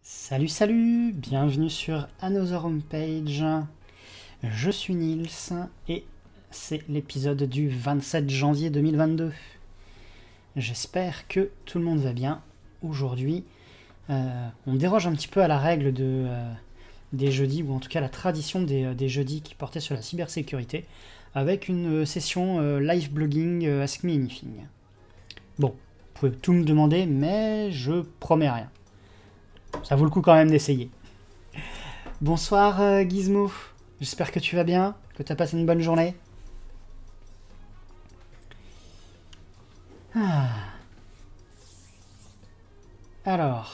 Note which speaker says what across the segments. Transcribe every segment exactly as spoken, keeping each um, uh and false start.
Speaker 1: Salut salut, bienvenue sur Another Homepage, je suis Nils et c'est l'épisode du vingt-sept janvier deux mille vingt-deux. J'espère que tout le monde va bien. Aujourd'hui, euh, on déroge un petit peu à la règle de, euh, des jeudis, ou en tout cas la tradition des, des jeudis qui portaient sur la cybersécurité, avec une session euh, live blogging euh, Ask Me Anything. Bon, vous pouvez tout me demander, mais je promets rien. Ça vaut le coup quand même d'essayer. Bonsoir euh, Gizmo, j'espère que tu vas bien, que tu as passé une bonne journée. Ah. Alors.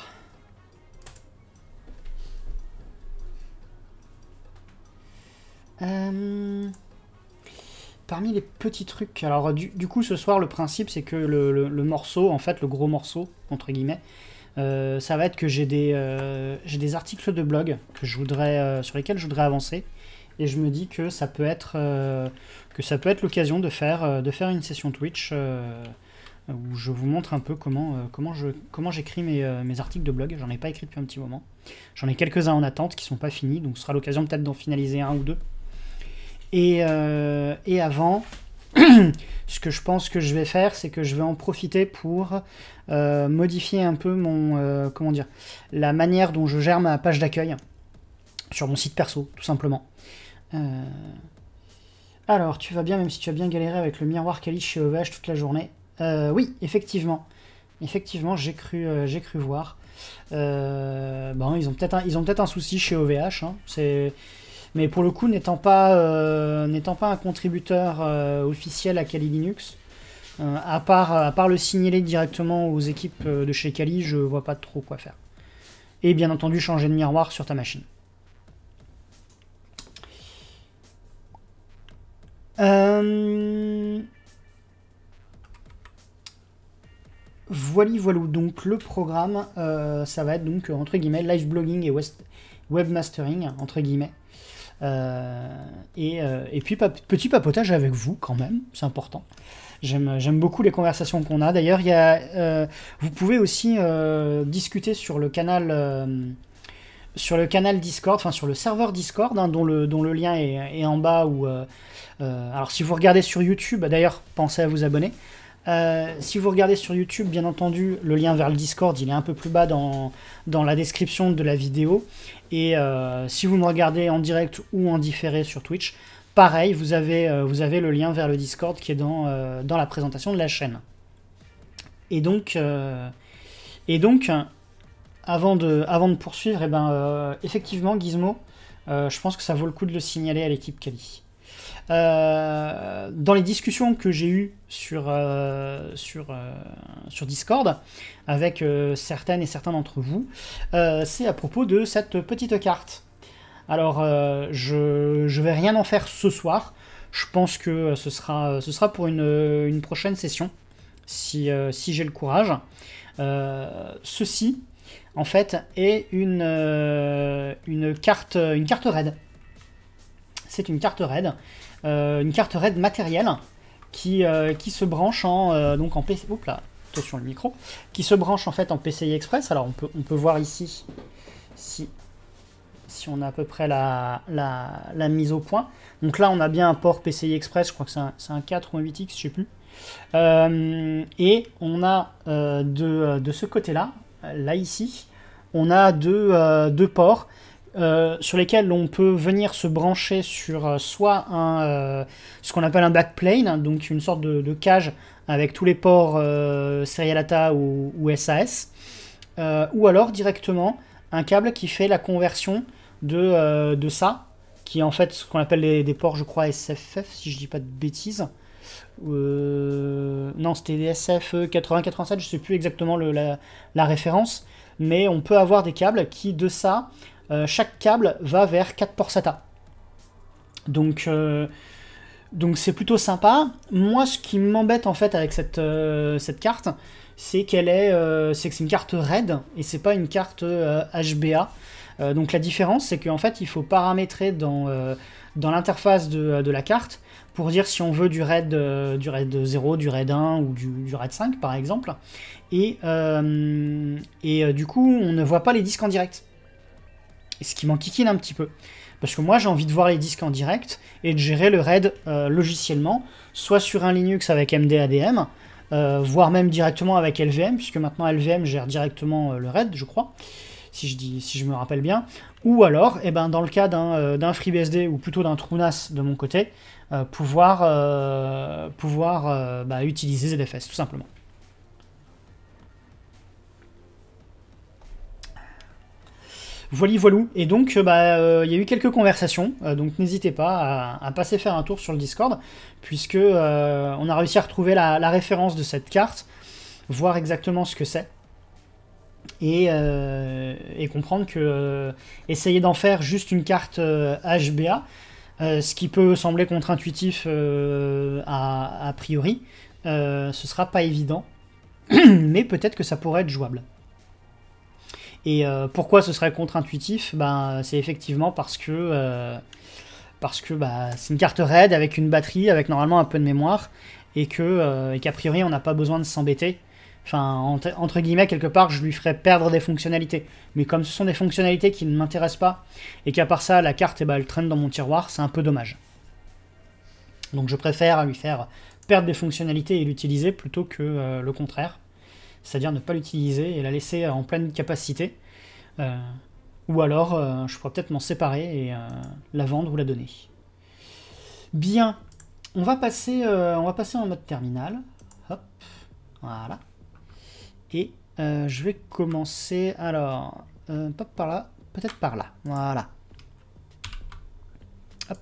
Speaker 1: Euh... Parmi les petits trucs, alors du, du coup ce soir le principe c'est que le, le, le morceau, en fait le gros morceau, entre guillemets, Euh, ça va être que j'ai des, euh, j'ai des articles de blog que je voudrais, euh, sur lesquels je voudrais avancer, et je me dis que ça peut être, euh, que ça peut être l'occasion de faire, euh, de faire une session Twitch euh, où je vous montre un peu comment, euh, comment, je, comment j'écris mes, euh, mes articles de blog. J'en ai pas écrit depuis un petit moment. J'en ai quelques-uns en attente qui sont pas finis, donc ce sera l'occasion peut-être d'en finaliser un ou deux. Et, euh, et avant... Ce que je pense que je vais faire, c'est que je vais en profiter pour euh, modifier un peu mon, euh, comment dire, la manière dont je gère ma page d'accueil sur mon site perso, tout simplement. Euh... Alors, tu vas bien, même si tu as bien galéré avec le miroir Kali chez O V H toute la journée. Euh, oui, effectivement. Effectivement, j'ai cru, euh, j'ai cru voir. Euh, bon, ils ont peut-être un, ils ont peut-être un souci chez O V H. Hein. C'est... Mais pour le coup, n'étant pas, euh, n'étant pas un contributeur euh, officiel à Kali Linux, euh, à, part, à part le signaler directement aux équipes de chez Kali, je vois pas trop quoi faire. Et bien entendu, changer de miroir sur ta machine. Euh... Voili voilou, donc le programme, euh, ça va être donc entre guillemets live blogging et webmastering, entre guillemets. Euh, et, euh, et puis pap petit papotage avec vous quand même, c'est important. J'aime j'aime beaucoup les conversations qu'on a. D'ailleurs, il y a, euh, vous pouvez aussi euh, discuter sur le canal, euh, sur le canal Discord, enfin sur le serveur Discord, hein, dont, le, dont le lien est, est en bas. Ou euh, euh, alors si vous regardez sur YouTube, d'ailleurs, pensez à vous abonner. Euh, si vous regardez sur YouTube, bien entendu, le lien vers le Discord, il est un peu plus bas dans, dans la description de la vidéo. Et euh, si vous me regardez en direct ou en différé sur Twitch, pareil, vous avez, euh, vous avez le lien vers le Discord qui est dans, euh, dans la présentation de la chaîne. Et donc, euh, et donc avant, de, avant de poursuivre, eh ben, euh, effectivement, Gizmo, euh, je pense que ça vaut le coup de le signaler à l'équipe Kali. Euh, dans les discussions que j'ai eues sur, euh, sur, euh, sur Discord avec euh, certaines et certains d'entre vous, euh, c'est à propos de cette petite carte. Alors, euh, je ne vais rien en faire ce soir. Je pense que ce sera, ce sera pour une, une prochaine session, si, euh, si j'ai le courage. Euh, ceci, en fait, est une, euh, une, carte, une carte RAID. C'est une carte RAID. Euh, une carte RAID matérielle qui, euh, qui se branche en, euh, donc en P C... Oups là, attention le micro. Qui se branche en fait en P C I Express. Alors on peut, on peut voir ici si, si on a à peu près la, la, la mise au point. Donc là on a bien un port P C I Express, je crois que c'est un, c'est un quatre ou un huit X, je sais plus. Euh, et on a euh, de, de ce côté-là, là ici, on a deux, euh, deux ports. Euh, sur lesquels on peut venir se brancher sur euh, soit un, euh, ce qu'on appelle un backplane, donc une sorte de, de cage avec tous les ports euh, Serial A T A ou, ou S A S, euh, ou alors directement un câble qui fait la conversion de, euh, de ça, qui est en fait ce qu'on appelle les, des ports, je crois, S F F, si je dis pas de bêtises. Euh, non, c'était des S F quatre-vingts quatre-vingt-sept, je sais plus exactement le, la, la référence, mais on peut avoir des câbles qui, de ça, Euh, chaque câble va vers quatre ports SATA. Donc, euh, donc c'est plutôt sympa. Moi, ce qui m'embête en fait avec cette, euh, cette carte, c'est qu'elle est, euh, c'est que c'est une carte RAID et c'est pas une carte euh, H B A. Euh, donc la différence, c'est qu'en fait, il faut paramétrer dans, euh, dans l'interface de, de la carte pour dire si on veut du RAID, euh, du RAID zéro, du RAID un ou du, du RAID cinq, par exemple. Et, euh, et euh, du coup, on ne voit pas les disques en direct. Et ce qui m'enquiquine un petit peu. Parce que moi, j'ai envie de voir les disques en direct et de gérer le RAID euh, logiciellement, soit sur un Linux avec M D A D M, euh, voire même directement avec L V M, puisque maintenant L V M gère directement euh, le RAID, je crois, si je, dis, si je me rappelle bien. Ou alors, eh ben, dans le cas d'un euh, d'un FreeBSD, ou plutôt d'un TrueNAS de mon côté, euh, pouvoir, euh, pouvoir euh, bah, utiliser Z F S, tout simplement. Voilà, voilou. Et donc, il bah, euh, y a eu quelques conversations, euh, donc n'hésitez pas à, à passer faire un tour sur le Discord, puisque euh, on a réussi à retrouver la, la référence de cette carte, voir exactement ce que c'est, et, euh, et comprendre que euh, essayer d'en faire juste une carte euh, H B A, euh, ce qui peut sembler contre-intuitif euh, a, a priori, euh, ce sera pas évident, mais peut-être que ça pourrait être jouable. Et euh, pourquoi ce serait contre-intuitif? Ben, c'est effectivement parce que, euh, parce que bah, c'est une carte RAID avec une batterie, avec normalement un peu de mémoire, et que euh, et qu'a priori on n'a pas besoin de s'embêter. Enfin, entre, entre guillemets, quelque part, je lui ferais perdre des fonctionnalités. Mais comme ce sont des fonctionnalités qui ne m'intéressent pas, et qu'à part ça, la carte, eh ben, elle traîne dans mon tiroir, c'est un peu dommage. Donc je préfère lui faire perdre des fonctionnalités et l'utiliser plutôt que euh, le contraire. C'est-à-dire ne pas l'utiliser et la laisser en pleine capacité. Euh, ou alors, euh, je pourrais peut-être m'en séparer et euh, la vendre ou la donner. Bien, on va passer, euh, on va passer en mode terminal. Hop, voilà. Et euh, je vais commencer, alors, euh, pas par là, peut-être par là. Voilà. Hop.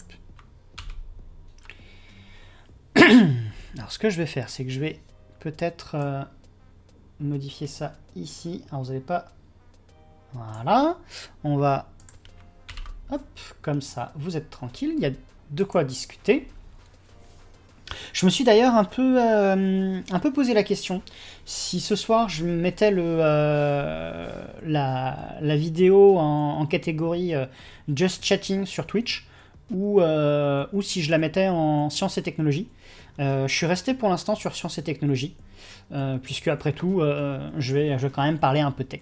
Speaker 1: Alors, ce que je vais faire, c'est que je vais peut-être... Euh, modifier ça ici. Alors vous n'avez pas... Voilà. On va... Hop, comme ça, vous êtes tranquille. Il y a de quoi discuter. Je me suis d'ailleurs un peu euh, un peu posé la question. Si ce soir je mettais le, euh, la, la vidéo en, en catégorie euh, Just Chatting sur Twitch ou, euh, ou si je la mettais en sciences et technologies. Euh, je suis resté pour l'instant sur sciences et technologies. Euh, puisque après tout, euh, je, vais, je vais quand même parler un peu tech.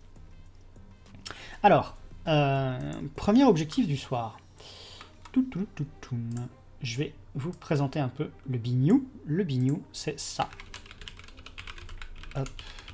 Speaker 1: Alors, euh, premier objectif du soir. Tout, tout, tout, tout. Je vais vous présenter un peu le Bignou. Le Bignou, c'est ça. Hop.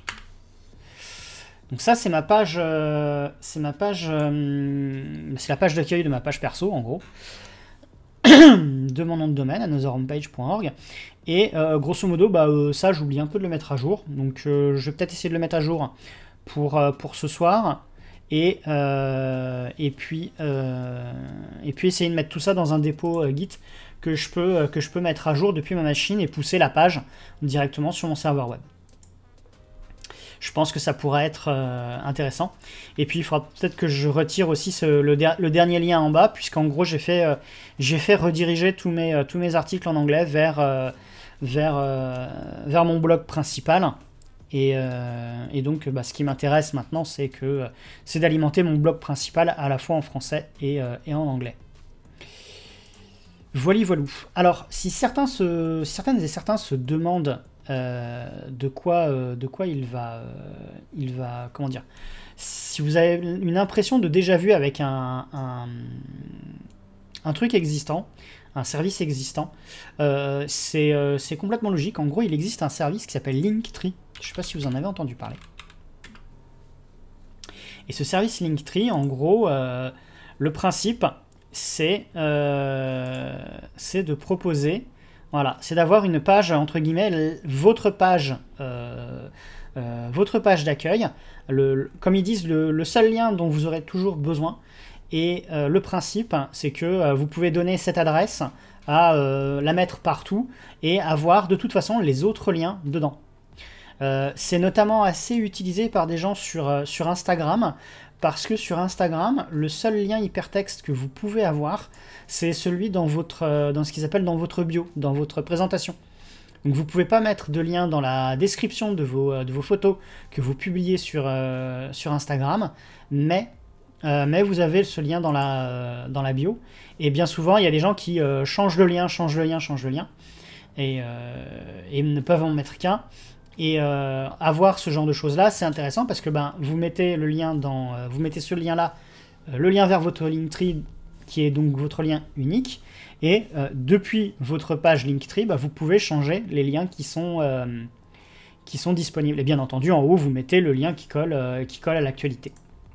Speaker 1: Donc ça, c'est ma page, euh, c'est ma page, euh, c'est la page d'accueil de ma page perso, en gros, de mon nom de domaine, another homepage point org. Et euh, grosso modo, bah, euh, ça, j'oublie un peu de le mettre à jour. Donc, euh, je vais peut-être essayer de le mettre à jour pour, euh, pour ce soir. Et, euh, et, puis, euh, et puis, essayer de mettre tout ça dans un dépôt euh, Git que je, peux, euh, que je peux mettre à jour depuis ma machine et pousser la page directement sur mon serveur web. Je pense que ça pourrait être euh, intéressant. Et puis, il faudra peut-être que je retire aussi ce, le, der le dernier lien en bas, puisqu'en gros, j'ai fait, euh, j'ai fait rediriger tous mes, euh, tous mes articles en anglais vers... Euh, Vers, euh, vers mon blog principal. Et, euh, et donc, bah, ce qui m'intéresse maintenant, c'est que euh, c'est d'alimenter mon blog principal à la fois en français et, euh, et en anglais. Voilà, voilou. Alors, si certains se, certaines et certains se demandent euh, de quoi, euh, de quoi il va, euh, il va, comment dire, si vous avez une impression de déjà vu avec un, un, un truc existant, un service existant, euh, c'est euh, complètement logique. En gros, il existe un service qui s'appelle Linktree. Je ne sais pas si vous en avez entendu parler. Et ce service Linktree, en gros, euh, le principe, c'est euh, de proposer, voilà, c'est d'avoir une page, entre guillemets, votre page, euh, euh, votre page d'accueil, comme ils disent, le, le seul lien dont vous aurez toujours besoin. Et euh, le principe, c'est que euh, vous pouvez donner cette adresse, à euh, la mettre partout et avoir de toute façon les autres liens dedans. Euh, c'est notamment assez utilisé par des gens sur, euh, sur Instagram, parce que sur Instagram, le seul lien hypertexte que vous pouvez avoir, c'est celui dans, votre, euh, dans ce qu'ils appellent dans votre bio, dans votre présentation. Donc vous ne pouvez pas mettre de lien dans la description de vos, de vos photos que vous publiez sur, euh, sur Instagram, mais euh, mais vous avez ce lien dans la, euh, dans la bio. Et bien souvent, il y a des gens qui euh, changent le lien, changent le lien, changent le lien, et, euh, et ne peuvent en mettre qu'un. Et euh, avoir ce genre de choses-là, c'est intéressant parce que ben, vous mettez le lien dans, euh, vous mettez ce lien-là, euh, le lien vers votre Linktree, qui est donc votre lien unique, et euh, depuis votre page Linktree, ben, vous pouvez changer les liens qui sont, euh, qui sont disponibles. Et bien entendu, en haut, vous mettez le lien qui colle, euh, qui colle à l'actualité.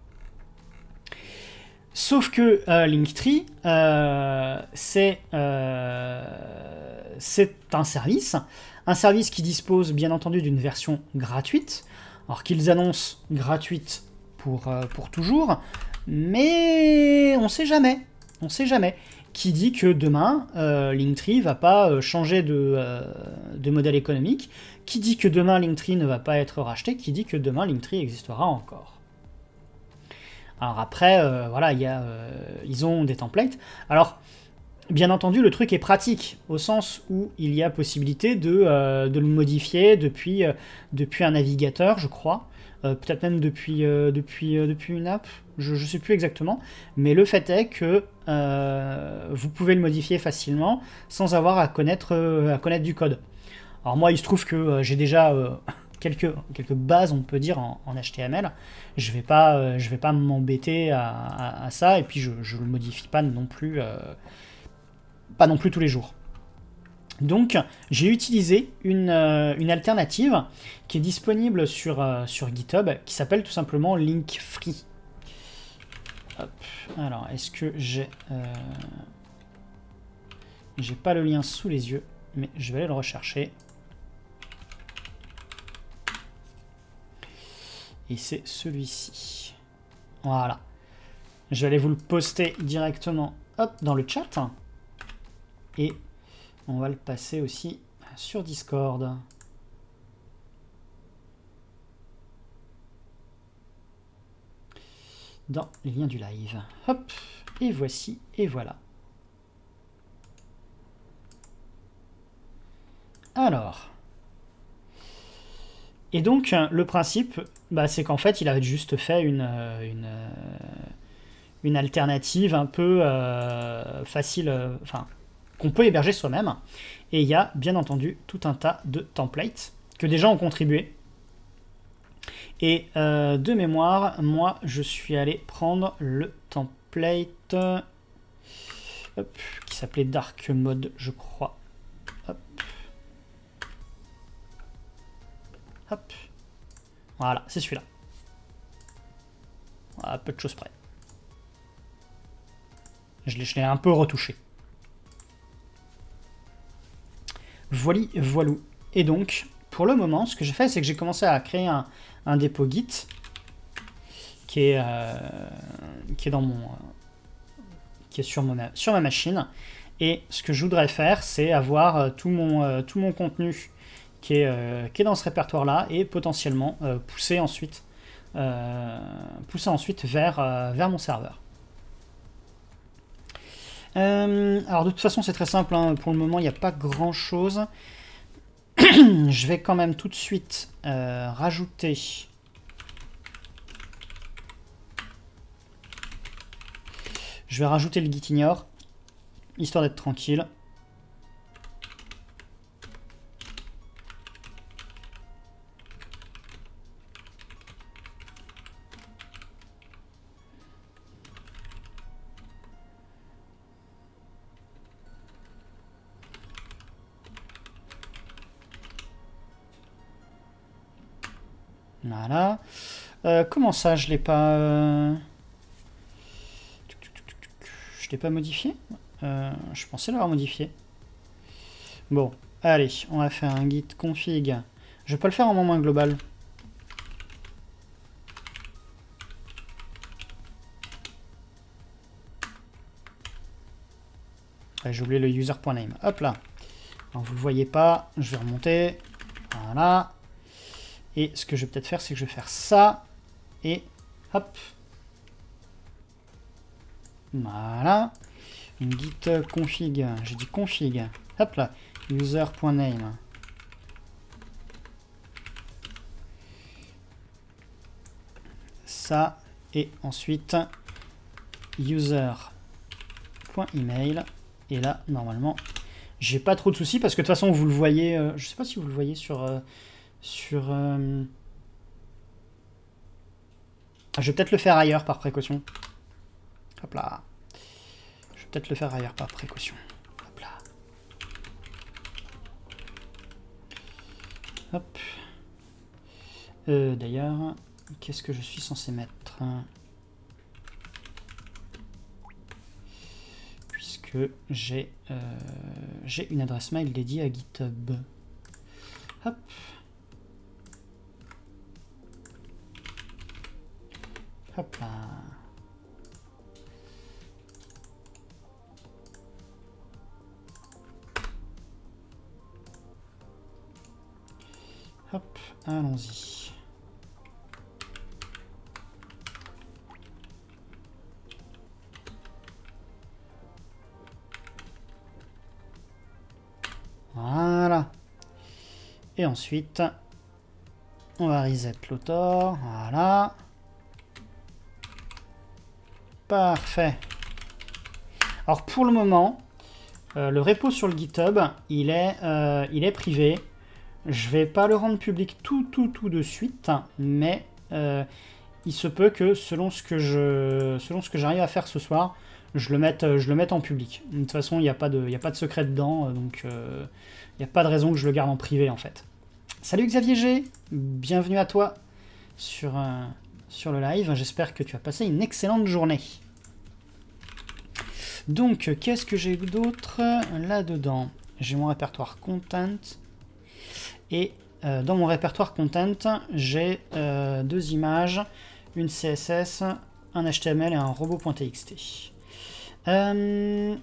Speaker 1: Sauf que euh, Linktree, euh, c'est euh, un service, un service qui dispose bien entendu d'une version gratuite, alors qu'ils annoncent gratuite pour, euh, pour toujours, mais on sait jamais, on sait jamais. Qui dit que demain, euh, Linktree va pas changer de, euh, de modèle économique, qui dit que demain Linktree ne va pas être racheté, qui dit que demain Linktree existera encore. Alors après, euh, voilà, y a, euh, ils ont des templates. Alors, bien entendu, le truc est pratique, au sens où il y a possibilité de, euh, de le modifier depuis, euh, depuis un navigateur, je crois. Euh, peut-être même depuis, euh, depuis, euh, depuis une app, je ne sais plus exactement. Mais le fait est que euh, vous pouvez le modifier facilement sans avoir à connaître, euh, à connaître du code. Alors moi, il se trouve que euh, j'ai déjà... Euh, Quelques, quelques bases, on peut dire, en, en H T M L. Je ne vais pas, euh, je vais pas m'embêter à, à, à ça, et puis je ne le modifie pas non plus, euh, pas non plus tous les jours. Donc, j'ai utilisé une, euh, une alternative qui est disponible sur, euh, sur GitHub, qui s'appelle tout simplement Linkfree. Hop. Alors, est-ce que j'ai... Euh, j'ai pas le lien sous les yeux, mais je vais aller le rechercher. Et c'est celui-ci. Voilà. Je vais aller vous le poster directement hop, dans le chat. Et on va le passer aussi sur Discord. Dans les liens du live. Hop. Et voici, et voilà. Alors... Et donc, le principe, bah, c'est qu'en fait, il a juste fait une, une, une alternative un peu euh, facile, euh, enfin, qu'on peut héberger soi-même. Et il y a, bien entendu, tout un tas de templates que des gens ont contribué. Et euh, de mémoire, moi, je suis allé prendre le template hop, qui s'appelait Dark Mode, je crois. Hop. Hop. Voilà, c'est celui-là. Voilà, peu de choses près. Je l'ai un peu retouché. Voili, voilou. Et donc, pour le moment, ce que j'ai fait, c'est que j'ai commencé à créer un, un dépôt Git qui est, euh, qui est dans mon, qui est sur, mon, sur ma machine. Et ce que je voudrais faire, c'est avoir tout mon, euh, tout mon contenu Qui est, euh, qui est dans ce répertoire-là et potentiellement euh, pousser ensuite, euh, pousser ensuite vers, euh, vers mon serveur. Euh, alors de toute façon c'est très simple, hein. Pour le moment il n'y a pas grand-chose. Je vais quand même tout de suite euh, rajouter... Je vais rajouter le gitignore, histoire d'être tranquille. Voilà. Euh, comment ça, je l'ai pas... Euh... Je l'ai pas modifié euh, Je pensais l'avoir modifié. Bon, allez, on va faire un git config. Je vais pas le faire en moment global. J'ai oublié le user.name. Hop là. Alors, vous le voyez pas, je vais remonter. Voilà. Et ce que je vais peut-être faire, c'est que je vais faire ça. Et hop. Voilà. Une git config. J'ai dit config. Hop là. User.name. Ça. Et ensuite, user.email. Et là, normalement, j'ai pas trop de soucis parce que de toute façon, vous le voyez. Euh, je sais pas si vous le voyez sur. Euh, sur euh... ah, je vais peut-être le faire ailleurs par précaution. Hop là. Je vais peut-être le faire ailleurs par précaution. Hop là. Hop. Euh, D'ailleurs, qu'est-ce que je suis censé mettre? Puisque j'ai euh, j'ai une adresse mail dédiée à GitHub. Hop. Hop là. Hop, allons-y. Voilà. Et ensuite, on va reset l'autor. Voilà. Parfait. Alors pour le moment, euh, le repo sur le GitHub, il est, euh, il est privé. Je vais pas le rendre public tout tout tout de suite, mais euh, il se peut que selon ce que je, selon ce que j'arrive à faire ce soir, je le mette, je le mette en public. De toute façon, il n'y a pas de, il y a pas de secret dedans, donc euh, il n'y a pas de raison que je le garde en privé en fait. Salut Xavier G, bienvenue à toi sur, euh, sur le live. J'espère que tu as passé une excellente journée. Donc, qu'est-ce que j'ai d'autre là-dedans? J'ai mon répertoire content. Et euh, dans mon répertoire content, j'ai euh, deux images, une C S S, un H T M L et un robot.txt. Euh...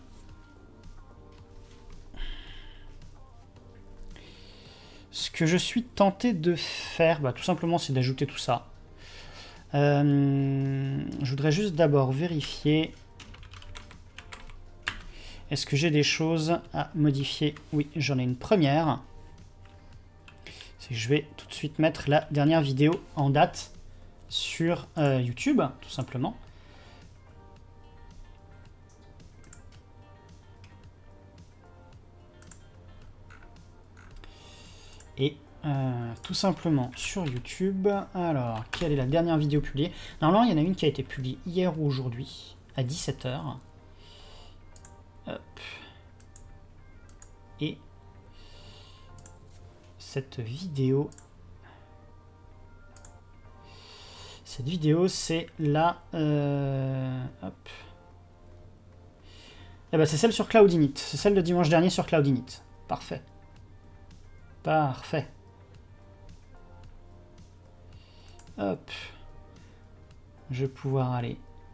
Speaker 1: Ce que je suis tenté de faire, bah, tout simplement, c'est d'ajouter tout ça. Euh... Je voudrais juste d'abord vérifier... Est-ce que j'ai des choses à modifier? Oui, j'en ai une première. Je vais tout de suite mettre la dernière vidéo en date sur euh, YouTube, tout simplement. Et euh, tout simplement sur YouTube. Alors, quelle est la dernière vidéo publiée? Normalement, il y en a une qui a été publiée hier ou aujourd'hui, à dix-sept heures. Hop. Et cette vidéo, cette vidéo, c'est la, euh, hop, eh ben c'est celle sur Cloudinit, c'est celle de dimanche dernier sur Cloudinit. Parfait, parfait. Hop, je vais pouvoir aller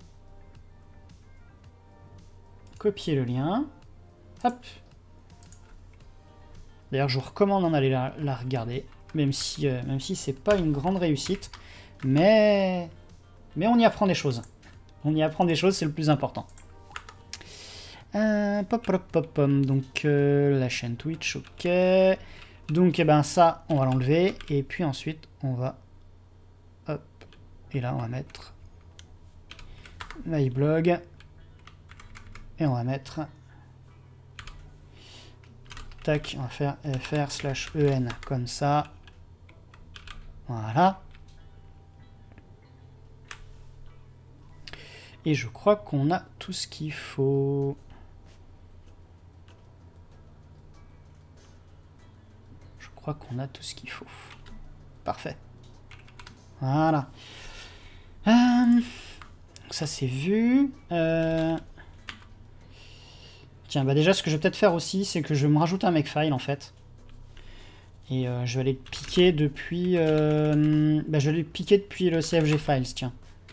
Speaker 1: copier le lien. Hop. D'ailleurs, je vous recommande d'en aller la, la regarder, même si, euh, même si c'est pas une grande réussite, mais, mais on y apprend des choses. On y apprend des choses, c'est le plus important. Euh, pop, pop, pop, pop. Donc euh, la chaîne Twitch, ok. Donc, eh ben ça, on va l'enlever, et puis ensuite, on va, hop, et là, on va mettre l'iBlog, et on va mettre. Tac, on va faire fr slash en comme ça. Voilà. Et je crois qu'on a tout ce qu'il faut. Je crois qu'on a tout ce qu'il faut. Parfait. Voilà. Euh, ça c'est vu. Euh... Tiens, bah déjà, ce que je vais peut-être faire aussi, c'est que je vais me rajouter un makefile, en fait. Et euh, je vais aller le piquer depuis... Euh, bah, je vais le piquer depuis le C F G Files, tiens.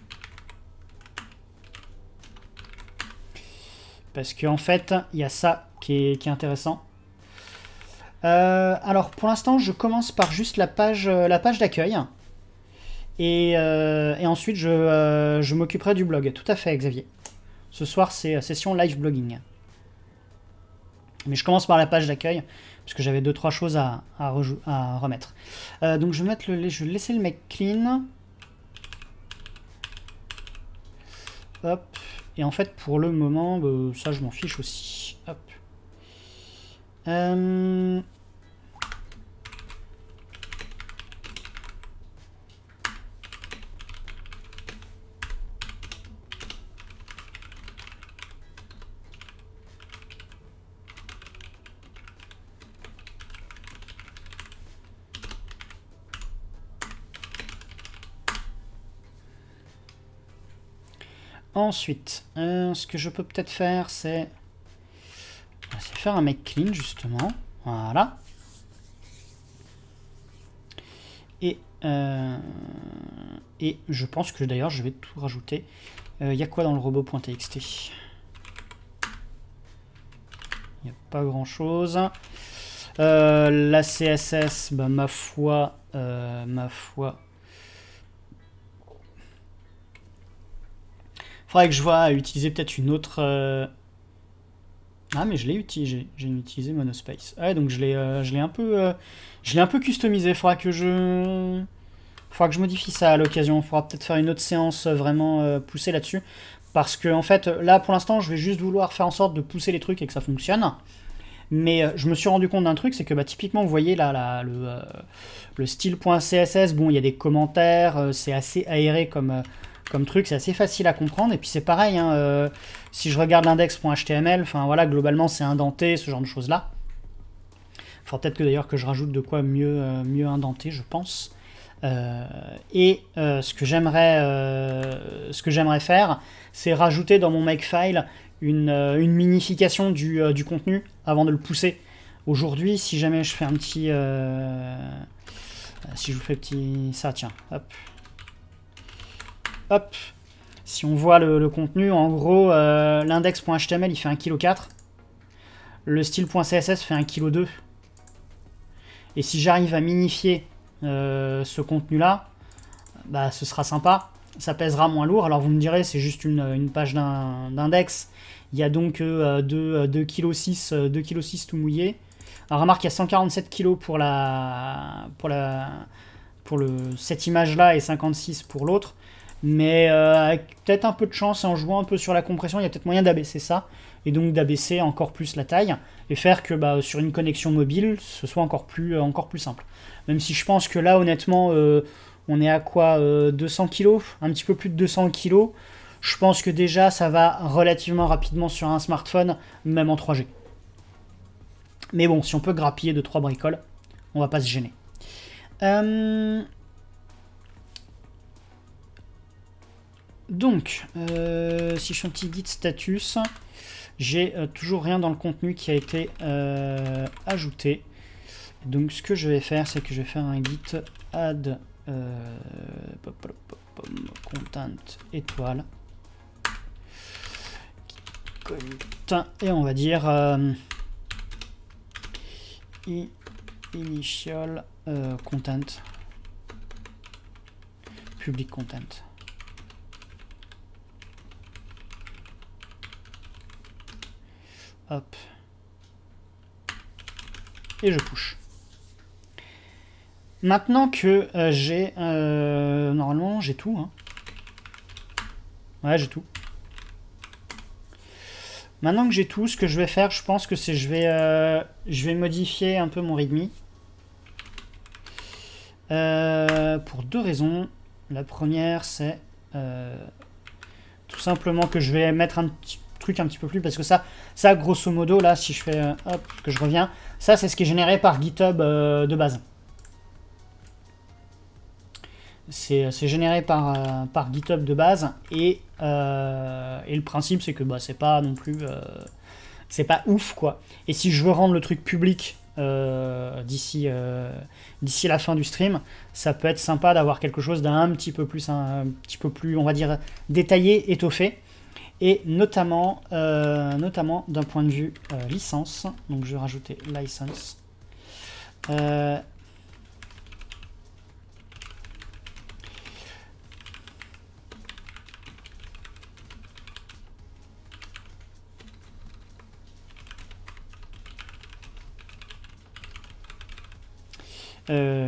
Speaker 1: Parce qu'en fait, il y a ça qui est, qui est intéressant. Euh, alors, pour l'instant, je commence par juste la page, la page d'accueil. Et, euh, et ensuite, je, euh, je m'occuperai du blog. Tout à fait, Xavier. Ce soir, c'est session live blogging. Mais je commence par la page d'accueil, parce que j'avais deux trois choses à, à, à remettre. Euh, donc je vais, mettre le, je vais laisser le mec clean. Hop. et en fait, pour le moment, bah, ça, je m'en fiche aussi. Hop. Euh... Ensuite, euh, ce que je peux peut-être faire, c'est faire un make clean, justement. Voilà. Et, euh, et je pense que d'ailleurs, je vais tout rajouter. Il euh, y a quoi dans le robot.txt? Il n'y a pas grand-chose. Euh, la C S S, bah, ma foi, euh, ma foi... Faudrait que je vois à utiliser peut-être une autre... Euh... Ah, mais je l'ai utilisé. J'ai utilisé Monospace. Ouais, donc je l'ai euh, je l'ai un peu... Euh... Je l'ai un peu customisé. Faudra que je... Faudra que je modifie ça à l'occasion. Faudra peut-être faire une autre séance vraiment euh, poussée là-dessus. Parce que, en fait, là, pour l'instant, je vais juste vouloir faire en sorte de pousser les trucs et que ça fonctionne. Mais euh, je me suis rendu compte d'un truc, c'est que bah, typiquement, vous voyez là, là le, euh, le style.css, bon, il y a des commentaires, euh, c'est assez aéré comme... Euh, comme truc, c'est assez facile à comprendre, et puis c'est pareil, hein, euh, si je regarde l'index.html, enfin voilà, globalement c'est indenté, ce genre de choses là. Il faudra peut-être que d'ailleurs que je rajoute de quoi mieux, euh, mieux indenter, je pense. Euh, et euh, ce que j'aimerais euh, ce que j'aimerais faire, c'est rajouter dans mon makefile une, euh, une minification du, euh, du contenu avant de le pousser. Aujourd'hui, si jamais je fais un petit... Euh, si je vous fais petit... ça, tiens, hop. Hop, si on voit le, le contenu, en gros, euh, l'index.html il fait un virgule quatre kilos. Le style.css fait un virgule deux kilos. Et si j'arrive à minifier euh, ce contenu-là, bah, ce sera sympa. Ça pèsera moins lourd. Alors vous me direz, c'est juste une, une page d'index. Il y a donc euh, deux virgule six kilos tout mouillé. Alors remarque, il y a cent quarante-sept kilos pour, la, pour, la, pour le, cette image-là et cinquante-six pour l'autre. Mais euh, avec peut-être un peu de chance et en jouant un peu sur la compression, il y a peut-être moyen d'abaisser ça. Et donc d'abaisser encore plus la taille. Et faire que bah, sur une connexion mobile, ce soit encore plus, euh, encore plus simple. Même si je pense que là, honnêtement, euh, on est à quoi euh, deux cents kilos? Un petit peu plus de deux cents kilos. Je pense que déjà, ça va relativement rapidement sur un smartphone, même en trois G. Mais bon, si on peut grappiller deux trois bricoles, on va pas se gêner. Euh... Donc, euh, si je fais un petit git status, j'ai euh, toujours rien dans le contenu qui a été euh, ajouté. Donc, ce que je vais faire, c'est que je vais faire un git add euh, pop, pop, pop, pop, content étoile. Et on va dire euh, initial euh, content, public content. Hop. Et je push. Maintenant que euh, j'ai... Euh, normalement, j'ai tout. Hein. Ouais, j'ai tout. Maintenant que j'ai tout, ce que je vais faire, je pense que c'est... Je vais, euh, je vais modifier un peu mon readme. Euh, pour deux raisons. La première, c'est... Euh, tout simplement que je vais mettre un petit... truc un petit peu plus, parce que ça, ça grosso modo, là, si je fais, euh, hop, que je reviens, ça, c'est ce qui est généré par GitHub euh, de base. C'est généré par, euh, par GitHub de base, et, euh, et le principe, c'est que bah, c'est pas non plus, euh, c'est pas ouf, quoi. Et si je veux rendre le truc public euh, d'ici euh, d'ici la fin du stream, ça peut être sympa d'avoir quelque chose d'un petit peu plus, un, un petit peu plus, on va dire, détaillé, étoffé. Et notamment, euh, notamment d'un point de vue euh, licence. Donc je vais rajouter license. Euh, euh,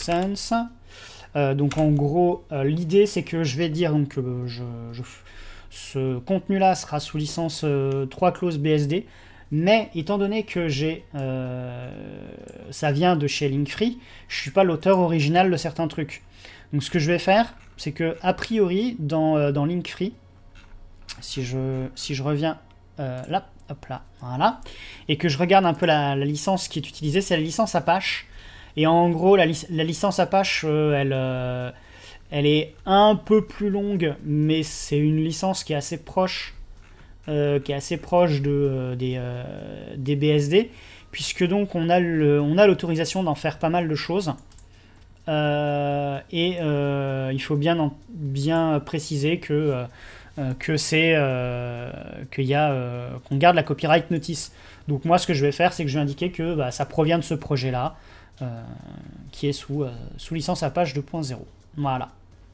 Speaker 1: license. Euh, donc en gros, euh, l'idée c'est que je vais dire donc, euh, je, je ce contenu-là sera sous licence euh, trois clauses B S D, mais étant donné que j'ai, euh, ça vient de chez Linkfree, je suis pas l'auteur original de certains trucs. Donc ce que je vais faire, c'est que a priori dans, euh, dans Linkfree, si je, si je reviens euh, là, hop là, voilà, et que je regarde un peu la, la licence qui est utilisée, c'est la licence Apache. Et en gros, la, lic la licence Apache, euh, elle, euh, elle est un peu plus longue, mais c'est une licence qui est assez proche, euh, qui est assez proche de, euh, des, euh, des B S D, puisque donc on a l'autorisation d'en faire pas mal de choses. Euh, et euh, il faut bien, en, bien préciser que euh, que c'est euh, qu'il y a euh, qu'on garde la copyright notice. Donc moi, ce que je vais faire, c'est que je vais indiquer que bah, ça provient de ce projet-là. Euh, qui est sous, euh, sous licence Apache deux point zéro. Voilà.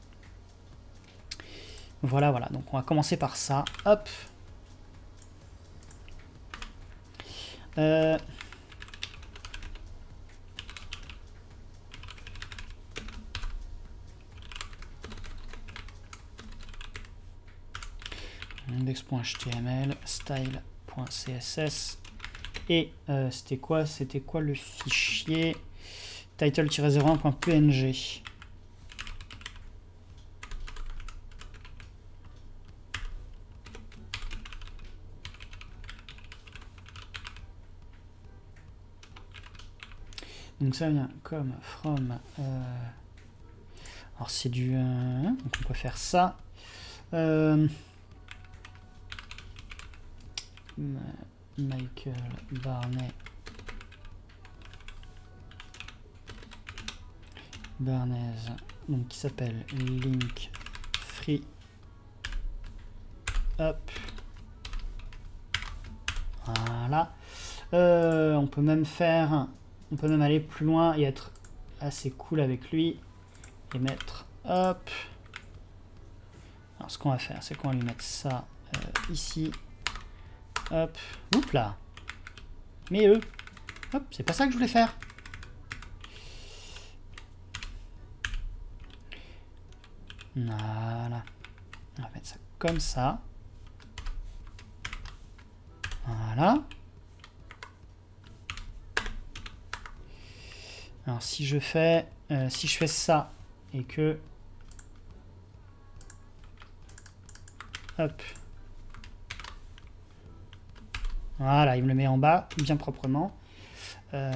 Speaker 1: Voilà, voilà. Donc on va commencer par ça. Hop. Euh... index.html, style.css. Et euh, c'était quoi C'était quoi le fichier title zéro un point p n g. Donc ça vient comme from. Euh... Alors c'est du. Euh... Donc on peut faire ça. Euh... Michael Barnet. Barnez, donc qui s'appelle Linkfree. Hop. Voilà. Euh, on peut même faire, on peut même aller plus loin et être assez cool avec lui et mettre, hop. Alors ce qu'on va faire, c'est qu'on va lui mettre ça euh, ici. Hop. Oups là. Mais eux. Hop, c'est pas ça que je voulais faire. Voilà. On va mettre ça comme ça. Voilà. Alors si je fais euh, si je fais ça et que hop. Voilà, il me le met en bas bien proprement. Euh,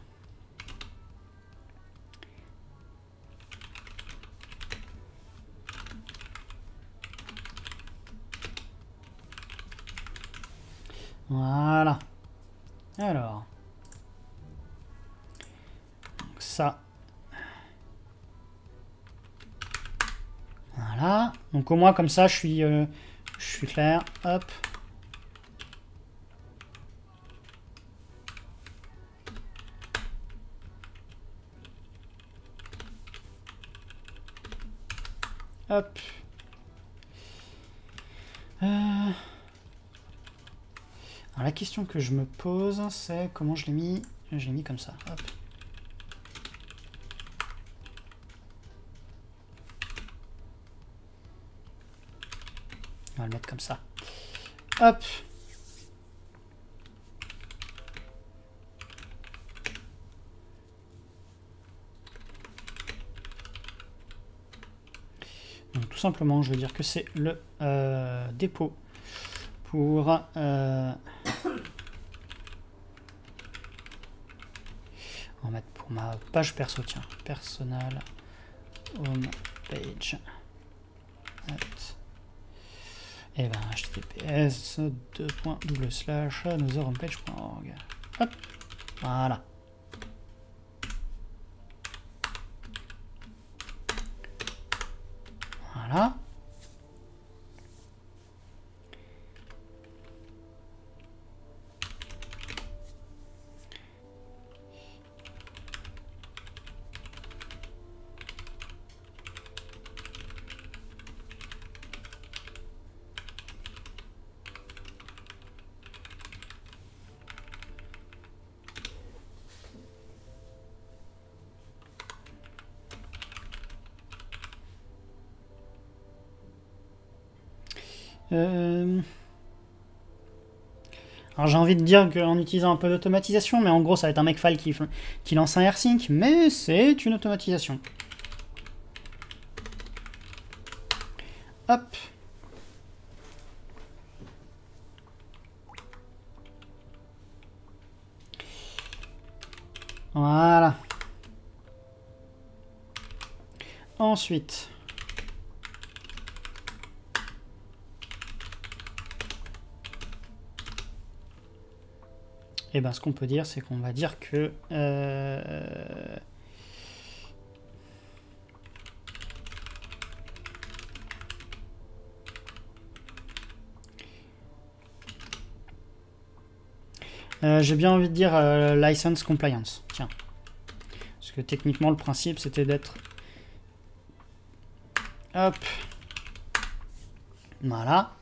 Speaker 1: Voilà. Alors. Donc ça. Voilà. Donc au moins comme ça, je suis, euh, je suis clair. Hop. Hop. Euh... Alors la question que je me pose, c'est comment je l'ai mis. Je l'ai mis comme ça. Hop. On va le mettre comme ça. Hop. Donc, tout simplement, je veux dire que c'est le euh, dépôt pour euh, on va mettre pour ma page perso, tiens, personal home page. Et ben H T T P S deux points double slash another homepage point org. Hop, voilà. Voilà. Euh... Alors j'ai envie de dire qu'en utilisant un peu d'automatisation, mais en gros ça va être un makefile qui, qui lance un rsync, mais c'est une automatisation. Hop. Voilà. Ensuite. Et ben ce qu'on peut dire, c'est qu'on va dire que... Euh, Euh, j'ai bien envie de dire euh, license compliance. Tiens. Parce que techniquement, le principe, c'était d'être... Hop. Voilà.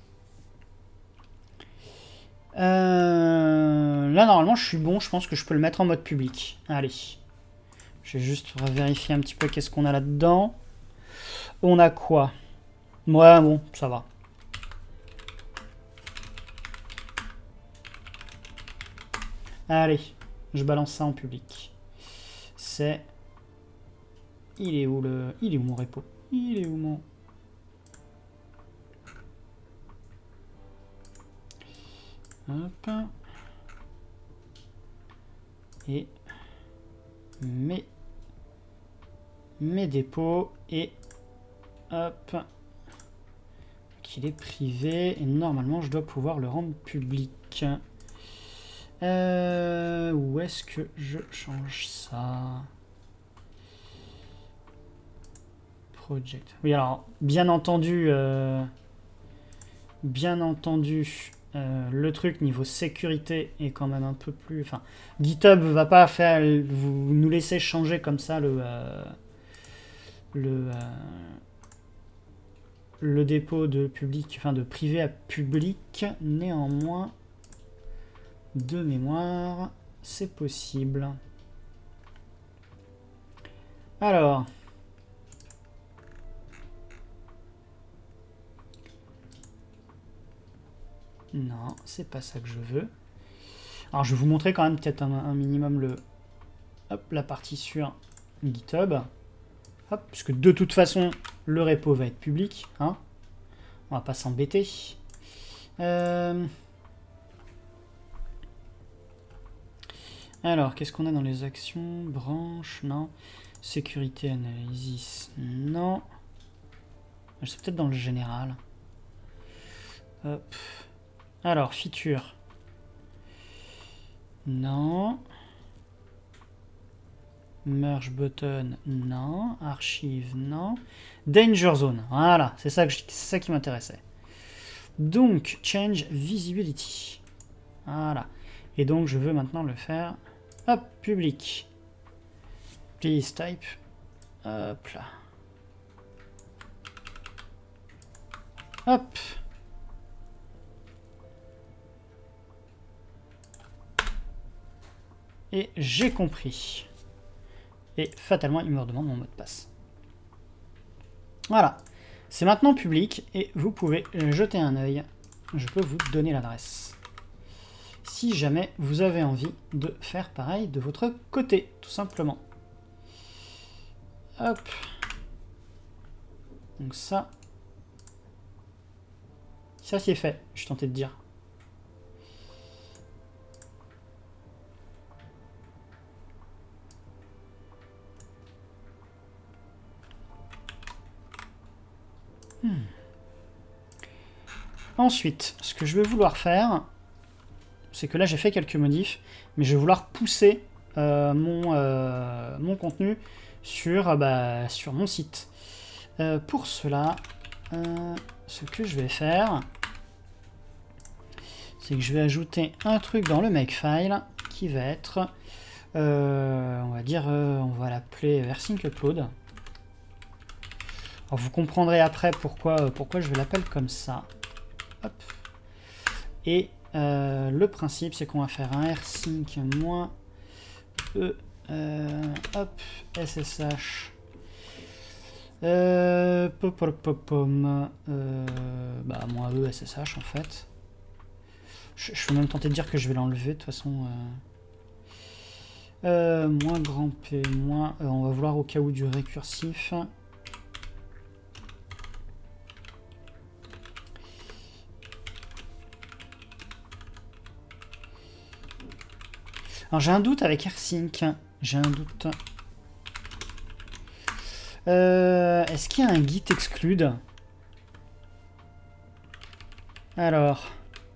Speaker 1: Euh, là, normalement, je suis bon. Je pense que je peux le mettre en mode public. Allez. Je vais juste vérifier un petit peu qu'est-ce qu'on a là-dedans. On a quoi? Ouais, bon, ça va. Allez, je balance ça en public. C'est... Il est où le... Il est où mon repo? Il est où mon... Hop. Et... Mes... Mes dépôts. Et... Hop. Qu'il est privé. Et normalement, je dois pouvoir le rendre public. Euh, où est-ce que je change ça? Project. Oui, alors, bien entendu, euh, bien entendu, euh, le truc niveau sécurité est quand même un peu plus... Enfin, GitHub va pas faire vous nous laisser changer comme ça le euh, le euh, le dépôt de public, enfin de privé à public. Néanmoins, de mémoire, c'est possible. Alors, non, c'est pas ça que je veux. Alors, je vais vous montrer quand même peut-être un, un minimum le, hop, la partie sur GitHub. Hop, puisque de toute façon, le repo va être public. Hein. On va pas s'embêter. Euh... Alors, qu'est-ce qu'on a dans les actions? Branche, non. Sécurité, analysis, non. C'est peut-être dans le général. Hop. Alors, feature. Non. Merge button, non. Archive, non. Danger zone, voilà, c'est ça, que je, c'est ça qui m'intéressait. Donc, change visibility. Voilà. Et donc, je veux maintenant le faire. Hop, public. Please type. Hop là. Hop. Et j'ai compris. Et fatalement, il me redemande mon mot de passe. Voilà. C'est maintenant public et vous pouvez jeter un œil. Je peux vous donner l'adresse. Si jamais vous avez envie de faire pareil de votre côté, tout simplement. Hop. Donc ça. Ça c'est fait, je suis tenté de dire. Hmm. Ensuite, ce que je vais vouloir faire, c'est que là j'ai fait quelques modifs, mais je vais vouloir pousser euh, mon, euh, mon contenu sur, euh, bah, sur mon site. Euh, pour cela, euh, ce que je vais faire, c'est que je vais ajouter un truc dans le makefile qui va être, euh, on va dire, euh, on va l'appeler rsync upload. Alors vous comprendrez après pourquoi, pourquoi je vais l'appeler comme ça. Hop. Et euh, le principe, c'est qu'on va faire un rsync moins e euh, hop ssh euh, pop, pop, pop, pom, euh, bah moins E S S H en fait. Je, je suis même tenté de dire que je vais l'enlever de toute façon. Euh, euh, moins grand P, moins... Euh, on va vouloir au cas où du récursif. Alors j'ai un doute avec AirSync. J'ai un doute. Euh, Est-ce qu'il y a un git exclude? Alors...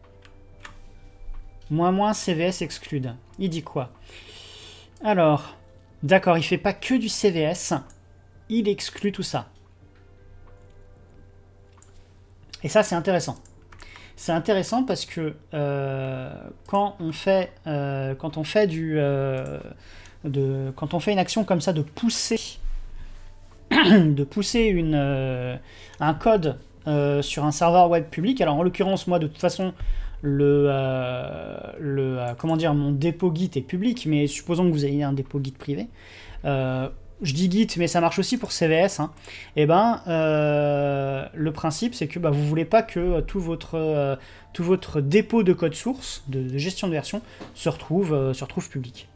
Speaker 1: Moins moins C V S exclude. Il dit quoi? Alors... D'accord, il fait pas que du C V S. Il exclut tout ça. Et ça, c'est intéressant. C'est intéressant parce que euh, quand on fait euh, quand on fait du euh, de quand on fait une action comme ça de pousser de pousser une euh, un code euh, sur un serveur web public. Alors en l'occurrence moi de toute façon le euh, le euh, comment dire mon dépôt Git est public, mais supposons que vous ayez un dépôt Git privé. Euh, Je dis Git, mais ça marche aussi pour C V S. Hein. Et ben, euh, le principe, c'est que bah, vous voulez pas que euh, tout votre euh, tout votre dépôt de code source, de, de gestion de version, se retrouve euh, se retrouve public.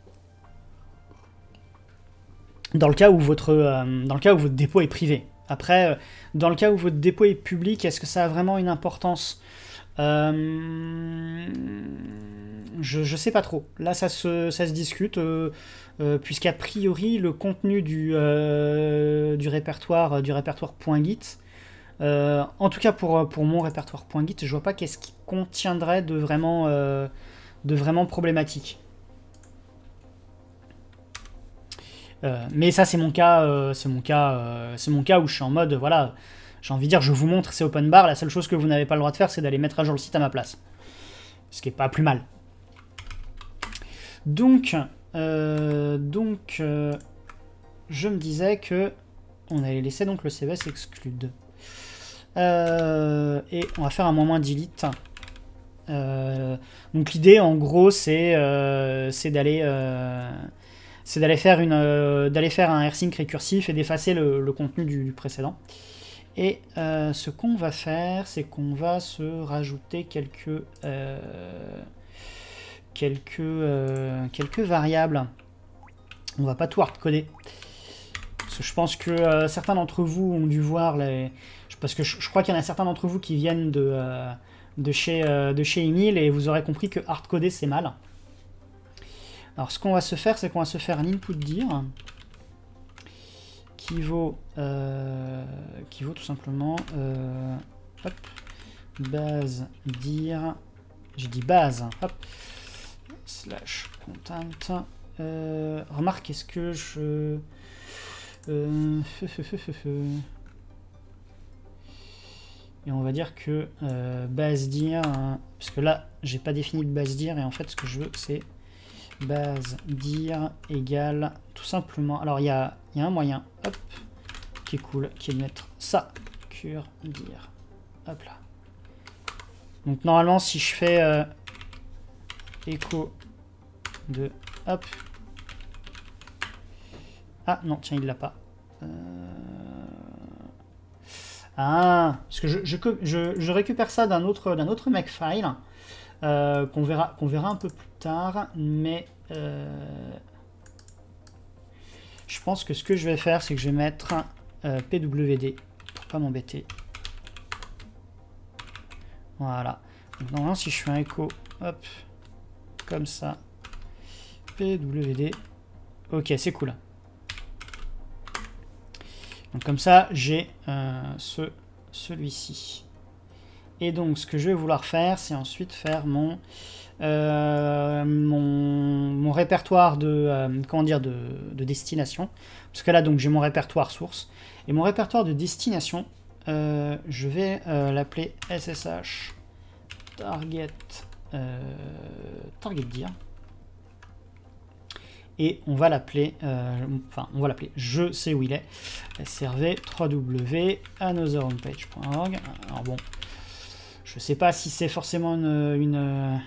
Speaker 1: Dans le cas où votre euh, dans le cas où votre dépôt est privé. Après, euh, dans le cas où votre dépôt est public, est-ce que ça a vraiment une importance? Euh, je, je sais pas trop. Là, ça se, ça se discute, euh, euh, puisqu'a priori, le contenu du, euh, du répertoire du répertoire .git, euh, en tout cas pour, pour mon répertoire .git, je vois pas qu'est-ce qui contiendrait de vraiment, euh, de vraiment problématique. Euh, mais ça, c'est mon cas, euh, c'est mon cas, euh, c'est mon cas où je suis en mode, voilà. J'ai envie de dire, je vous montre, c'est open bar, la seule chose que vous n'avez pas le droit de faire, c'est d'aller mettre à jour le site à ma place. Ce qui est pas plus mal. Donc, euh, donc euh, je me disais que on allait laisser donc le C V S exclude. Euh, et on va faire un moins moins delete. Euh, donc l'idée, en gros, c'est euh, d'aller euh, c'est d'aller faire, une, euh, d'aller faire un AirSync récursif et d'effacer le, le contenu du, du précédent. Et euh, ce qu'on va faire, c'est qu'on va se rajouter quelques, euh, quelques, euh, quelques variables. On va pas tout hardcoder. Parce que je pense que euh, certains d'entre vous ont dû voir les... Parce que je, je crois qu'il y en a certains d'entre vous qui viennent de, euh, de chez, euh, de chez Emile et vous aurez compris que hardcoder c'est mal. Alors ce qu'on va se faire, c'est qu'on va se faire un input dir. Qui vaut, euh, qui vaut tout simplement euh, hop, base dir, j'ai dit base, hop, slash content. Euh, remarque, est-ce que je... Euh, et on va dire que euh, base dir, hein, parce que là, j'ai pas défini de base dir, et en fait, ce que je veux, c'est base dir égale tout simplement... Alors, il y a, y a un moyen, hop, qui est cool, qui est de mettre ça, cure dir, hop là. Donc, normalement, si je fais euh, écho de, hop, ah non, tiens, il l'a pas. Euh... Ah, parce que je, je, je, je récupère ça d'un autre, d'un autre makefile euh, qu'on verra, qu'on verra un peu plus tard, mais euh, je pense que ce que je vais faire, c'est que je vais mettre euh, P W D pour pas m'embêter. Voilà. Donc, normalement, si je fais un écho, hop, comme ça, P W D, ok, c'est cool. Donc comme ça, j'ai euh, ce, celui-ci. Et donc, ce que je vais vouloir faire, c'est ensuite faire mon, euh, mon, mon répertoire de, euh, comment dire, de, de destination. Parce que là, donc, j'ai mon répertoire source. Et mon répertoire de destination, euh, je vais euh, l'appeler S S H target, euh, target dir. Et on va l'appeler, euh, enfin, on va l'appeler, je sais où il est, srv www anotherhomepage point org. Alors bon, je sais pas si c'est forcément une, une,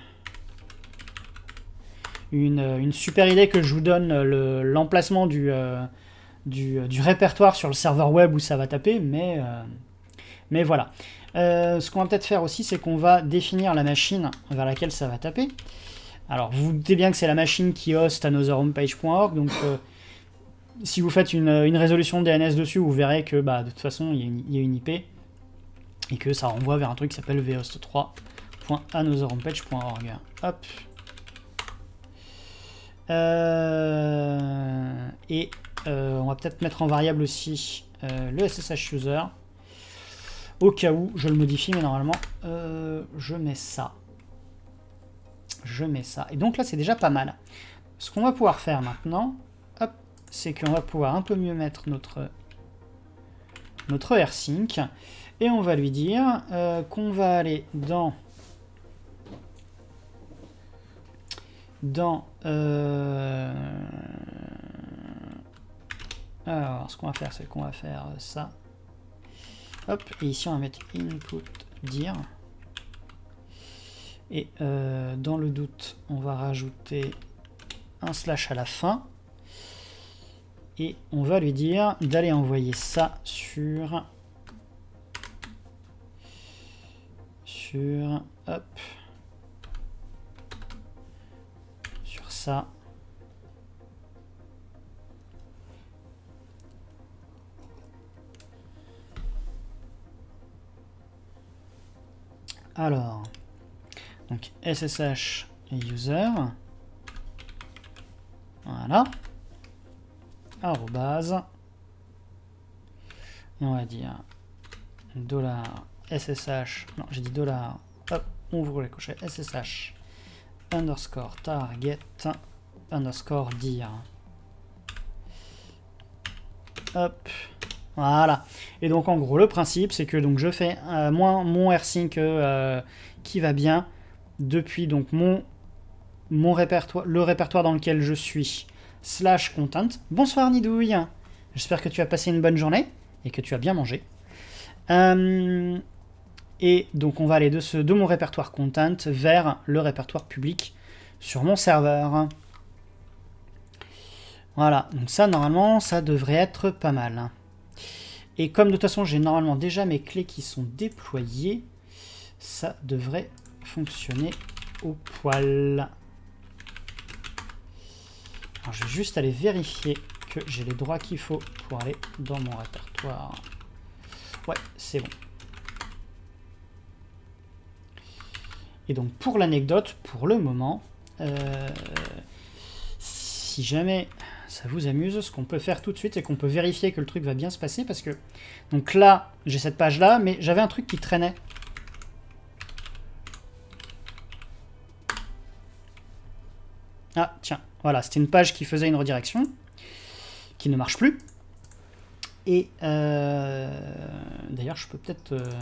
Speaker 1: une, une super idée que je vous donne l'emplacement le, du, euh, du, du répertoire sur le serveur web où ça va taper, mais, euh, mais voilà. Euh, ce qu'on va peut-être faire aussi, c'est qu'on va définir la machine vers laquelle ça va taper. Alors, vous vous doutez bien que c'est la machine qui host another homepage point org, donc euh, si vous faites une, une résolution D N S dessus, vous verrez que bah, de toute façon, il y a une, il y a une I P et que ça renvoie vers un truc qui s'appelle v host trois point another homepage point org. Hop. Euh, et euh, on va peut-être mettre en variable aussi euh, le S S H user. Au cas où, je le modifie, mais normalement, euh, je mets ça. Je mets ça. Et donc là, c'est déjà pas mal. Ce qu'on va pouvoir faire maintenant, hop, c'est qu'on va pouvoir un peu mieux mettre notre, notre rsync. Et on va lui dire euh, qu'on va aller dans... Dans... Euh, alors, ce qu'on va faire, c'est qu'on va faire ça. Hop, et ici on va mettre input dir. Et euh, dans le doute, on va rajouter un slash à la fin. Et on va lui dire d'aller envoyer ça sur... Sur... Hop. Sur ça. Alors, donc S S H user, voilà, arrobase, et on va dire dollar ssh, non j'ai dit dollar, hop, on ouvre les cochets ssh underscore target underscore dir, hop. Voilà. Et donc en gros le principe c'est que donc je fais euh, moi, mon rsync euh, qui va bien depuis donc mon mon répertoire, le répertoire dans lequel je suis slash content. Bonsoir Nidouille. J'espère que tu as passé une bonne journée et que tu as bien mangé. Euh, et donc on va aller de ce de mon répertoire content vers le répertoire public sur mon serveur. Voilà. Donc ça normalement ça devrait être pas mal. Et comme de toute façon j'ai normalement déjà mes clés qui sont déployées, ça devrait fonctionner au poil. Alors je vais juste aller vérifier que j'ai les droits qu'il faut pour aller dans mon répertoire. Ouais, c'est bon. Et donc pour l'anecdote, pour le moment, euh, si jamais... ça vous amuse, ce qu'on peut faire tout de suite, c'est qu'on peut vérifier que le truc va bien se passer, parce que... Donc là, j'ai cette page-là, mais j'avais un truc qui traînait. Ah, tiens, voilà, c'était une page qui faisait une redirection, qui ne marche plus. Et, euh... d'ailleurs, je peux peut-être... Euh...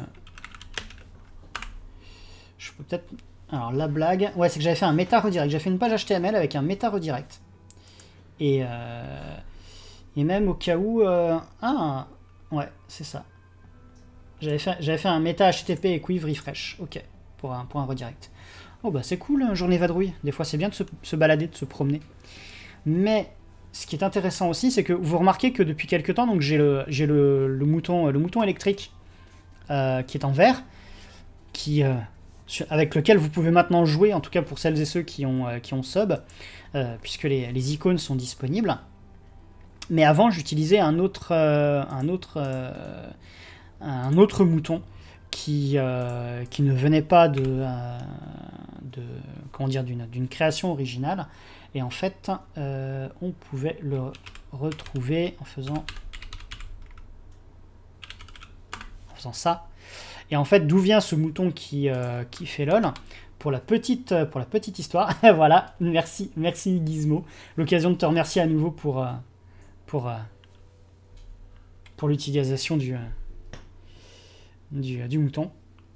Speaker 1: Je peux peut-être... Alors, la blague... Ouais, c'est que j'avais fait un méta-redirect. J'ai fait une page H T M L avec un méta-redirect. Et, euh, et même au cas où... Euh, ah, ouais, c'est ça. J'avais fait, j'avais fait un méta H T T P et quiv refresh. Ok, pour un, pour un redirect. Oh bah c'est cool, hein, journée vadrouille. Des fois c'est bien de se, se balader, de se promener. Mais ce qui est intéressant aussi, c'est que vous remarquez que depuis quelques temps, donc j'ai le, j'ai le, le, mouton, le mouton électrique euh, qui est en vert, qui... Euh, avec lequel vous pouvez maintenant jouer, en tout cas pour celles et ceux qui ont, euh, qui ont sub, euh, puisque les, les icônes sont disponibles. Mais avant, j'utilisais un autre, euh, un, autre, euh, un autre mouton qui, euh, qui ne venait pas de, euh, de comment dire, d'une, d'une création originale. Et en fait, euh, on pouvait le retrouver en faisant, en faisant ça. Et en fait, d'où vient ce mouton qui, euh, qui fait lol? Pour la petite, pour la petite histoire, voilà, merci, merci Gizmo. L'occasion de te remercier à nouveau pour, euh, pour, euh, pour l'utilisation du, euh, du, euh, du mouton.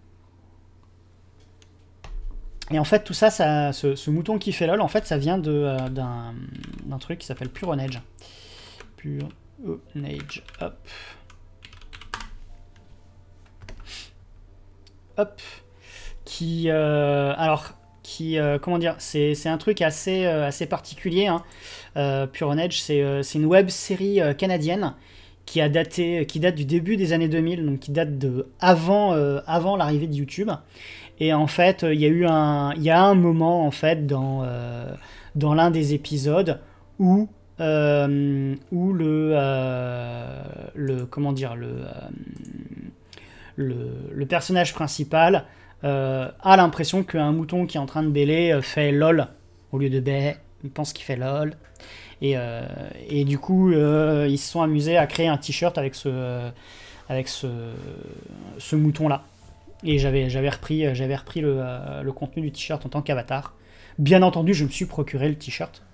Speaker 1: Et en fait, tout ça, ça ce, ce mouton qui fait lol, en fait, ça vient de, euh, d'un, d'un truc qui s'appelle Puronage. Puronage, hop. Hop, qui, euh, alors, qui, euh, comment dire, c'est, c'est un truc assez, euh, assez particulier. Hein. Euh, Puronage, c'est, euh, c'est une web série euh, canadienne qui a daté, qui date du début des années deux mille, donc qui date de avant, euh, avant l'arrivée de YouTube. Et en fait, il y a eu un, il y a un moment en fait dans, euh, dans l'un des épisodes où, euh, où le, euh, le, comment dire, le, euh, le, le personnage principal euh, a l'impression qu'un mouton qui est en train de bêler fait lol au lieu de bé. Il pense qu'il fait lol. Et, euh, et du coup, euh, ils se sont amusés à créer un t-shirt avec ce, euh, avec ce, ce mouton-là. Et j'avais, j'avais repris, j'avais repris le, euh, le contenu du t-shirt en tant qu'avatar. Bien entendu, je me suis procuré le t-shirt.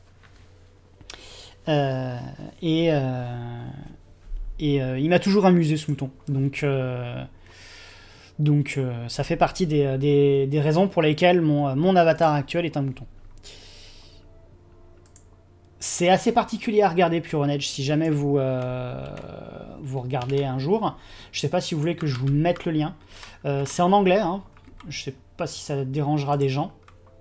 Speaker 1: Euh, et euh, et euh, il m'a toujours amusé, ce mouton. Donc, euh, donc euh, ça fait partie des, des, des raisons pour lesquelles mon, mon avatar actuel est un mouton. C'est assez particulier à regarder Pure Edge si jamais vous, euh, vous regardez un jour. Je sais pas si vous voulez que je vous mette le lien. Euh, c'est en anglais, hein. Je sais pas si ça dérangera des gens.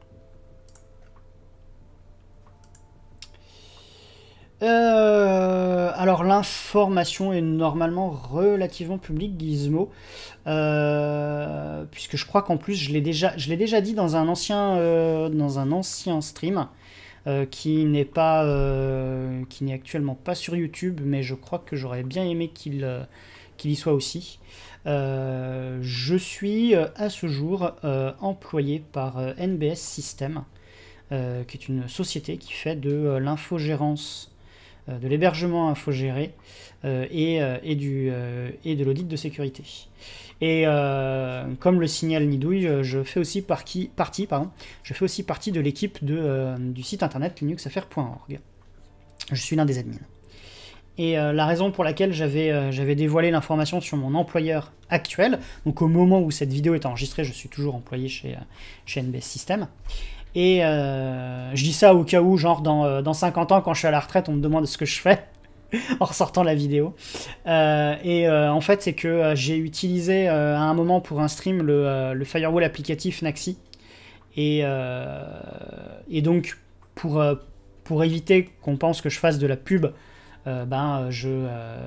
Speaker 1: Euh, alors l'information est normalement relativement publique, Gizmo, euh, puisque je crois qu'en plus je l'ai déjà, je l'ai déjà dit dans un ancien, euh, dans un ancien stream. Euh, qui n'est pas, euh, qui n'est actuellement pas sur YouTube, mais je crois que j'aurais bien aimé qu'il euh, qu'il y soit aussi. Euh, je suis euh, à ce jour euh, employé par euh, N B S System, euh, qui est une société qui fait de euh, l'infogérance, euh, de l'hébergement infogéré euh, et, euh, et, du, euh, et de l'audit de sécurité. Et euh, comme le signale Nidouille, je fais aussi partie, partie, pardon, je fais aussi partie de l'équipe de, euh, du site internet linuxaffaires point org. Je suis l'un des admins. Et euh, la raison pour laquelle j'avais euh, j'avais dévoilé l'information sur mon employeur actuel, donc au moment où cette vidéo est enregistrée, je suis toujours employé chez, chez N B S System. Et euh, je dis ça au cas où, genre dans, dans cinquante ans, quand je suis à la retraite, on me demande ce que je fais. En ressortant la vidéo. Euh, et euh, en fait, c'est que euh, j'ai utilisé euh, à un moment pour un stream le, euh, le firewall applicatif Naxi. Et, euh, et donc, pour, euh, pour éviter qu'on pense que je fasse de la pub, euh, ben, je, euh,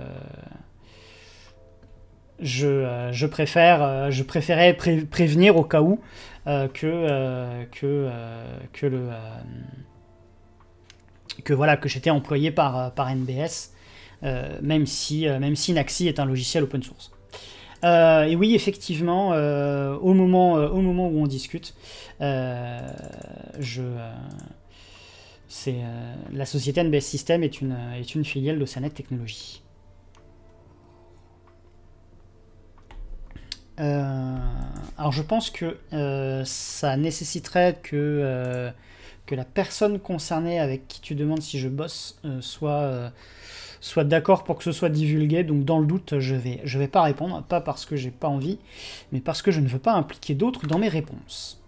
Speaker 1: je, euh, je, préfère, euh, je préférais pré prévenir au cas où euh, que, euh, que, euh, que, le, euh, que, voilà, que j'étais employé par, par N B S. Euh, même, si, euh, même si Naxi est un logiciel open source. Euh, et oui, effectivement, euh, au, moment, euh, au moment où on discute, euh, je, euh, c'est, euh, la société N B S System est une, est une filiale d'Osanet Technologies. Euh, alors je pense que euh, ça nécessiterait que, euh, que la personne concernée avec qui tu demandes si je bosse euh, soit... Euh, soit d'accord pour que ce soit divulgué, donc dans le doute, je vais, je vais pas répondre, pas parce que j'ai pas envie, mais parce que je ne veux pas impliquer d'autres dans mes réponses.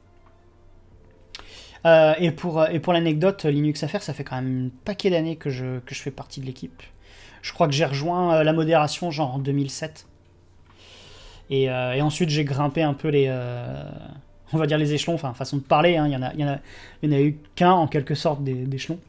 Speaker 1: Euh, et pour, et pour l'anecdote, Linuxaffaires, ça fait quand même un paquet d'années que je, que je fais partie de l'équipe. Je crois que j'ai rejoint la modération genre en deux mille sept. Et, euh, et ensuite, j'ai grimpé un peu les... Euh, on va dire les échelons, enfin, façon de parler, hein, il y en a, il y en a, il y en a eu qu'un, en quelque sorte, d'échelons.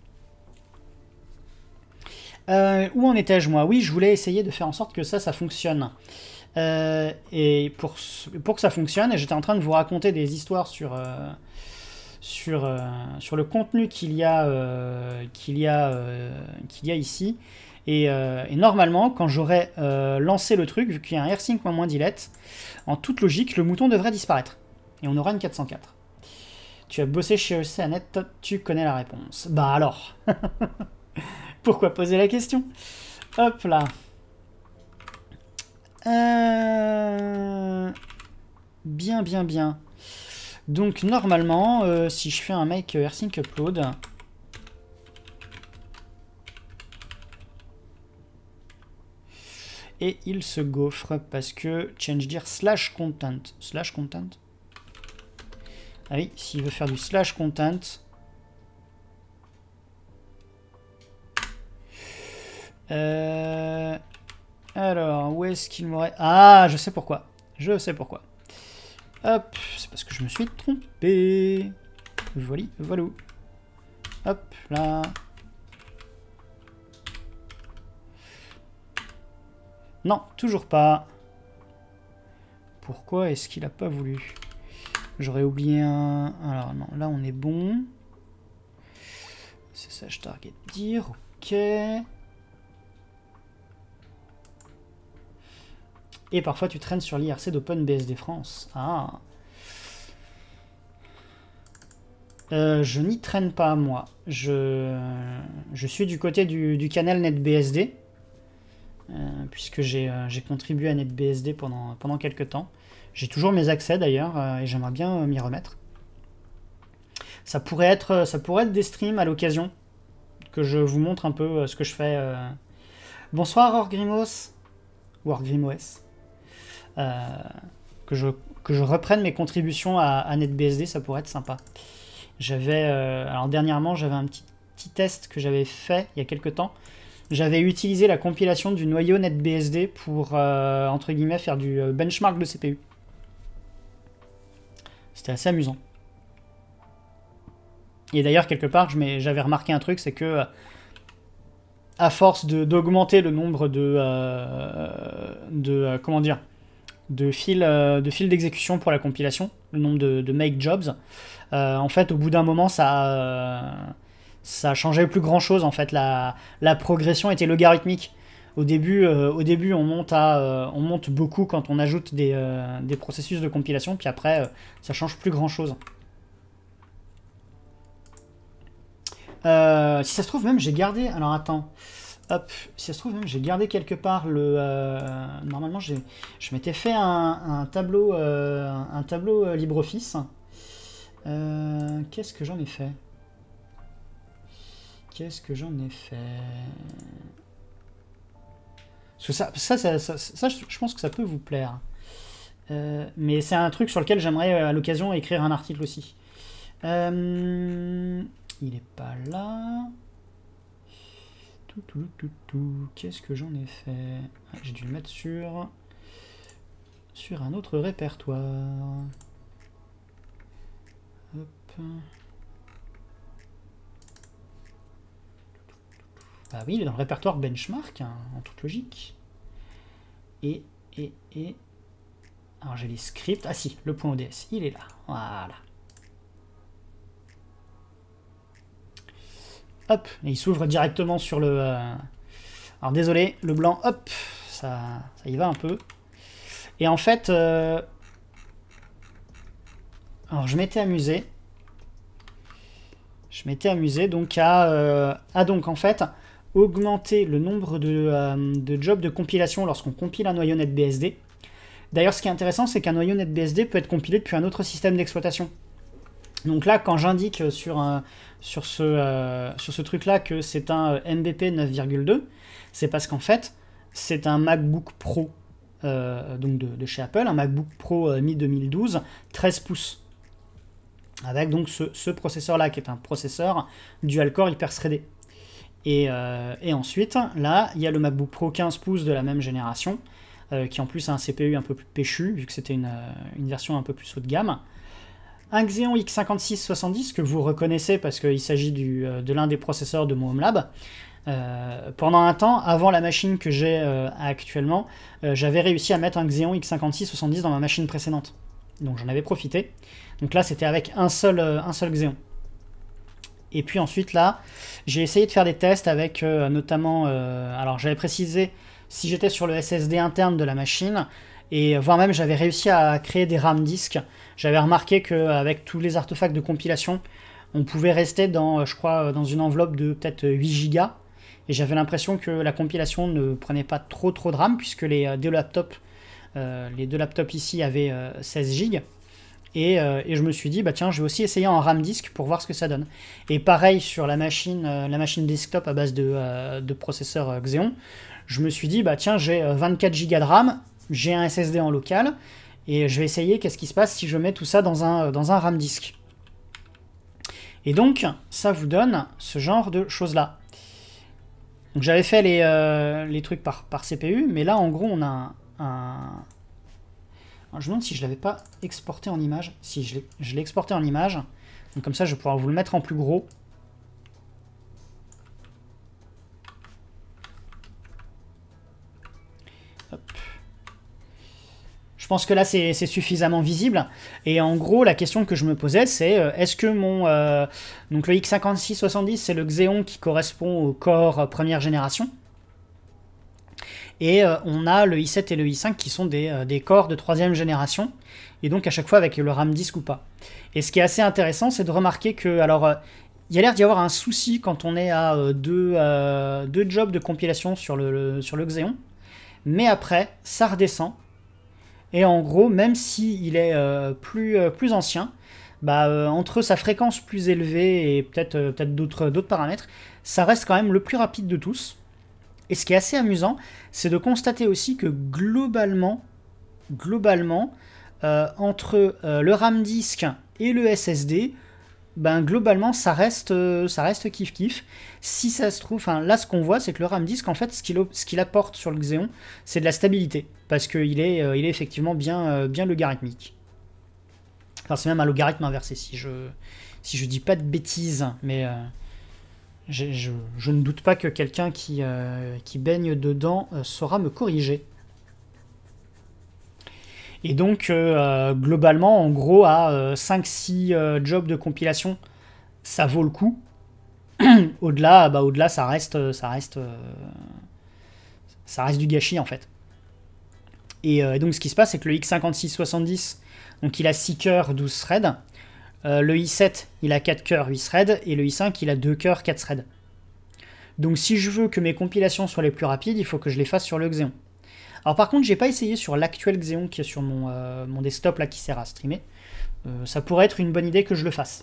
Speaker 1: Euh, où en étais-je, moi? Oui, je voulais essayer de faire en sorte que ça, ça fonctionne. Euh, et pour, pour que ça fonctionne, j'étais en train de vous raconter des histoires sur, euh, sur, euh, sur le contenu qu'il y a, euh, qu'il y a, euh, qu'il y a ici. Et, euh, et normalement, quand j'aurai euh, lancé le truc, vu qu'il y a un rsync-delete, en toute logique, le mouton devrait disparaître. Et on aura une quatre cent quatre. Tu as bossé chez Osanet, tu connais la réponse. Bah alors pourquoi poser la question? Hop là. Euh... Bien, bien, bien. Donc, normalement, euh, si je fais un make rsync upload... Et il se gaufre parce que change dir slash content. Slash content. Ah oui, s'il veut faire du slash content... Euh, alors, où est-ce qu'il m'aurait... Ah, je sais pourquoi. Je sais pourquoi. Hop, c'est parce que je me suis trompé. Voilà, voilà. Hop, là. Non, toujours pas. Pourquoi est-ce qu'il a pas voulu? J'aurais oublié un... Alors non, là on est bon. C'est ça, je target dire. Ok. Et parfois tu traînes sur l'I R C d'OpenBSD France. Ah. Euh, je n'y traîne pas, moi. Je, je suis du côté du, du canal NetBSD. Euh, puisque j'ai euh, contribué à NetBSD pendant, pendant quelques temps. J'ai toujours mes accès d'ailleurs, euh, et j'aimerais bien euh, m'y remettre. Ça pourrait, être, ça pourrait être des streams à l'occasion, que je vous montre un peu euh, ce que je fais. Euh... Bonsoir Orgrimos, ou Orgrimos. Euh, que, je, que je reprenne mes contributions à, à NetBSD, ça pourrait être sympa. J'avais, euh, alors dernièrement, j'avais un petit, petit test que j'avais fait il y a quelques temps. J'avais utilisé la compilation du noyau NetBSD pour, euh, entre guillemets, faire du benchmark de C P U. C'était assez amusant. Et d'ailleurs, quelque part, j'avais remarqué un truc, c'est que, à force d'augmenter le nombre de, euh, de euh, comment dire, de fils euh, de fils d'exécution pour la compilation, le nombre de, de make jobs, euh, en fait, au bout d'un moment, ça... Euh, ça changeait plus grand chose en fait, la, la progression était logarithmique. Au début, euh, au début on, monte à, euh, on monte beaucoup quand on ajoute des, euh, des processus de compilation, puis après euh, ça change plus grand chose. Euh, si ça se trouve même j'ai gardé, alors attends, hop, si ça se trouve même j'ai gardé quelque part le, euh, normalement je m'étais fait un, un tableau, euh, un tableau euh, LibreOffice. Euh, Qu'est-ce que j'en ai fait? Qu'est-ce que j'en ai fait? Parce que ça, ça, ça, ça, ça, je pense que ça peut vous plaire. Euh, mais c'est un truc sur lequel j'aimerais à l'occasion écrire un article aussi. Euh, il est pas là. Tout, tout, tout, tout. Qu'est-ce que j'en ai fait? Ah, j'ai dû le mettre sur, sur un autre répertoire. Hop. Ah oui, il est dans le répertoire benchmark, hein, en toute logique. Et, et, et... Alors j'ai les scripts. Ah si, le point O D S, il est là. Voilà. Hop, et il s'ouvre directement sur le... Euh... Alors désolé, le blanc, hop, ça, ça y va un peu. Et en fait... Euh... Alors je m'étais amusé. Je m'étais amusé donc à... Euh... à donc en fait... augmenter le nombre de, euh, de jobs de compilation lorsqu'on compile un noyau NetBSD. D'ailleurs, ce qui est intéressant, c'est qu'un noyau NetBSD peut être compilé depuis un autre système d'exploitation. Donc là, quand j'indique sur, un, sur ce, euh, sur ce truc-là que c'est un M B P neuf virgule deux, c'est parce qu'en fait, c'est un MacBook Pro euh, donc de, de chez Apple, un MacBook Pro euh, mi deux mille douze, treize pouces. Avec donc ce, ce processeur-là, qui est un processeur dual-core hyper-threadé. Et, euh, et ensuite, là, il y a le MacBook Pro quinze pouces de la même génération, euh, qui en plus a un C P U un peu plus péchu, vu que c'était une, euh, une version un peu plus haut de gamme. Un Xeon X cinquante-six soixante-dix, que vous reconnaissez parce qu'il s'agit euh, de l'un des processeurs de mon HomeLab. Euh, pendant un temps, avant la machine que j'ai euh, actuellement, euh, j'avais réussi à mettre un Xeon X cinquante-six soixante-dix dans ma machine précédente. Donc j'en avais profité. Donc là, c'était avec un seul, euh, un seul Xeon. Et puis ensuite là, j'ai essayé de faire des tests avec euh, notamment, euh, alors j'avais précisé si j'étais sur le S S D interne de la machine, et voire même j'avais réussi à créer des RAM disques. J'avais remarqué qu'avec tous les artefacts de compilation, on pouvait rester dans, je crois, dans une enveloppe de peut-être huit gigas, et j'avais l'impression que la compilation ne prenait pas trop trop de RAM, puisque les deux laptops, euh, les deux laptops ici avaient euh, seize gigas. Et, euh, et je me suis dit, bah tiens, je vais aussi essayer en RAM disk pour voir ce que ça donne. Et pareil sur la machine, euh, la machine desktop à base de, euh, de processeur euh, Xeon, je me suis dit, bah tiens, j'ai vingt-quatre gigas de RAM, j'ai un S S D en local, et je vais essayer qu'est-ce qui se passe si je mets tout ça dans un, dans un RAM disk. Et donc, ça vous donne ce genre de choses-là. Donc j'avais fait les, euh, les trucs par, par C P U, mais là, en gros, on a un... un Alors, je me demande si je ne l'avais pas exporté en image. Si, je l'ai exporté en image. Donc comme ça, je vais pouvoir vous le mettre en plus gros. Hop. pense que là, c'est suffisamment visible. Et en gros, la question que je me posais, c'est euh, est-ce que mon... Euh, donc le X cinquante-six soixante-dix, c'est le Xeon qui correspond au Core euh, première génération. Et euh, on a le i sept et le i cinq qui sont des, euh, des Cores de troisième génération. Et donc à chaque fois avec le RAM disque ou pas. Et ce qui est assez intéressant, c'est de remarquer que... Alors, euh, il y a l'air d'y avoir un souci quand on est à euh, deux, euh, deux jobs de compilation sur le, le, sur le Xeon. Mais après, ça redescend. Et en gros, même s'il est euh, plus, euh, plus ancien, bah, euh, entre sa fréquence plus élevée et peut-être euh, peut-être d'autres d'autres paramètres, ça reste quand même le plus rapide de tous. Et ce qui est assez amusant, c'est de constater aussi que globalement, globalement euh, entre euh, le RAM disque et le S S D, ben, globalement, ça reste, euh, ça reste kiff-kiff. Si ça se trouve, enfin, là, ce qu'on voit, c'est que le RAM disque, en fait, ce qu'il ce qu'il apporte sur le Xeon, c'est de la stabilité. Parce qu'il est, euh, il est effectivement bien, euh, bien logarithmique. Enfin, c'est même un logarithme inversé, si je, si je dis pas de bêtises. Mais euh, je, je, je ne doute pas que quelqu'un qui, euh, qui baigne dedans euh, saura me corriger. Et donc, euh, globalement, en gros, à euh, cinq six euh, jobs de compilation, ça vaut le coup. Au-delà, bah, au-delà, ça reste, ça reste, euh, ça reste du gâchis, en fait. Et euh, donc, ce qui se passe, c'est que le X cinquante-six soixante-dix, donc il a six cœurs, douze threads. Euh, le i sept, il a quatre cœurs, huit threads. Et le i cinq, il a deux cœurs, quatre threads. Donc, si je veux que mes compilations soient les plus rapides, il faut que je les fasse sur le Xeon. Alors par contre, j'ai pas essayé sur l'actuel Xeon qui est sur mon, euh, mon desktop là qui sert à streamer. Euh, ça pourrait être une bonne idée que je le fasse.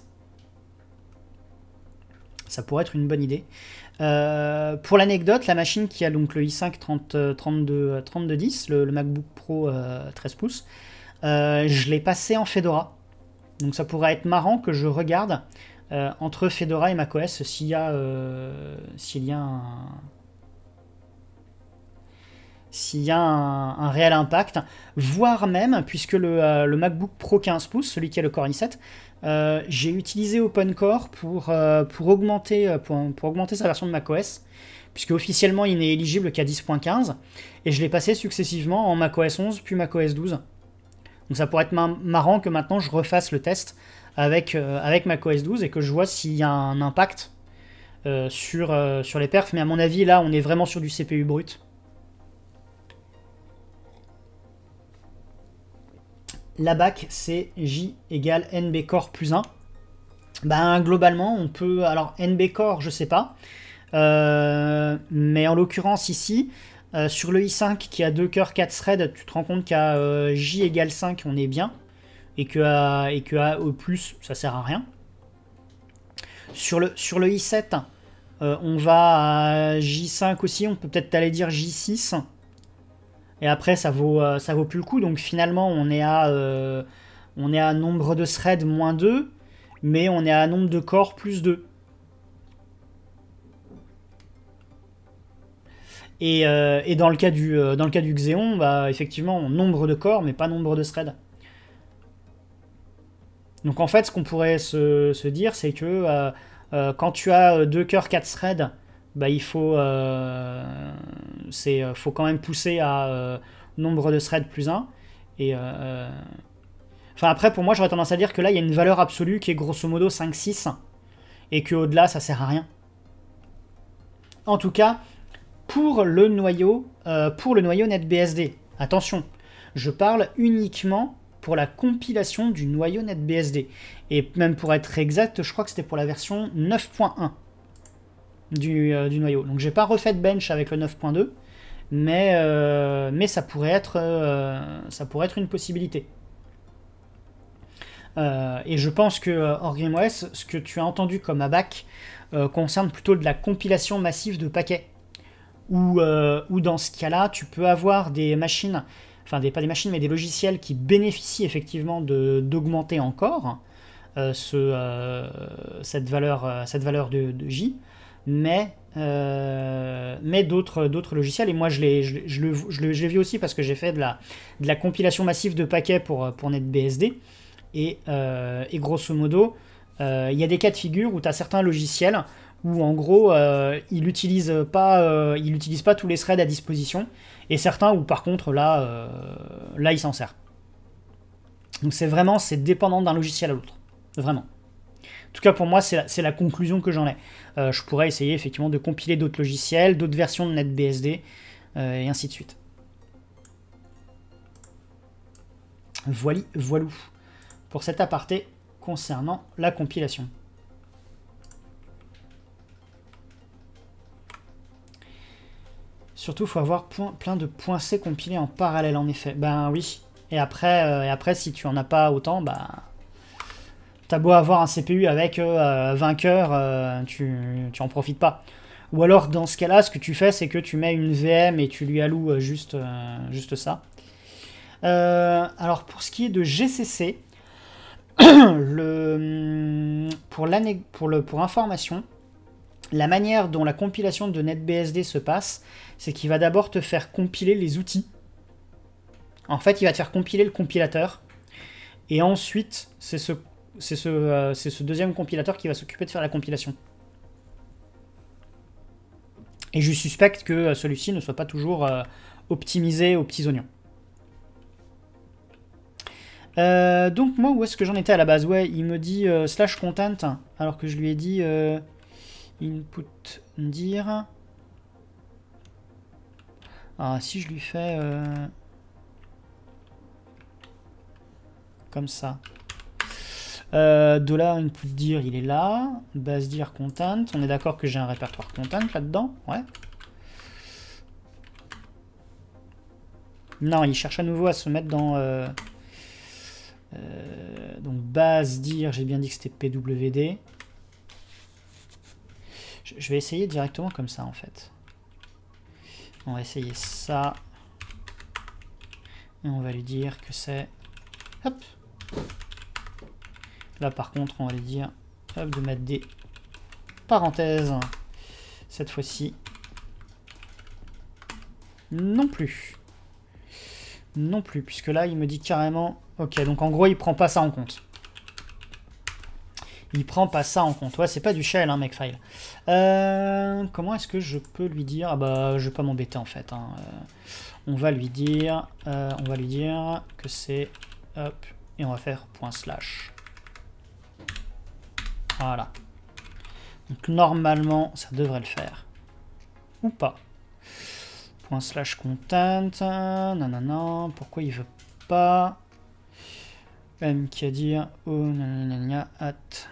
Speaker 1: Ça pourrait être une bonne idée. Euh, pour l'anecdote, la machine qui a donc le i cinq trente-deux dix, le, le MacBook Pro euh, treize pouces, euh, je l'ai passé en Fedora. Donc ça pourrait être marrant que je regarde euh, entre Fedora et macOS s'il y a, euh, s'il y a un... s'il y a un, un réel impact, voire même, puisque le, euh, le MacBook Pro quinze pouces, celui qui a le Core i sept, euh, j'ai utilisé OpenCore pour, euh, pour, augmenter, pour, pour augmenter sa version de macOS, puisque officiellement il n'est éligible qu'à dix point quinze, et je l'ai passé successivement en macOS onze puis macOS douze. Donc ça pourrait être mar marrant que maintenant je refasse le test avec, euh, avec macOS douze et que je vois s'il y a un impact euh, sur, euh, sur les perfs, mais à mon avis là on est vraiment sur du C P U brut. La B A C, c'est J égale N B Core plus un. Ben, globalement, on peut... Alors, N B Core, je sais pas. Euh, mais en l'occurrence, ici, euh, sur le i cinq qui a deux cœurs, quatre threads, tu te rends compte qu'à euh, J égale cinq, on est bien. Et qu'à et que à E plus, ça sert à rien. Sur le, sur le i sept, euh, on va à J cinq aussi. On peut peut-être aller dire J six. Et après, ça vaut, euh, ça vaut plus le coup. Donc finalement, on est à, euh, on est à nombre de threads moins deux, mais on est à nombre de corps plus deux. Et, euh, et dans, le cas du, euh, dans le cas du Xeon, bah, effectivement, nombre de corps, mais pas nombre de threads. Donc en fait, ce qu'on pourrait se, se dire, c'est que euh, euh, quand tu as deux cœurs, quatre threads, bah, il faut, euh, c'est, faut quand même pousser à euh, nombre de threads plus un. Et, euh, enfin, après, pour moi, j'aurais tendance à dire que là, il y a une valeur absolue qui est grosso modo cinq six, et qu'au-delà, ça sert à rien. En tout cas, pour le noyau, euh, pour le noyau NetBSD, attention, je parle uniquement pour la compilation du noyau NetBSD. Et même pour être exact, je crois que c'était pour la version neuf point un. Du, euh, du noyau. Donc j'ai pas refait de bench avec le neuf point deux, mais, euh, mais ça, pourrait être, euh, ça pourrait être une possibilité. Euh, et je pense que euh, OrgrimOS, ce que tu as entendu comme A B A C, euh, concerne plutôt de la compilation massive de paquets. Ou euh, dans ce cas-là, tu peux avoir des machines, enfin des, pas des machines, mais des logiciels qui bénéficient effectivement d'augmenter encore euh, ce, euh, cette valeur, euh, cette valeur de, de J. Mais, euh, mais d'autres logiciels, et moi je l'ai je, je, je, je vu aussi parce que j'ai fait de la, de la compilation massive de paquets pour, pour NetBSD, et, euh, et grosso modo, il euh, y a des cas de figure où tu as certains logiciels où en gros, euh, il n'utilise pas, euh, il utilise pas tous les threads à disposition, et certains où par contre, là, euh, là il s'en sert. Donc c'est vraiment, c'est dépendant d'un logiciel à l'autre. Vraiment. En tout cas, pour moi, c'est la, la conclusion que j'en ai. Euh, je pourrais essayer effectivement de compiler d'autres logiciels, d'autres versions de NetBSD, euh, et ainsi de suite. Voilà, voilou. Pour cet aparté concernant la compilation. Surtout, il faut avoir point, plein de points C compilés en parallèle, en effet. Ben oui. Et après, euh, et après si tu en as pas autant, bah... T'as beau avoir un C P U avec euh, vingt cœurs, euh, tu, tu en profites pas. Ou alors, dans ce cas-là, ce que tu fais, c'est que tu mets une V M et tu lui alloues juste, euh, juste ça. Euh, alors, pour ce qui est de G C C, le, pour, pour, le, pour information, la manière dont la compilation de NetBSD se passe, c'est qu'il va d'abord te faire compiler les outils. En fait, il va te faire compiler le compilateur. Et ensuite, c'est ce, c'est ce, euh, c'est ce deuxième compilateur qui va s'occuper de faire la compilation. Et je suspecte que celui-ci ne soit pas toujours euh, optimisé aux petits oignons. Euh, donc moi, où est-ce que j'en étais à la base? Ouais, il me dit euh, slash content, alors que je lui ai dit euh, input dir. Ah, si je lui fais euh, comme ça. Euh, dollar input dir, il est là. Base dir content. On est d'accord que j'ai un répertoire content là-dedans? Ouais. Non, il cherche à nouveau à se mettre dans... Euh, euh, donc base dir, j'ai bien dit que c'était P W D. Je, je vais essayer directement comme ça en fait. On va essayer ça. Et on va lui dire que c'est... Hop. Là par contre on va lui dire hop, de mettre des parenthèses. Cette fois-ci. Non plus. Non plus, puisque là il me dit carrément... Ok, donc en gros il prend pas ça en compte. Il prend pas ça en compte. Ouais, c'est pas du shell, hein, Makefile. Euh, comment est-ce que je peux lui dire... Ah bah, je vais pas m'embêter en fait. Hein. Euh, on va lui dire... Euh, on va lui dire que c'est... Hop, et on va faire point slash. Voilà. Donc normalement, ça devrait le faire. Ou pas. Point slash content. Nanana. Pourquoi il veut pas? M qui a dire oh nanana at.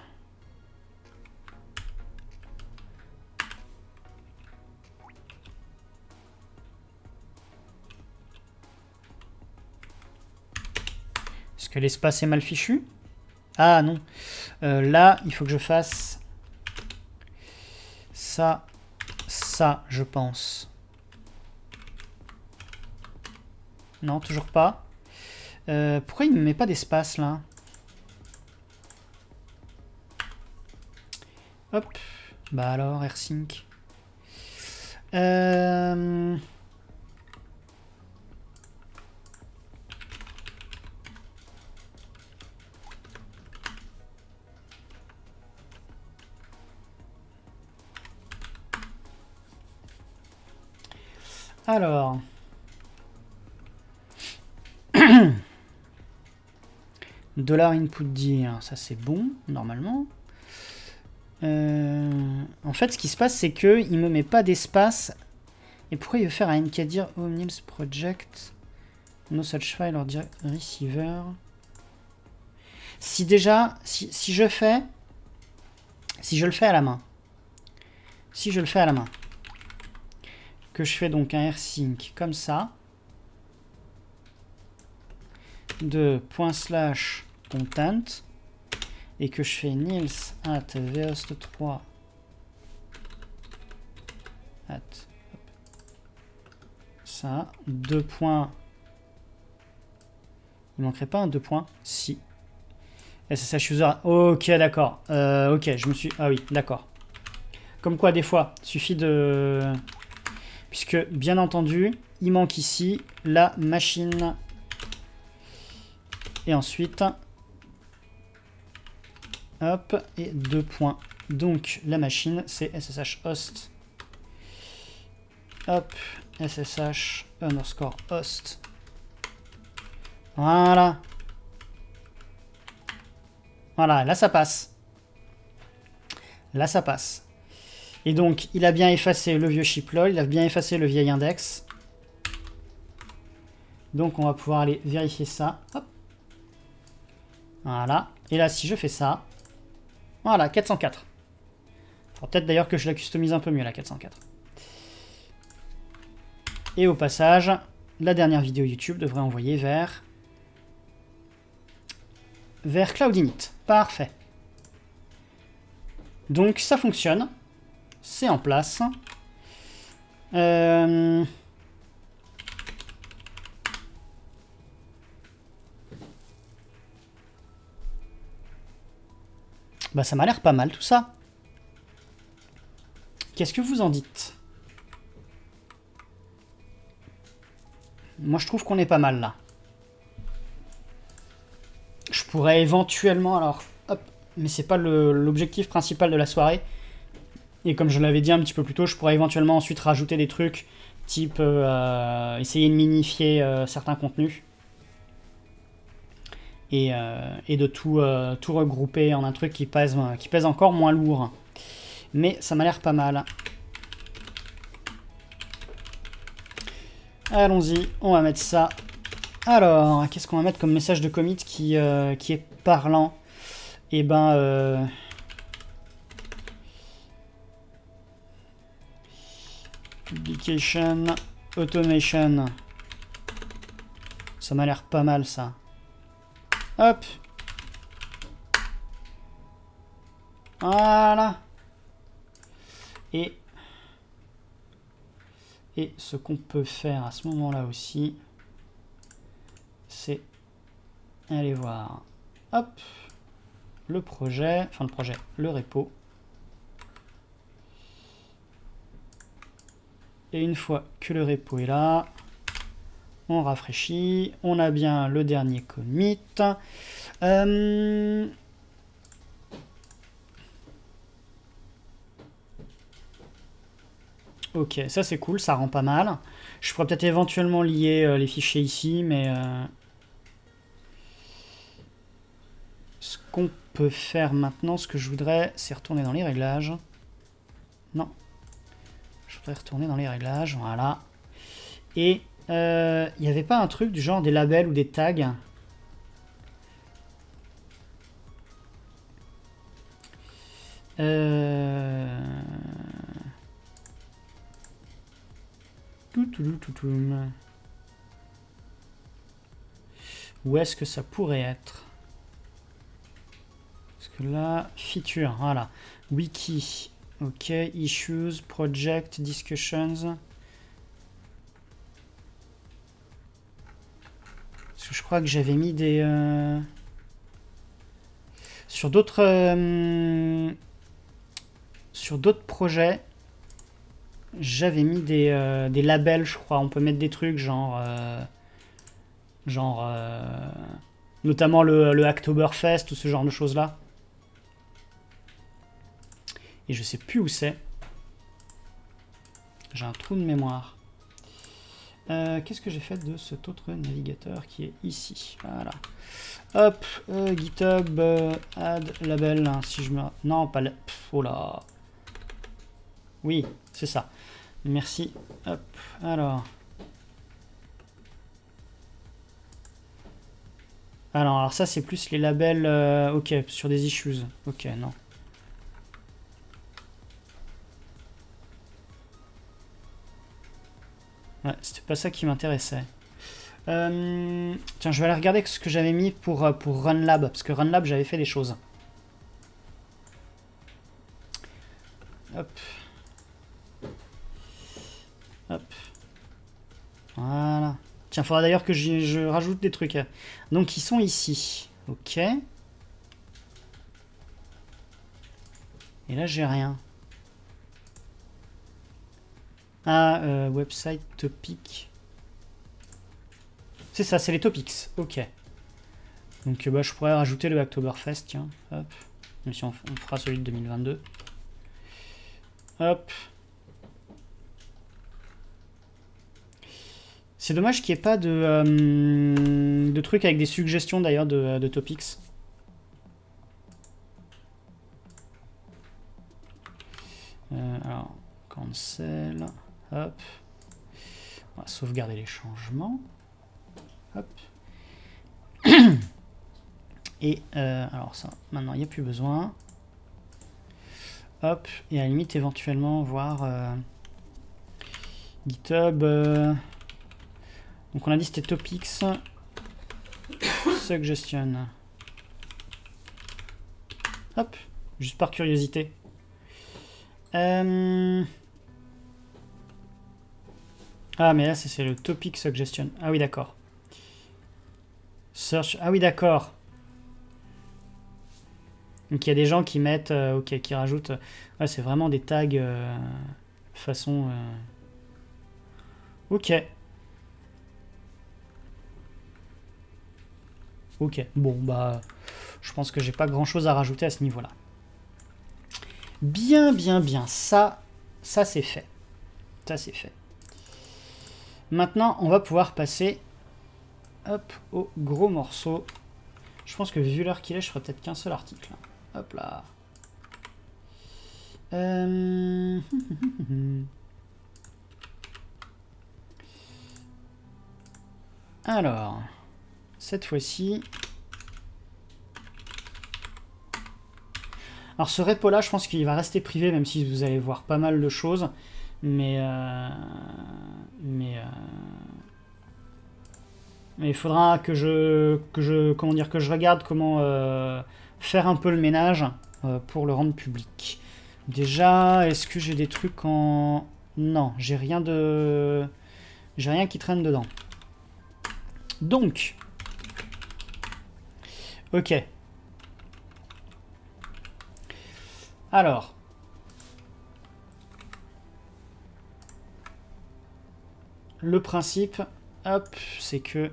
Speaker 1: Est-ce que l'espace est mal fichu? Ah non. Euh, là, il faut que je fasse ça, ça, je pense. Non, toujours pas. Euh, pourquoi il ne me met pas d'espace là? Hop. Bah alors, AirSync. Euh... Alors... Dollar input dir, ça c'est bon, normalement. Euh, en fait, ce qui se passe, c'est que il me met pas d'espace. Et pourquoi il veut faire un mkdir omnils project no such file or receiver? Si déjà, si, si je fais, si je le fais à la main, si je le fais à la main, que je fais donc un AirSync comme ça, de point slash content, et que je fais nils at vhost trois at ça, deux points. Il manquerait pas un deux points? Si. S S H user. Ok, d'accord. Euh, ok, je me suis... Ah oui, d'accord. Comme quoi, des fois, il suffit de... Puisque, bien entendu, il manque ici la machine. Et ensuite... Hop, et deux points. Donc, la machine, c'est S S H host. Hop, S S H underscore host. Voilà. Voilà, là ça passe. Là ça passe. Et donc, il a bien effacé le vieux shiplol, il a bien effacé le vieil index. Donc, on va pouvoir aller vérifier ça. Hop. Voilà. Et là, si je fais ça, voilà, quatre cent quatre. Il faudra peut-être d'ailleurs que je la customise un peu mieux, la quatre cent quatre. Et au passage, la dernière vidéo YouTube devrait envoyer vers... vers Cloudinit. Parfait. Donc, ça fonctionne. C'est en place. Euh... Bah, ça m'a l'air pas mal tout ça. Qu'est-ce que vous en dites? Moi, je trouve qu'on est pas mal là. Je pourrais éventuellement, alors, hop, mais c'est pas l'objectif principal de la soirée. Et comme je l'avais dit un petit peu plus tôt, je pourrais éventuellement ensuite rajouter des trucs, type euh, essayer de minifier euh, certains contenus. Et, euh, et de tout, euh, tout regrouper en un truc qui pèse, qui pèse encore moins lourd. Mais ça m'a l'air pas mal. Allons-y, on va mettre ça. Alors, qu'est-ce qu'on va mettre comme message de commit qui, euh, qui est parlant? Eh ben... Euh... Publication, automation. Ça m'a l'air pas mal, ça. Hop. Voilà. Et... Et ce qu'on peut faire à ce moment-là aussi, c'est aller voir, hop, le projet, enfin le projet, le repo. Et une fois que le repo est là, on rafraîchit, on a bien le dernier commit. Euh... Ok, ça c'est cool, ça rend pas mal. Je pourrais peut-être éventuellement lier euh, les fichiers ici, mais... Euh... Ce qu'on peut faire maintenant, ce que je voudrais, c'est retourner dans les réglages. Non. Je voudrais retourner dans les réglages, voilà. Et il euh, n'y avait pas un truc du genre des labels ou des tags? Euh... Où est-ce que ça pourrait être? Parce que là, feature, voilà. Wiki, ok, issues, project, discussions. Parce que je crois que j'avais mis des... Euh... Sur d'autres... Euh... Sur d'autres projets... J'avais mis des, euh, des labels, je crois. On peut mettre des trucs genre... Euh, genre... Euh, notamment le, le Hacktoberfest ou ce genre de choses-là. Et je sais plus où c'est. J'ai un trou de mémoire. Euh, Qu'est-ce que j'ai fait de cet autre navigateur qui est ici? Voilà. Hop, euh, GitHub, euh, add label. Hein, si je me... Non, pas... Pff, oh là. Oui, c'est ça. Merci. Hop, alors. Alors, alors ça, c'est plus les labels... Euh, ok, sur des issues. Ok, non. Ouais, c'était pas ça qui m'intéressait. Euh, tiens, je vais aller regarder ce que j'avais mis pour, pour RunLab. Parce que RunLab, j'avais fait des choses. Hop. Hop. Voilà. Tiens, il faudra d'ailleurs que je, je rajoute des trucs. Donc, ils sont ici. Ok. Et là, j'ai rien. Ah, euh, website topic. C'est ça, c'est les topics. Ok. Donc, bah, je pourrais rajouter le Hacktoberfest, tiens. Hop. Même si on, on fera celui de deux mille vingt-deux. Hop. C'est dommage qu'il n'y ait pas de, euh, de trucs avec des suggestions d'ailleurs de, de topics. Euh, alors, cancel. Hop. On va sauvegarder les changements. Hop. Et euh, alors ça, maintenant il n'y a plus besoin. Hop. Et à la limite, éventuellement, voir euh, GitHub. Euh, donc on a dit c'était topics. Suggestion. Hop. Juste par curiosité. Euh... Ah, mais là, c'est le topic suggestion. Ah oui, d'accord. Search. Ah oui, d'accord. Donc, il y a des gens qui mettent... Euh, ok, qui rajoutent... Ouais, c'est vraiment des tags euh, façon... Euh... Ok. Ok. Bon, bah... Je pense que j'ai pas grand-chose à rajouter à ce niveau-là. Bien, bien, bien. Ça, ça c'est fait. Ça, c'est fait. Maintenant, on va pouvoir passer hop, au gros morceau. Je pense que vu l'heure qu'il est, je ferai peut-être qu'un seul article. Hop là. Euh... Alors, cette fois-ci... Alors ce repo là, je pense qu'il va rester privé, même si vous allez voir pas mal de choses. Mais... Euh, mais... Euh, mais il faudra que je... Que je comment dire, que je regarde comment euh, faire un peu le ménage euh, pour le rendre public. Déjà, est-ce que j'ai des trucs en... Non, j'ai rien de... J'ai rien qui traîne dedans. Donc... Ok. Alors, le principe, hop, c'est que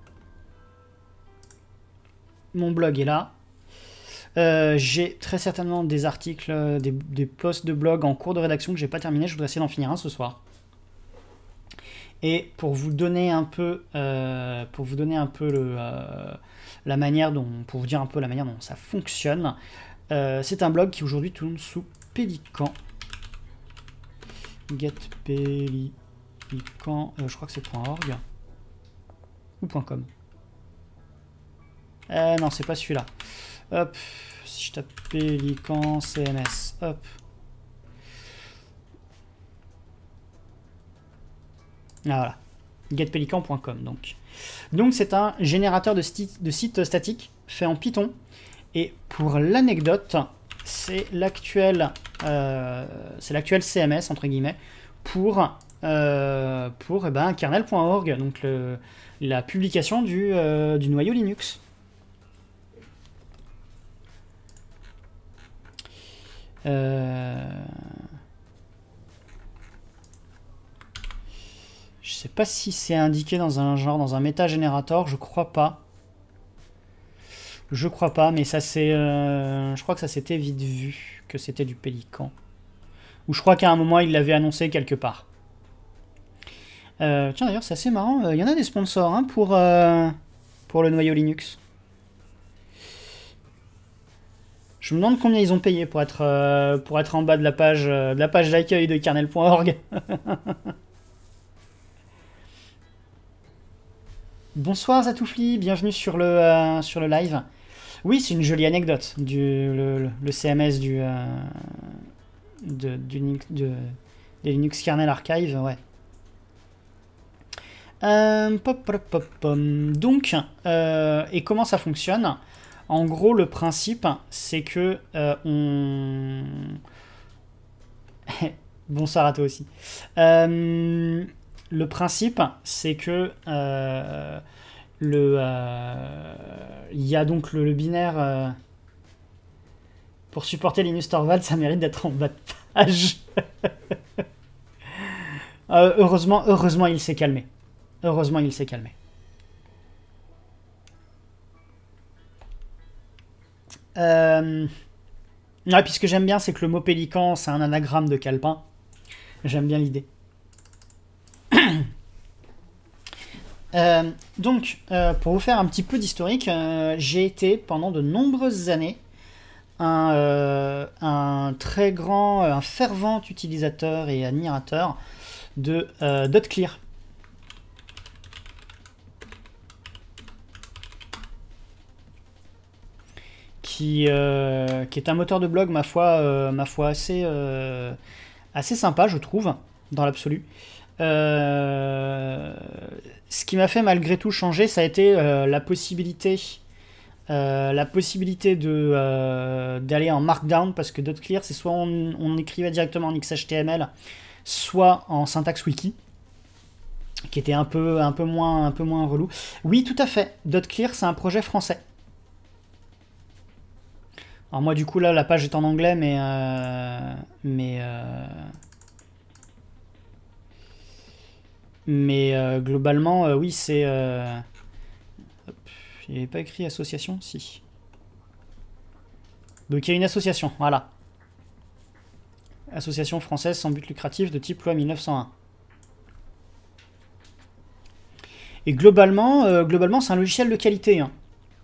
Speaker 1: mon blog est là. Euh, j'ai très certainement des articles, des, des posts de blog en cours de rédaction que j'ai pas terminé. Je voudrais essayer d'en finir un ce soir. Et pour vous donner un peu, euh, pour vous donner un peu le, euh, la manière dont, pour vous dire un peu la manière dont ça fonctionne. Euh, c'est un blog qui aujourd'hui tourne sous Pélican. Get Pélican. Euh, je crois que c'est .org. Ou .com. Euh, non, c'est pas celui-là. Hop. Si je tape Pélican C M S. Hop. Ah, voilà. get pélican point com. Donc, donc c'est un générateur de, de sites statiques fait en Python. Et pour l'anecdote, c'est l'actuel euh, c'est l'actuel C M S, entre guillemets, pour, euh, pour eh ben, kernel point org, donc le, la publication du, euh, du noyau Linux. Euh... Je sais pas si c'est indiqué dans un genre, dans un métagénérateur, je crois pas. Je crois pas, mais ça c'est... Euh, je crois que ça s'était vite vu, que c'était du Pélican. Ou je crois qu'à un moment, il l'avait annoncé quelque part. Euh, tiens, d'ailleurs, c'est assez marrant. Il y en a des sponsors hein, pour, euh, pour le noyau Linux. Je me demande combien ils ont payé pour être, euh, pour être en bas de la page euh, de la page d'accueil de kernel point org. Bonsoir Zatoufli, bienvenue sur le, euh, sur le live. Oui, c'est une jolie anecdote, du, le, le C M S du, euh, de, du, de, des Linux Kernel Archive, ouais. Euh, pop, pop, pop, pop. Donc, euh, et comment ça fonctionne? En gros, le principe, c'est que euh, on... Bonsoir à toi aussi. Euh, le principe, c'est que euh, le, euh, il y a donc le, le binaire euh, pour supporter Linus Torvalds, ça mérite d'être en bas de page. euh, heureusement, heureusement, il s'est calmé. Heureusement, il s'est calmé. Euh... Ouais, puis ce que j'aime bien, c'est que le mot pélican, c'est un anagramme de calepin. J'aime bien l'idée. euh, donc, euh, pour vous faire un petit peu d'historique, euh, j'ai été pendant de nombreuses années un, euh, un très grand, un fervent utilisateur et admirateur de euh, dotclear. Qui, euh, qui est un moteur de blog, ma foi, euh, ma foi assez, euh, assez sympa, je trouve, dans l'absolu. Euh, ce qui m'a fait malgré tout changer, ça a été euh, la possibilité, euh, la possibilité de euh, d'aller en Markdown, parce que dotclear, c'est soit on, on écrivait directement en X H T M L, soit en syntaxe wiki, qui était un peu, un peu moins, un peu moins relou. Oui, tout à fait. dotclear, c'est un projet français. Alors moi, du coup, là, la page est en anglais, mais euh, mais euh, Mais euh, globalement, euh, oui, c'est... Euh... Il n'y avait pas écrit association? Si. Donc il y a une association, voilà. Association française sans but lucratif de type loi mille neuf cent un. Et globalement, euh, globalement c'est un logiciel de qualité. Hein.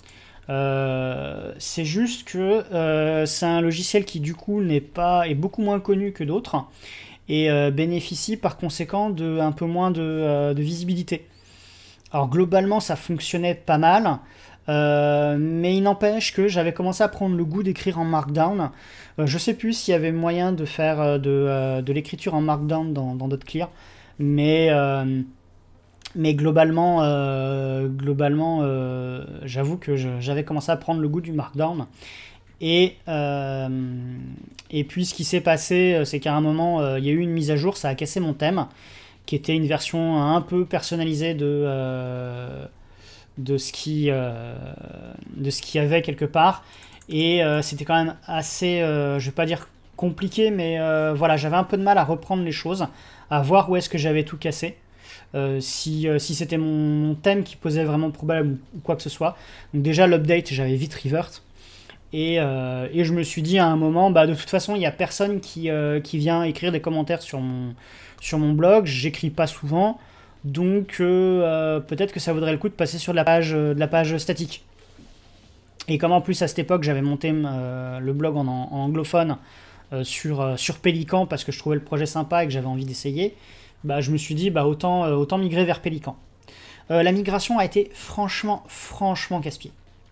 Speaker 1: Euh, c'est juste que euh, c'est un logiciel qui du coup n'est pas est beaucoup moins connu que d'autres et euh, bénéficie par conséquent de un peu moins de, euh, de visibilité. Alors globalement ça fonctionnait pas mal, euh, mais il n'empêche que j'avais commencé à prendre le goût d'écrire en Markdown. Euh, je sais plus s'il y avait moyen de faire euh, de, euh, de l'écriture en Markdown dans, dans dotclear, mais euh, mais globalement, euh, globalement euh, j'avoue que j'avais commencé à prendre le goût du Markdown. Et, euh, et puis ce qui s'est passé, c'est qu'à un moment, euh, il y a eu une mise à jour, ça a cassé mon thème, qui était une version un peu personnalisée de, euh, de ce qui euh, de ce qu'il y avait quelque part. Et euh, c'était quand même assez, euh, je vais pas dire compliqué, mais euh, voilà, j'avais un peu de mal à reprendre les choses, à voir où est-ce que j'avais tout cassé. Euh, si, euh, si c'était mon, mon thème qui posait vraiment problème ou, ou quoi que ce soit. Donc déjà l'update, j'avais vite revert. Et, euh, et je me suis dit à un moment, bah, de toute façon, il n'y a personne qui, euh, qui vient écrire des commentaires sur mon, sur mon blog. J'écris pas souvent. Donc euh, peut-être que ça vaudrait le coup de passer sur de la page, de la page statique. Et comme en plus à cette époque, j'avais monté euh, le blog en, en anglophone euh, sur, euh, sur Pélican parce que je trouvais le projet sympa et que j'avais envie d'essayer, bah, je me suis dit bah, autant, euh, autant migrer vers Pélican. Euh, la migration a été franchement, franchement casse-pied.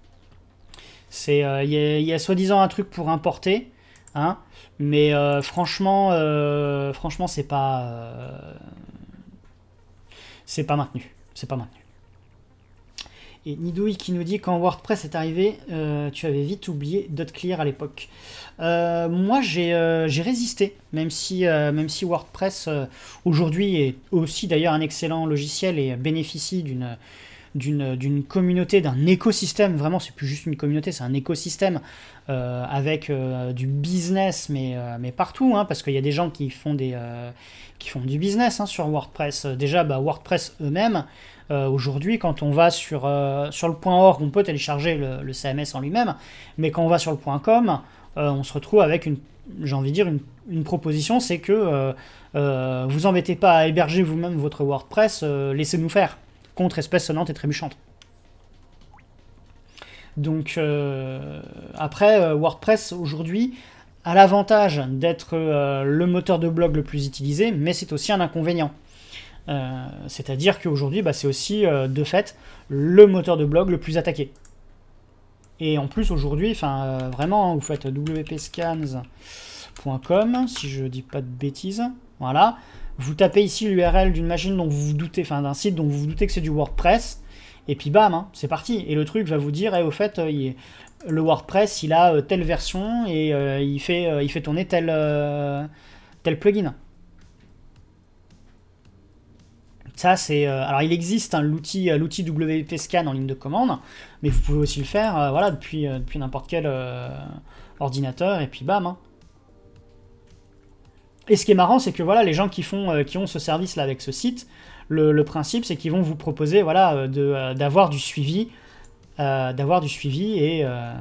Speaker 1: Il euh, y a, y a soi-disant un truc pour importer, hein, mais euh, franchement, euh, franchement c'est pas, euh, c'est pas maintenu. C'est pas maintenu. Et Nidouille qui nous dit quand WordPress est arrivé, euh, tu avais vite oublié dotclear à l'époque. Euh, moi j'ai euh, résisté, même si, euh, même si WordPress euh, aujourd'hui est aussi d'ailleurs un excellent logiciel et bénéficie d'une d'une communauté, d'un écosystème, vraiment c'est plus juste une communauté, c'est un écosystème euh, avec euh, du business, mais, euh, mais partout, hein, parce qu'il y a des gens qui font, des, euh, qui font du business hein, sur WordPress. Déjà, bah, WordPress eux-mêmes, euh, aujourd'hui, quand on va sur, euh, sur le .org, on peut télécharger le, le C M S en lui-même, mais quand on va sur le .com, euh, on se retrouve avec une, j'ai envie de dire, une, une proposition, c'est que euh, euh, vous embêtez pas à héberger vous-même votre WordPress, euh, laissez-nous faire. Contre espèce sonnante et trébuchante. Donc euh, après, euh, WordPress aujourd'hui a l'avantage d'être euh, le moteur de blog le plus utilisé, mais c'est aussi un inconvénient. Euh, C'est-à-dire qu'aujourd'hui, bah, c'est aussi euh, de fait le moteur de blog le plus attaqué. Et en plus aujourd'hui, enfin euh, vraiment, vous faites w p scans point com, si je dis pas de bêtises, voilà. Vous tapez ici l'U R L d'une machine dont vous vous doutez, enfin d'un site dont vous vous doutez que c'est du WordPress, et puis bam, hein, c'est parti. Et le truc va vous dire, eh, au fait, euh, il, le WordPress, il a euh, telle version et euh, il, fait, euh, il fait tourner tel, euh, tel plugin. Ça, c'est. Euh, alors, il existe hein, l'outil euh, l'outil W P Scan en ligne de commande, mais vous pouvez aussi le faire, euh, voilà, depuis, euh, depuis n'importe quel euh, ordinateur, et puis bam. Hein. Et ce qui est marrant, c'est que voilà, les gens qui, font, euh, qui ont ce service-là avec ce site, le, le principe, c'est qu'ils vont vous proposer voilà, d'avoir euh, du suivi, euh, d'avoir du suivi et euh,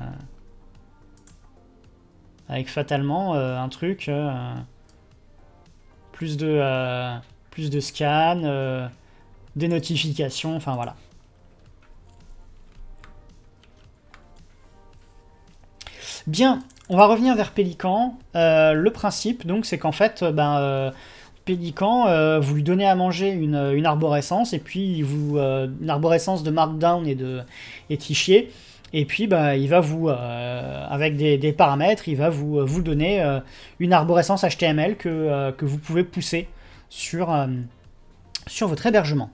Speaker 1: avec fatalement euh, un truc, euh, plus, de, euh, plus de scan, euh, des notifications, enfin voilà. Bien. on va revenir vers Pélican. Euh, le principe, donc, c'est qu'en fait, ben, euh, Pélican, euh, vous lui donnez à manger une, une arborescence, et puis vous, euh, une arborescence de Markdown et de et de fichiers, et puis ben, il va vous, euh, avec des, des paramètres, il va vous, vous donner euh, une arborescence H T M L que, euh, que vous pouvez pousser sur, euh, sur votre hébergement.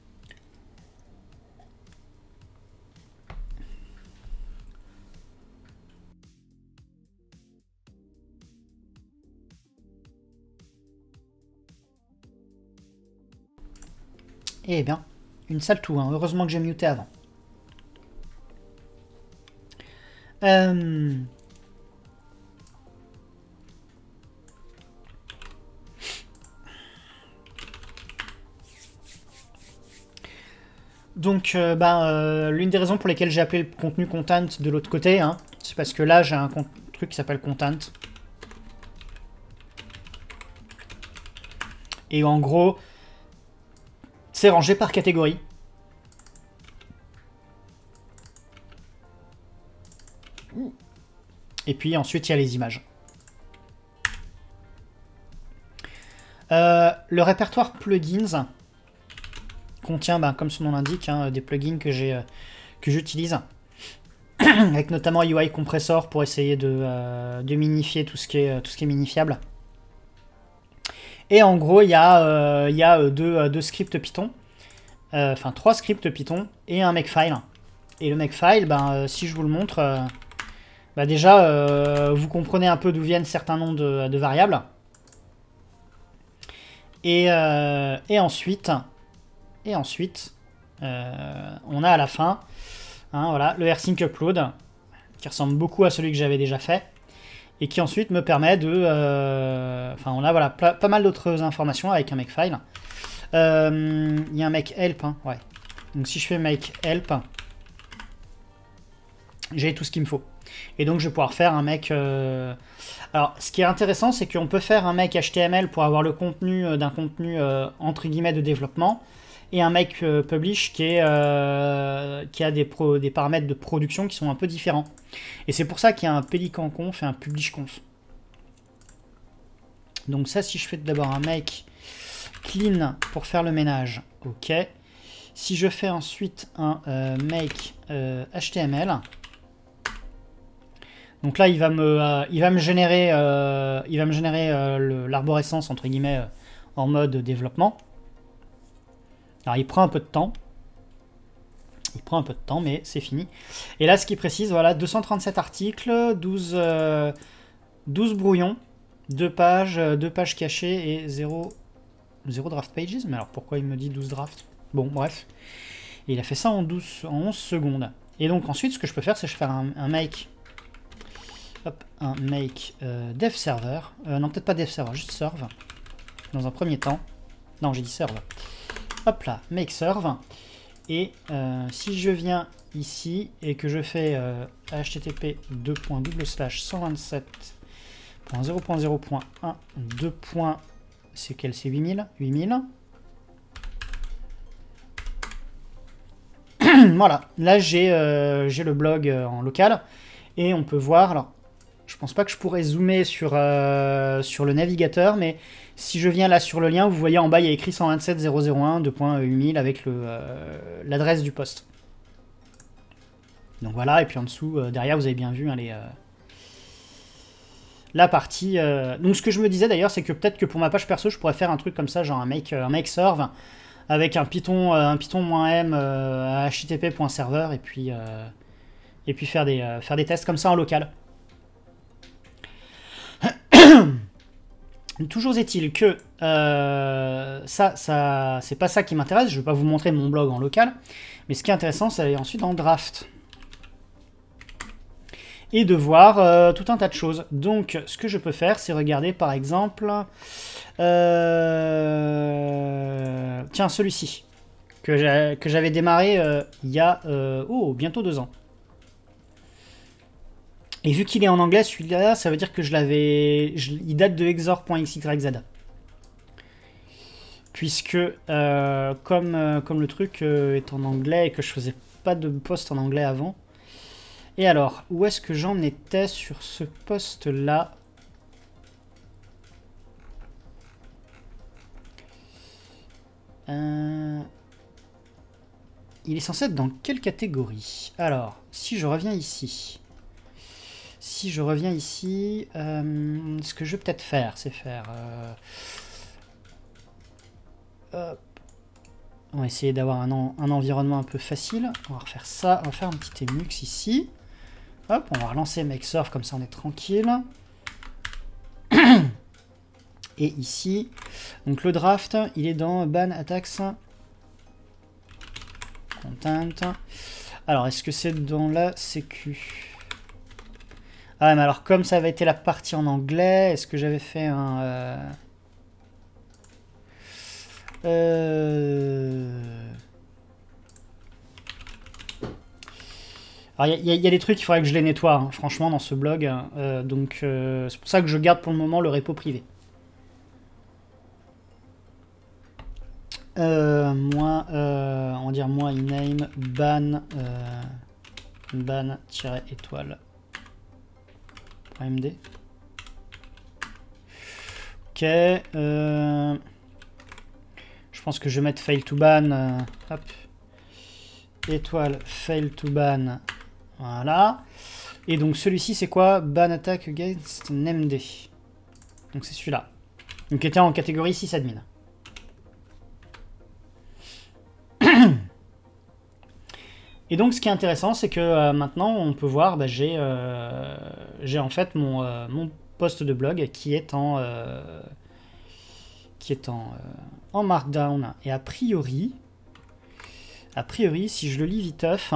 Speaker 1: Eh bien, une sale toux, hein. Heureusement que j'ai muté avant. Euh... Donc, euh, ben, euh, l'une des raisons pour lesquelles j'ai appelé le contenu content de l'autre côté, hein, c'est parce que là, j'ai un truc qui s'appelle content. Et en gros, c'est rangé par catégorie. Et puis ensuite, il y a les images. Euh, le répertoire plugins contient, ben, comme son nom l'indique, hein, des plugins que j'ai euh, que j'utilise, avec notamment U I Compressor pour essayer de, euh, de minifier tout ce qui est, tout ce qui est minifiable. Et en gros, il y a, euh, il y a deux, deux scripts Python, euh, enfin trois scripts Python et un makefile. Et le makefile, ben, euh, si je vous le montre, euh, ben déjà, euh, vous comprenez un peu d'où viennent certains noms de, de variables. Et, euh, et ensuite, et ensuite euh, on a à la fin hein, voilà, le rsync upload, qui ressemble beaucoup à celui que j'avais déjà fait, et qui ensuite me permet de... Euh, enfin, on a voilà, pas mal d'autres informations avec un makefile. Il euh, y a un make help, hein, ouais. Donc si je fais make help, j'ai tout ce qu'il me faut. Et donc je vais pouvoir faire un make... Euh... Alors, ce qui est intéressant, c'est qu'on peut faire un make H T M L pour avoir le contenu d'un contenu, euh, entre guillemets, de développement, et un make euh, publish qui, est, euh, qui a des, pro, des paramètres de production qui sont un peu différents. Et c'est pour ça qu'il y a un Pélican conf et un publish conf. Donc ça, si je fais d'abord un make clean pour faire le ménage, ok. Si je fais ensuite un euh, make euh, H T M L, donc là, il va me, euh, il va me générer, euh, il va me générer euh, l'arborescence, entre guillemets, euh, en mode développement. Alors, il prend un peu de temps. Il prend un peu de temps, mais c'est fini. Et là, ce qui précise, voilà, deux cent trente-sept articles, douze, euh, douze brouillons, deux pages, deux pages cachées et zéro, zéro draft pages. Mais alors, pourquoi il me dit douze drafts? Bon, bref. Et il a fait ça en, douze, en onze secondes. Et donc, ensuite, ce que je peux faire, c'est faire un, un make... Hop, un make euh, dev server. Euh, non, peut-être pas dev server, juste serve. Dans un premier temps. Non, j'ai dit serve. Hop là, make serve. Et euh, si je viens ici et que je fais euh, H T T P deux point double slash cent vingt-sept point zéro point zéro point un deux. C'est quel? C'est huit mille huit mille. Voilà, là j'ai euh, j'ai le blog euh, en local et on peut voir. Alors, je pense pas que je pourrais zoomer sur, euh, sur le navigateur, mais si je viens là sur le lien, vous voyez en bas, il y a écrit cent vingt-sept point zéro zéro un deux point huit mille avec euh, l'adresse du poste. Donc voilà, et puis en dessous, euh, derrière, vous avez bien vu hein, les, euh, la partie... Euh... Donc ce que je me disais d'ailleurs, c'est que peut-être que pour ma page perso, je pourrais faire un truc comme ça, genre un make, un make serve, avec un Python, euh, un Python-m euh, H T T P point server, et puis, euh, et puis faire, des, euh, faire des tests comme ça en local. Toujours est-il que euh, ça, ça c'est pas ça qui m'intéresse. Je vais pas vous montrer mon blog en local, mais ce qui est intéressant, c'est d'aller ensuite en draft et de voir euh, tout un tas de choses. Donc, ce que je peux faire, c'est regarder par exemple, euh, tiens, celui-ci que j'avais démarré euh, il y a euh, oh, bientôt deux ans. Et vu qu'il est en anglais, celui-là, ça veut dire que je l'avais... Il date de exor point x y z. Puisque, euh, comme, euh, comme le truc euh, est en anglais et que je faisais pas de post en anglais avant, Et alors, où est-ce que j'en étais sur ce poste-là? euh... Il est censé être dans quelle catégorie? Alors, si je reviens ici... Si je reviens ici, euh, ce que je vais peut-être faire, c'est faire... Euh, hop. On va essayer d'avoir un, en, un environnement un peu facile. On va refaire ça, on va faire un petit emux ici. Hop, on va relancer make surf, comme ça on est tranquille. Et ici, donc le draft, il est dans ban attacks. Content. Alors, est-ce que c'est dans la sécu? Ah, mais alors, comme ça avait été la partie en anglais, est-ce que j'avais fait un... Euh... Euh... Alors, il y, y, y a des trucs, il faudrait que je les nettoie, hein, franchement, dans ce blog. Euh, donc, euh, c'est pour ça que je garde pour le moment le repo privé. Euh, moi, euh, on va dire moi, iname, ban, euh, ban-étoile. .md. Ok. Euh, je pense que je vais mettre fail to ban. Euh, hop. Étoile, fail to ban. Voilà. Et donc celui-ci, c'est quoi? Ban attack against named. Donc c'est celui-là. Donc il était en catégorie six admin. Et donc ce qui est intéressant, c'est que euh, maintenant on peut voir, bah, j'ai euh, j'ai en fait mon, euh, mon post de blog qui est en euh, qui est en, euh, en markdown. Et a priori, a priori, si je le lis viteuf,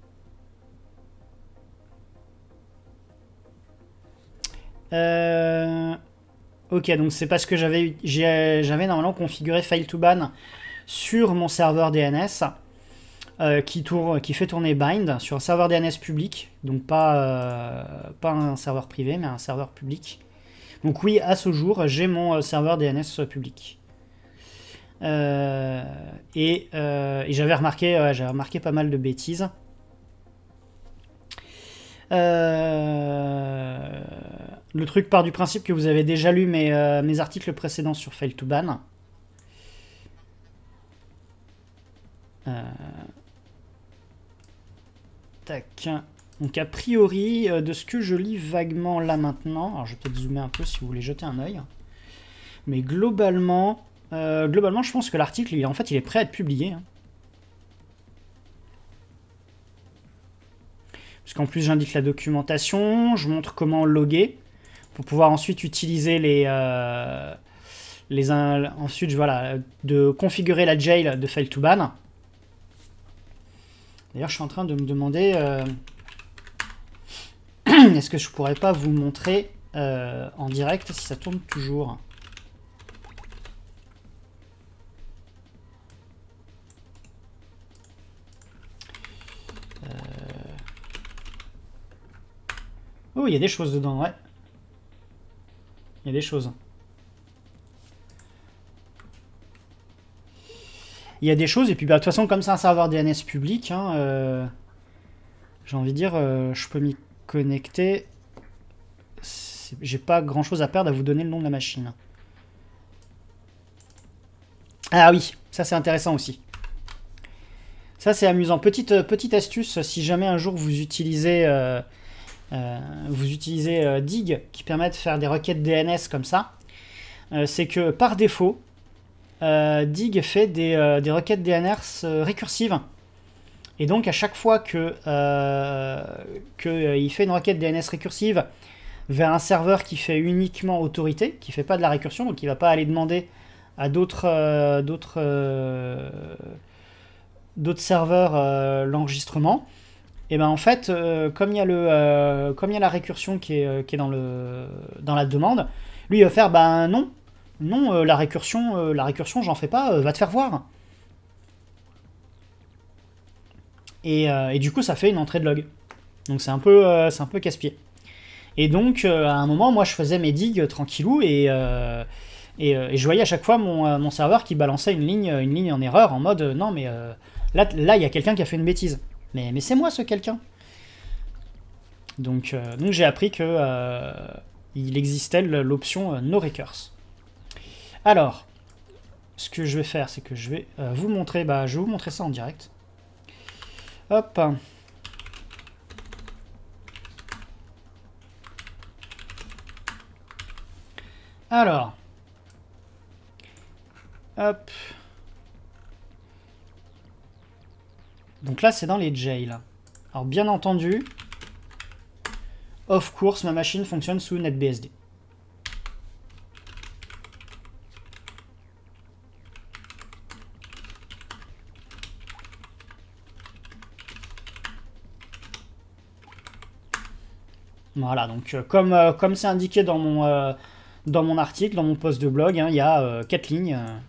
Speaker 1: euh, ok, donc c'est parce que j'avais j'avais normalement configuré fail to ban sur mon serveur D N S. Euh, qui, tourne, qui fait tourner bind sur un serveur D N S public, donc pas, euh, pas un serveur privé, mais un serveur public. Donc oui, à ce jour, j'ai mon euh, serveur D N S public. Euh, et euh, et j'avais remarqué, euh, j'avais remarqué pas mal de bêtises. Euh, le truc part du principe que vous avez déjà lu mes, euh, mes articles précédents sur fail to ban. Euh, Tac. Donc a priori, euh, de ce que je lis vaguement là maintenant, alors je vais peut-être zoomer un peu si vous voulez jeter un œil, mais globalement, euh, globalement je pense que l'article, en fait, il est prêt à être publié. Hein. Parce qu'en plus j'indique la documentation, je montre comment loguer, pour pouvoir ensuite utiliser les... Euh, les ensuite, voilà, de configurer la jail de fail to ban. D'ailleurs, je suis en train de me demander euh, est-ce que je pourrais pas vous montrer euh, en direct si ça tourne toujours. Euh... Oh, il y a des choses dedans, ouais. Il y a des choses. Il y a des choses, et puis bah, de toute façon, comme c'est un serveur D N S public, hein, euh, j'ai envie de dire, euh, je peux m'y connecter. J'ai pas grand chose à perdre à vous donner le nom de la machine. Ah oui, ça c'est intéressant aussi. Ça c'est amusant. Petite, petite astuce, si jamais un jour vous utilisez, euh, euh, vous utilisez euh, Dig, qui permet de faire des requêtes D N S comme ça, euh, c'est que par défaut, Euh, Dig fait des, euh, des requêtes D N S euh, récursives. Et donc à chaque fois que, euh, que euh, il fait une requête D N S récursive vers un serveur qui fait uniquement autorité, qui fait pas de la récursion, donc il va pas aller demander à d'autres euh, d'autres euh, d'autres serveurs euh, l'enregistrement, et ben en fait euh, comme il y a le euh, comme il y a la récursion qui est, qui est dans le dans la demande, lui il va faire ben non. Non, euh, la récursion, euh, la récursion, j'en fais pas, euh, va te faire voir. Et, euh, et du coup, ça fait une entrée de log. Donc c'est un peu, euh, c'est un peu casse-pied. Et donc, euh, à un moment, moi, je faisais mes digues tranquillou et, euh, et, euh, et je voyais à chaque fois mon, euh, mon serveur qui balançait une ligne, une ligne en erreur en mode euh, non, mais euh, là, là, il y a quelqu'un qui a fait une bêtise. Mais, mais c'est moi ce quelqu'un. Donc, euh, donc j'ai appris que euh, il existait l'option euh, no recurse. Alors, ce que je vais faire, c'est que je vais euh, vous montrer, bah, je vais vous montrer ça en direct. Hop. Alors. Hop. Donc là, c'est dans les jails. Alors, bien entendu, of course, ma machine fonctionne sous NetBSD. Voilà, donc euh, comme euh, comme c'est indiqué dans mon euh, dans mon article, dans mon post de blog, hein, il y a euh, quatre lignes. Euh,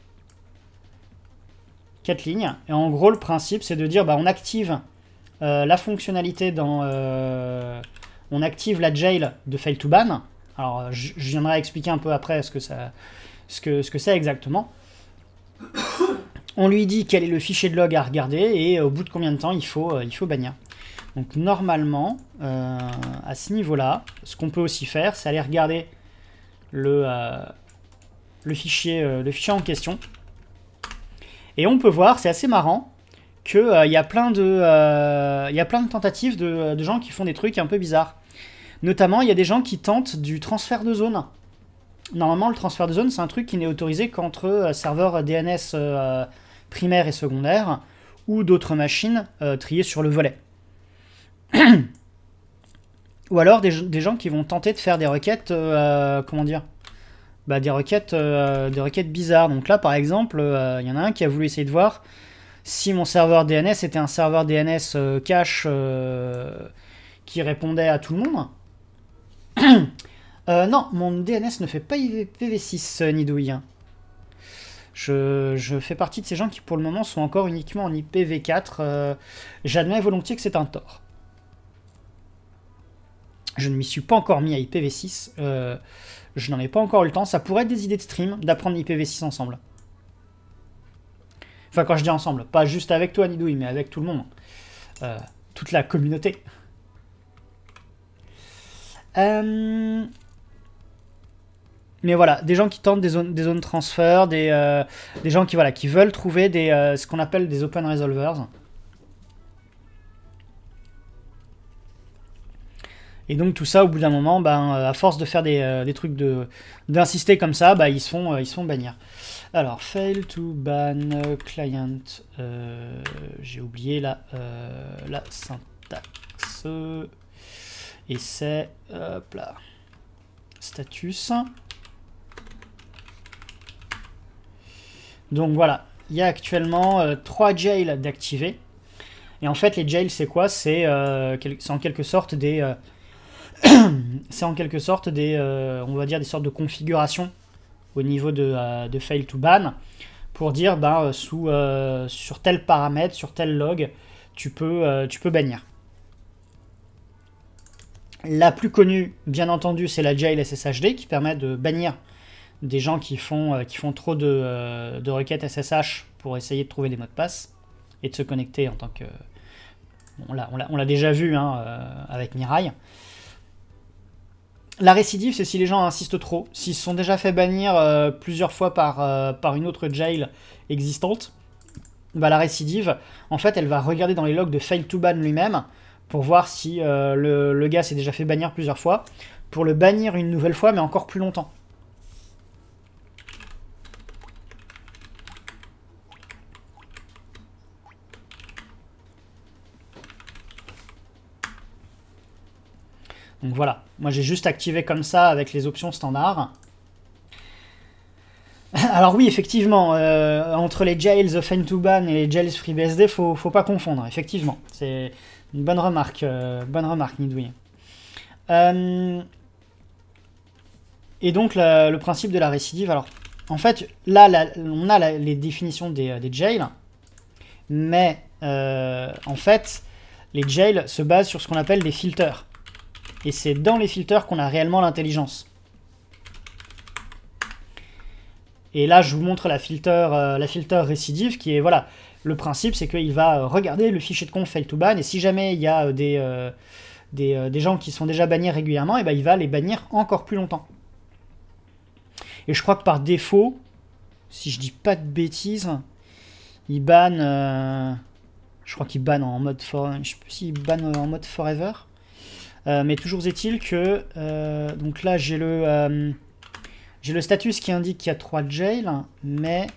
Speaker 1: quatre lignes. Et en gros, le principe, c'est de dire, bah, on active euh, la fonctionnalité dans... Euh, on active la jail de fail to ban. Alors, je, je viendrai expliquer un peu après ce que ça, ce que, ce que c'est exactement. On lui dit quel est le fichier de log à regarder et au bout de combien de temps il faut, euh, il faut bannir. Donc, normalement, euh, à ce niveau-là, ce qu'on peut aussi faire, c'est aller regarder le, euh, le, fichier, euh, le fichier en question. Et on peut voir, c'est assez marrant, qu'il euh, y, a plein de, euh, y a plein de tentatives de, de gens qui font des trucs un peu bizarres. Notamment, il y a des gens qui tentent du transfert de zone. Normalement, le transfert de zone, c'est un truc qui n'est autorisé qu'entre euh, serveurs D N S euh, primaires et secondaires ou d'autres machines euh, triées sur le volet. Ou alors des, des gens qui vont tenter de faire des requêtes, euh, comment dire bah, des requêtes, euh, des requêtes bizarres. Donc là, par exemple, il euh, y en a un qui a voulu essayer de voir si mon serveur D N S était un serveur D N S euh, cache euh, qui répondait à tout le monde. euh, non, mon D N S ne fait pas I P v six, euh, ni douille. Je, je fais partie de ces gens qui, pour le moment, sont encore uniquement en I P v quatre. Euh, J'admets volontiers que c'est un tort. Je ne m'y suis pas encore mis à I P v six. Euh, je n'en ai pas encore eu le temps. Ça pourrait être des idées de stream d'apprendre I P v six ensemble. Enfin, quand je dis ensemble, pas juste avec toi, Nidouille, mais avec tout le monde. Euh, toute la communauté. Euh... Mais voilà, des gens qui tentent des zones, des zones transfert, des, euh, des gens qui, voilà, qui veulent trouver des, euh, ce qu'on appelle des open resolvers. Et donc tout ça, au bout d'un moment, ben, à force de faire des, euh, des trucs de d'insister comme ça, ben, ils, se font, euh, ils se font bannir. Alors, fail to ban client, euh, j'ai oublié la, euh, la syntaxe, et c'est, hop là, status. Donc voilà, il y a actuellement euh, trois jails d'activer. Et en fait, les jails, c'est quoi? C'est euh, en quelque sorte des... Euh, c'est en quelque sorte des, euh, on va dire des sortes de configurations au niveau de, euh, de fail to ban pour dire ben, sous, euh, sur tel paramètre, sur tel log, tu peux, euh, tu peux bannir. La plus connue, bien entendu, c'est la jail S S H D qui permet de bannir des gens qui font, euh, qui font trop de, euh, de requêtes S S H pour essayer de trouver des mots de passe et de se connecter en tant que... Bon, on l'a déjà vu hein, euh, avec Mirai. La récidive, c'est si les gens insistent trop, s'ils se sont déjà fait bannir euh, plusieurs fois par, euh, par une autre jail existante, bah, la récidive, en fait, elle va regarder dans les logs de fail to ban lui-même pour voir si euh, le, le gars s'est déjà fait bannir plusieurs fois, pour le bannir une nouvelle fois, mais encore plus longtemps. Donc voilà, moi j'ai juste activé comme ça avec les options standards. Alors oui, effectivement, euh, entre les jails fail to ban et les jails FreeBSD, faut, faut pas confondre, effectivement. C'est une bonne remarque, euh, bonne remarque, Nidouille. Euh, et donc la, le principe de la récidive, alors en fait, là, la, on a la, les définitions des, des jails, mais euh, en fait, les jails se basent sur ce qu'on appelle des filters. Et c'est dans les filters qu'on a réellement l'intelligence. Et là, je vous montre la filter, euh, la filter récidive, qui est, voilà, le principe, c'est qu'il va regarder le fichier de conf fail to ban, et si jamais il y a des, euh, des, euh, des gens qui sont déjà bannis régulièrement, et ben il va les bannir encore plus longtemps. Et je crois que par défaut, si je dis pas de bêtises, il banne... Euh, je crois qu'il banne en mode... For, je sais plus s'il banne en mode forever. Euh, mais toujours est-il que... Euh, donc là, j'ai le... Euh, j'ai le status qui indique qu'il y a trois jails, mais...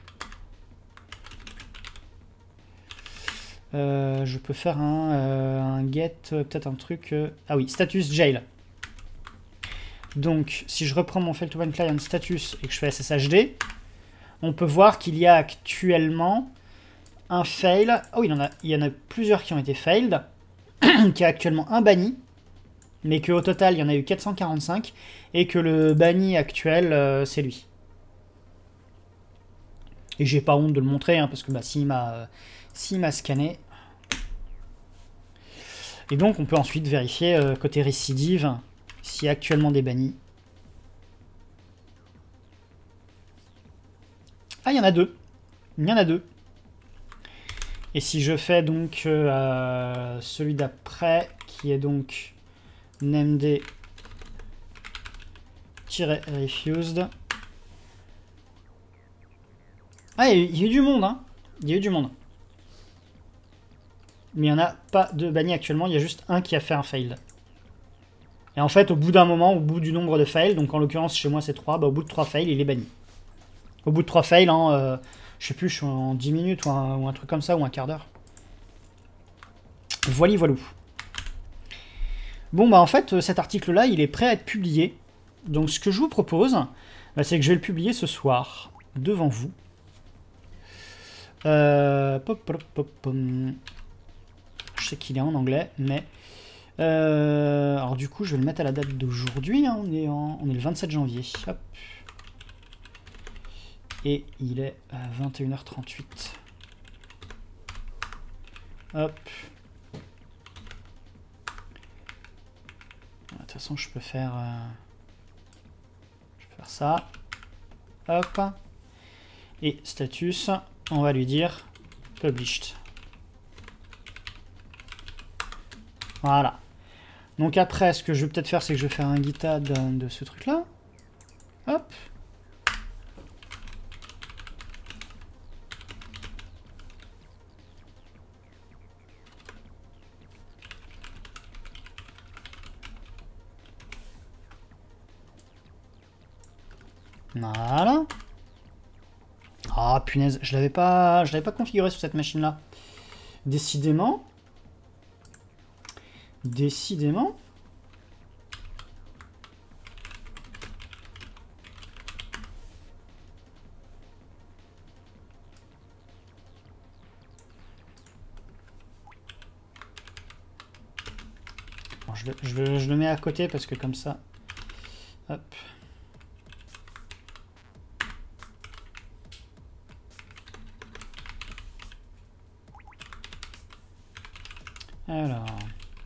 Speaker 1: Euh, je peux faire un, euh, un get, euh, peut-être un truc... Euh, ah oui, status jail. Donc, si je reprends mon fail to ban client status et que je fais S S H D, on peut voir qu'il y a actuellement un fail. Oh, il y en a, il y en a plusieurs qui ont été failed, qui a actuellement un banni, mais qu'au total, il y en a eu quatre cent quarante-cinq, et que le banni actuel, euh, c'est lui. Et j'ai pas honte de le montrer, hein, parce que bah, s'il m'a euh, s'il m'a scanné. Et donc, on peut ensuite vérifier euh, côté récidive, s'il y a actuellement des bannis. Ah, il y en a deux. Il y en a deux. Et si je fais donc euh, celui d'après, qui est donc named-refused. Ah, il y a eu du monde, hein. Il y a eu du monde. Mais il n'y en a pas de bannis actuellement, il y a juste un qui a fait un fail. Et en fait, au bout d'un moment, au bout du nombre de fails, donc en l'occurrence chez moi c'est trois, bah, au bout de trois fails, il est banni. Au bout de trois fails, hein, euh, je sais plus, je suis en dix minutes ou un, ou un truc comme ça, ou un quart d'heure. Voili voilou. Bon, bah en fait, cet article-là, il est prêt à être publié. Donc ce que je vous propose, bah, c'est que je vais le publier ce soir, devant vous. Euh, pop, pop, pop, pop. Je sais qu'il est en anglais, mais... Euh, alors du coup, je vais le mettre à la date d'aujourd'hui. Hein, on, est en, on est le vingt-sept janvier. Hop. Et il est à vingt et une heures trente-huit. Hop. De toute façon, je peux faire... Euh, je peux faire ça. Hop. Et status, on va lui dire published. Voilà. Donc après, ce que je vais peut-être faire, c'est que je vais faire un git add de ce truc-là. Hop. Voilà. Ah, punaise, je l'avais pas, je l'avais pas configuré sur cette machine-là. Décidément. Décidément. Bon, je, le, je, le, je le mets à côté parce que comme ça... Hop. Alors...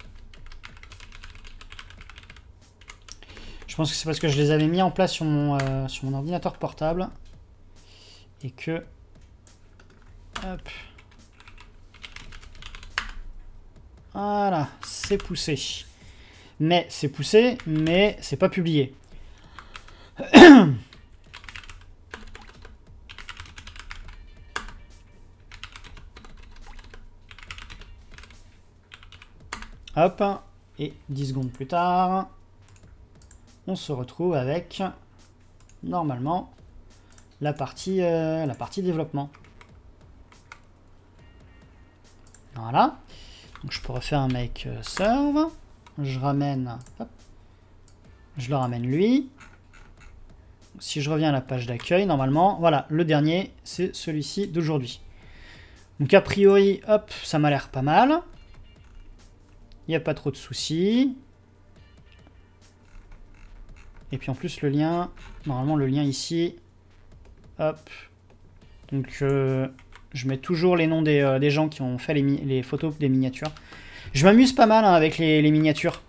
Speaker 1: Je pense que c'est parce que je les avais mis en place sur mon, euh, sur mon ordinateur portable. Et que... Hop. Voilà, c'est poussé. Mais c'est poussé, mais c'est pas publié. Hop. Et dix secondes plus tard... on se retrouve avec, normalement, la partie, euh, la partie développement. Voilà. Donc je pourrais faire un make serve. Je ramène, hop, je le ramène lui. Si je reviens à la page d'accueil, normalement, voilà, le dernier, c'est celui-ci d'aujourd'hui. Donc a priori, hop, ça m'a l'air pas mal. Il n'y a pas trop de soucis. Et puis en plus le lien, normalement le lien ici, hop, donc euh, je mets toujours les noms des, euh, des gens qui ont fait les, les photos des miniatures. Je m'amuse pas mal hein, avec les, les miniatures.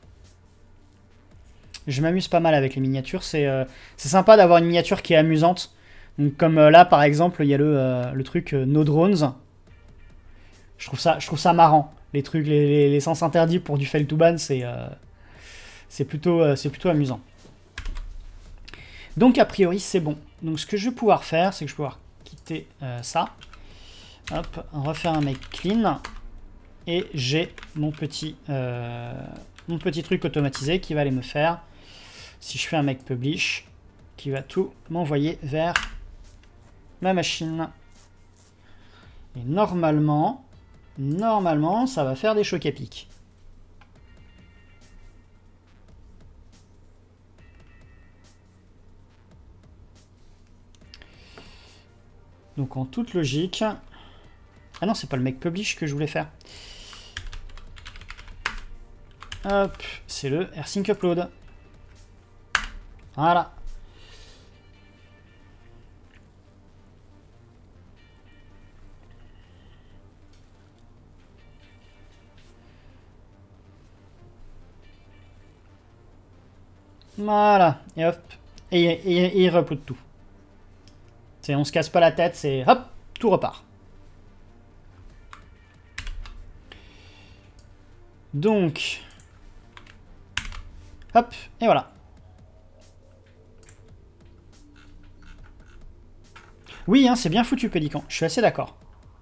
Speaker 1: Je m'amuse pas mal avec les miniatures, c'est euh, c'est sympa d'avoir une miniature qui est amusante. Donc comme euh, là par exemple, il y a le, euh, le truc euh, No Drones. Je trouve ça, je trouve ça marrant. les trucs, les, les, les sens interdits pour du fail to ban, c'est euh, c'est plutôt, euh, c'est plutôt amusant. Donc a priori c'est bon. Donc ce que je vais pouvoir faire, c'est que je vais pouvoir quitter euh, ça. Hop, refaire un make clean. Et j'ai mon petit euh, mon petit truc automatisé qui va aller me faire, si je fais un make publish, qui va tout m'envoyer vers ma machine. Et normalement, normalement, ça va faire des chocs à pic. Donc en toute logique... Ah non, c'est pas le make publish que je voulais faire. Hop, c'est le AirSync Upload. Voilà. Voilà, et hop, et, et, et il reupload tout. C'est, on se casse pas la tête, c'est hop, tout repart. Donc, hop, et voilà. Oui, hein, c'est bien foutu, Pélican, je suis assez d'accord.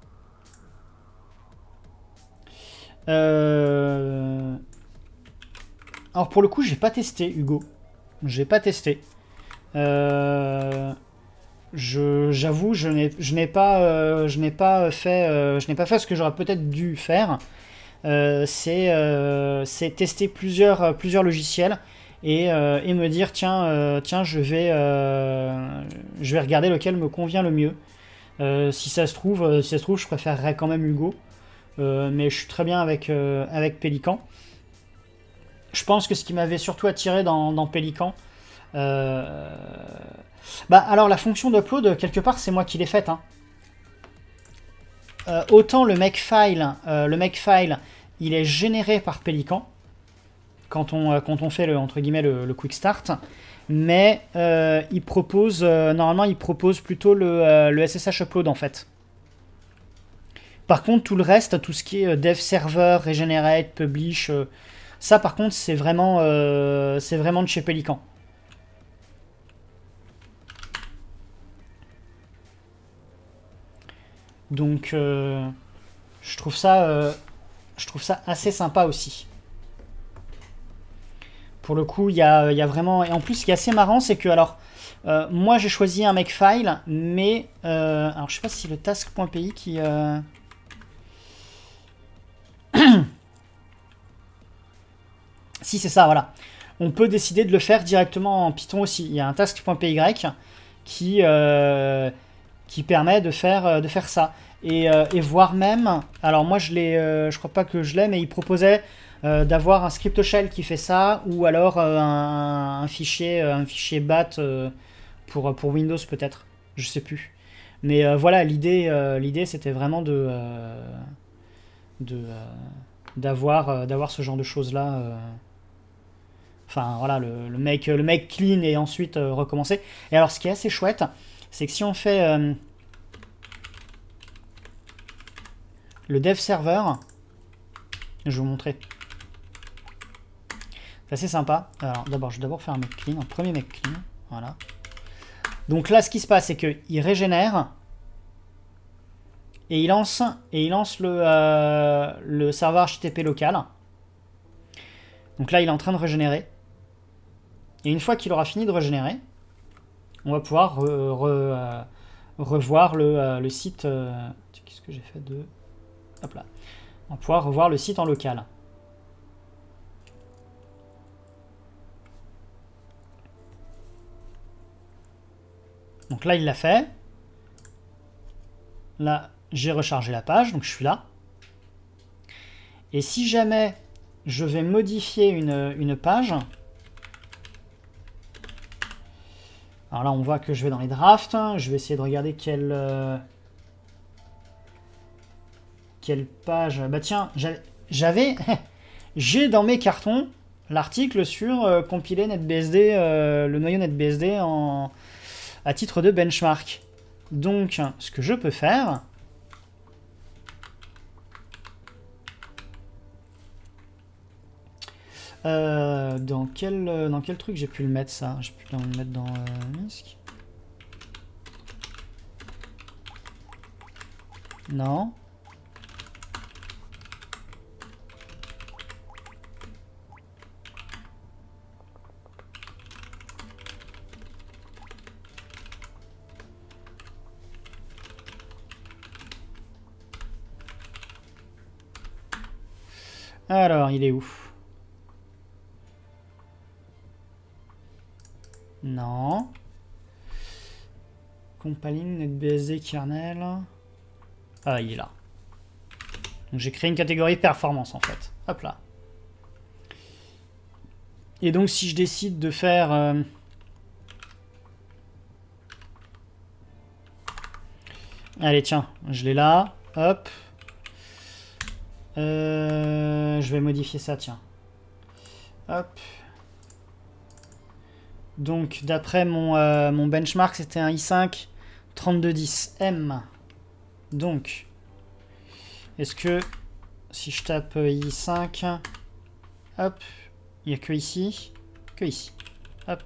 Speaker 1: Euh... Alors pour le coup, j'ai pas testé, Hugo. J'ai pas testé. Euh... Je, j'avoue, je n'ai, je n'ai pas, euh, je n'ai pas fait, euh, je n'ai pas fait ce que j'aurais peut-être dû faire. Euh, c'est, euh, c'est tester plusieurs, plusieurs logiciels et, euh, et me dire tiens, euh, tiens, je vais, euh, je vais regarder lequel me convient le mieux. Euh, si ça se trouve, euh, si ça se trouve, je préférerais quand même Hugo, euh, mais je suis très bien avec, euh, avec Pélican. Je pense que ce qui m'avait surtout attiré dans, dans Pélican, euh, bah alors la fonction d'upload, quelque part, c'est moi qui l'ai faite. Hein. Euh, autant le makefile, euh, le makefile, il est généré par Pélican quand on, euh, quand on fait le, entre guillemets, le, le quick start, mais euh, il propose, euh, normalement, il propose plutôt le, euh, le S S H upload en fait. Par contre, tout le reste, tout ce qui est dev server, regenerate, publish, euh, ça par contre, c'est vraiment, euh, c'est vraiment de chez Pélican. Donc, euh, je trouve ça, euh, je trouve ça assez sympa aussi. Pour le coup, il y a, y a vraiment... Et en plus, ce qui est assez marrant, c'est que, alors, euh, moi, j'ai choisi un makefile, mais... Euh, alors, je sais pas si le task.py qui... Euh... si, c'est ça, voilà. On peut décider de le faire directement en Python aussi. Il y a un task.py qui... Euh... qui permet de faire, de faire ça. Et, euh, et voire même, alors moi je l'ai, euh, je crois pas que je l'ai, mais il proposait euh, d'avoir un script shell qui fait ça, ou alors euh, un, un fichier, un fichier bat euh, pour, pour Windows peut-être, je sais plus. Mais euh, voilà, l'idée, euh, l'idée c'était vraiment de, euh, de euh, d'avoir, euh, d'avoir ce genre de choses là. Euh. Enfin voilà, le, le make, le make clean et ensuite euh, recommencer. Et alors ce qui est assez chouette, c'est que si on fait euh, le dev server, je vais vous montrer. C'est assez sympa. Alors d'abord, je vais d'abord faire un make clean, un premier make clean. Voilà. Donc là, ce qui se passe, c'est qu'il régénère et il lance, et il lance le, euh, le serveur H T T P local. Donc là, il est en train de régénérer. Et une fois qu'il aura fini de régénérer, on va pouvoir re, re, euh, revoir le, euh, le site. Euh, Qu'est-ce que j'ai fait de... Hop là. On va pouvoir revoir le site en local. Donc là, il l'a fait. Là, j'ai rechargé la page, donc je suis là. Et si jamais je vais modifier une, une page... Alors là, on voit que je vais dans les drafts. Je vais essayer de regarder quelle, euh, quelle page... Bah tiens, j'avais... J'ai dans mes cartons l'article sur euh, compiler NetBSD, euh, le noyau NetBSD en, à titre de benchmark. Donc, ce que je peux faire... Euh, dans, quel, dans quel truc j'ai pu le mettre ça? J'ai pu le mettre dans euh, Misk. Non. Alors, il est où? Non. Compiling, NetBSD, kernel. Ah, il est là. Donc j'ai créé une catégorie performance en fait. Hop là. Et donc si je décide de faire... Euh... Allez, tiens, je l'ai là. Hop. Euh... Je vais modifier ça, tiens. Hop. Donc d'après mon, euh, mon benchmark, c'était un i cinq trente-deux dix M. Donc... Est-ce que si je tape i cinq, hop, il n'y a que ici, que ici, hop.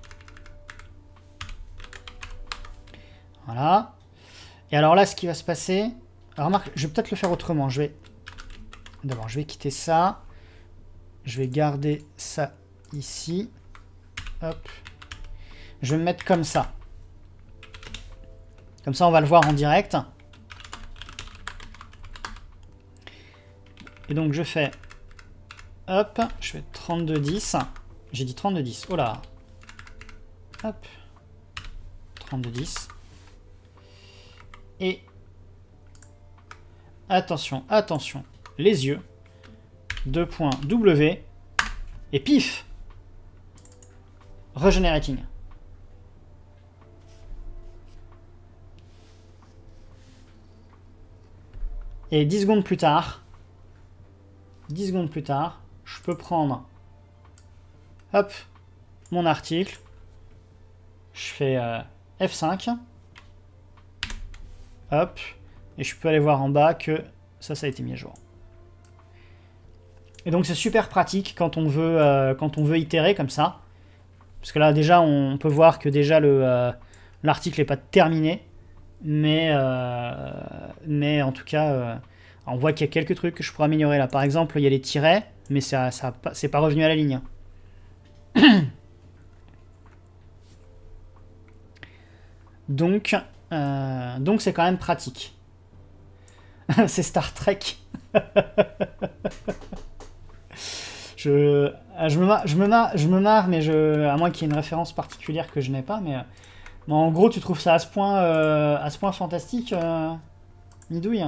Speaker 1: Voilà. Et alors là, ce qui va se passer, alors remarque, je vais peut-être le faire autrement. Je vais, d'abord, je vais quitter ça. Je vais garder ça ici. Hop. Je vais me mettre comme ça. Comme ça, on va le voir en direct. Et donc je fais, hop, je fais trente-deux dix. J'ai dit trente-deux dix, oh là. Hop, trente-deux dix. Et attention, attention, les yeux. Deux points W. Et pif, regenerating. Et dix secondes plus tard, dix secondes plus tard, je peux prendre hop, mon article, je fais euh, F cinq, hop, et je peux aller voir en bas que ça, ça a été mis à jour. Et donc c'est super pratique quand on veut, euh, quand on veut itérer comme ça, parce que là déjà on peut voir que déjà le euh, l'article n'est pas terminé, mais, euh, mais en tout cas... Euh, on voit qu'il y a quelques trucs que je pourrais améliorer là. Par exemple, il y a les tirets, mais ça, ça, c'est pas revenu à la ligne. Donc, euh, donc c'est quand même pratique. C'est Star Trek. je, je, me marre, je, me marre, je me marre, mais je, à moins qu'il y ait une référence particulière que je n'ai pas. Mais, mais en gros, tu trouves ça à ce point, euh, à ce point fantastique, euh, Nidouille?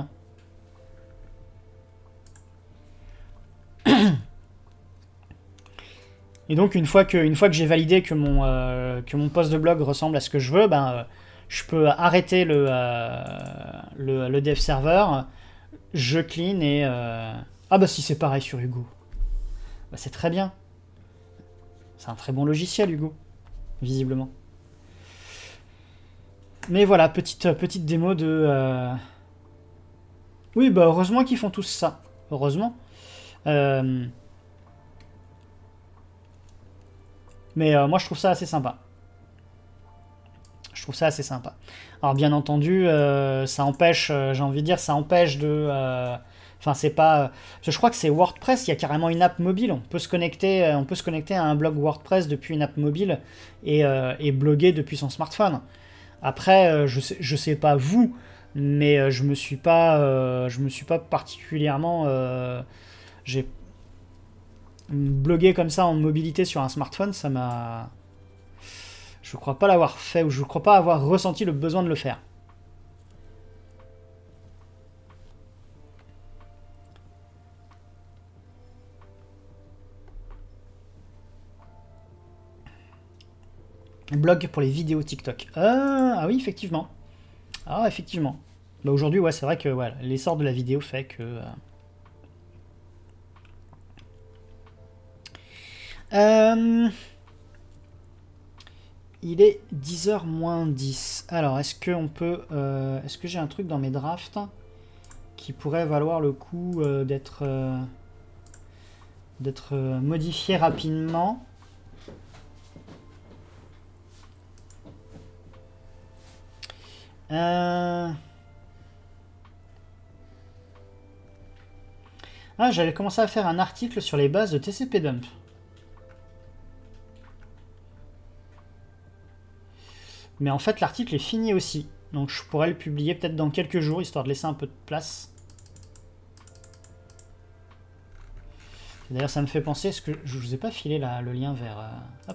Speaker 1: Et donc une fois que, une fois que j'ai validé que mon, euh, que mon post de blog ressemble à ce que je veux, ben, euh, je peux arrêter le, euh, le, le dev server, je clean et... Euh... Ah bah si c'est pareil sur Hugo. Bah, c'est très bien. C'est un très bon logiciel Hugo, visiblement. Mais voilà, petite, petite démo de... Euh... Oui, bah heureusement qu'ils font tous ça. Heureusement. Euh... Mais euh, moi, je trouve ça assez sympa. Je trouve ça assez sympa. Alors, bien entendu, euh, ça empêche, euh, j'ai envie de dire, ça empêche de... Enfin, euh, c'est pas... Parce que je crois que c'est WordPress, il y a carrément une app mobile. On peut se connecter, euh, on peut se connecter à un blog WordPress depuis une app mobile et, euh, et bloguer depuis son smartphone. Après, euh, je sais, je sais pas vous, mais euh, je me suis pas, euh, je me suis pas particulièrement... Euh, j'ai bloguer comme ça en mobilité sur un smartphone, ça m'a... Je crois pas l'avoir fait, ou je crois pas avoir ressenti le besoin de le faire. Blog pour les vidéos TikTok. Ah, ah oui, effectivement. Ah, effectivement. Bah aujourd'hui, ouais, c'est vrai que ouais, l'essor de la vidéo fait que... Euh... Euh... Il est dix heures moins dix. Alors, est-ce que on peut... Euh... Est-ce que j'ai un truc dans mes drafts qui pourrait valoir le coup euh, d'être... Euh... d'être modifié rapidement. Euh... Ah, j'avais commencé à faire un article sur les bases de T C P dump. Mais en fait, l'article est fini aussi. Donc je pourrais le publier peut-être dans quelques jours, histoire de laisser un peu de place. D'ailleurs, ça me fait penser, est-ce que je vous ai pas filé là, le lien vers... Euh,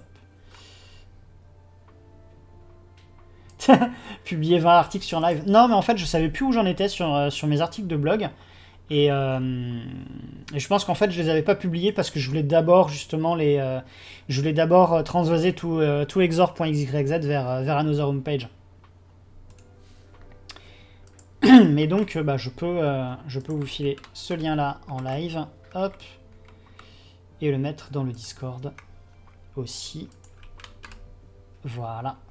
Speaker 1: hop. Publier vingt articles sur live. Non, mais en fait, je savais plus où j'en étais sur, euh, sur mes articles de blog. Et, euh, et je pense qu'en fait, je les avais pas publiés parce que je voulais d'abord, justement, les... Euh, je voulais d'abord transvaser tout, euh, tout exor.xyz vers, euh, vers another homepage. Mais donc, bah, je, peux, euh, je peux vous filer ce lien-là en live. Hop. Et le mettre dans le Discord aussi. Voilà.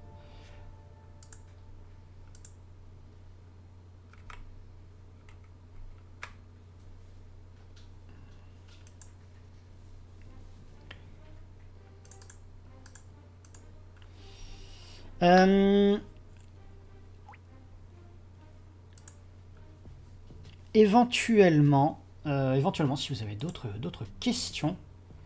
Speaker 1: Euh... Éventuellement, euh, éventuellement, si vous avez d'autres d'autres questions.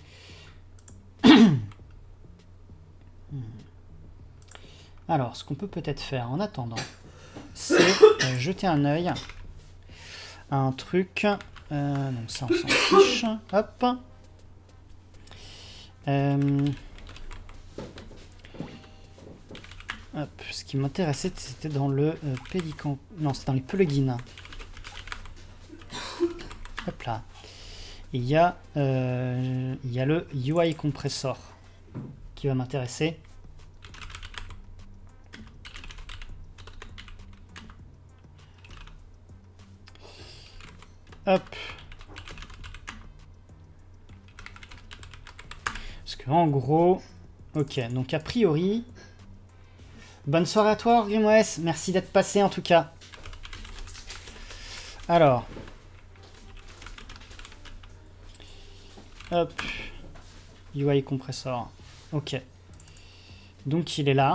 Speaker 1: Alors, ce qu'on peut peut-être faire en attendant, c'est euh, jeter un œil à un truc. Euh, donc ça, on s'en fiche. Hop. Euh, hop. Ce qui m'intéressait, c'était dans le euh, Pélican. Non, c'est dans les plugins. Hop là. Il y a, euh, il y a le U I compressor qui va m'intéresser. Hop. Parce que en gros, ok, donc a priori, bonne soirée à toi, RimOS, merci d'être passé en tout cas. Alors, hop, U I compressor, ok, donc il est là.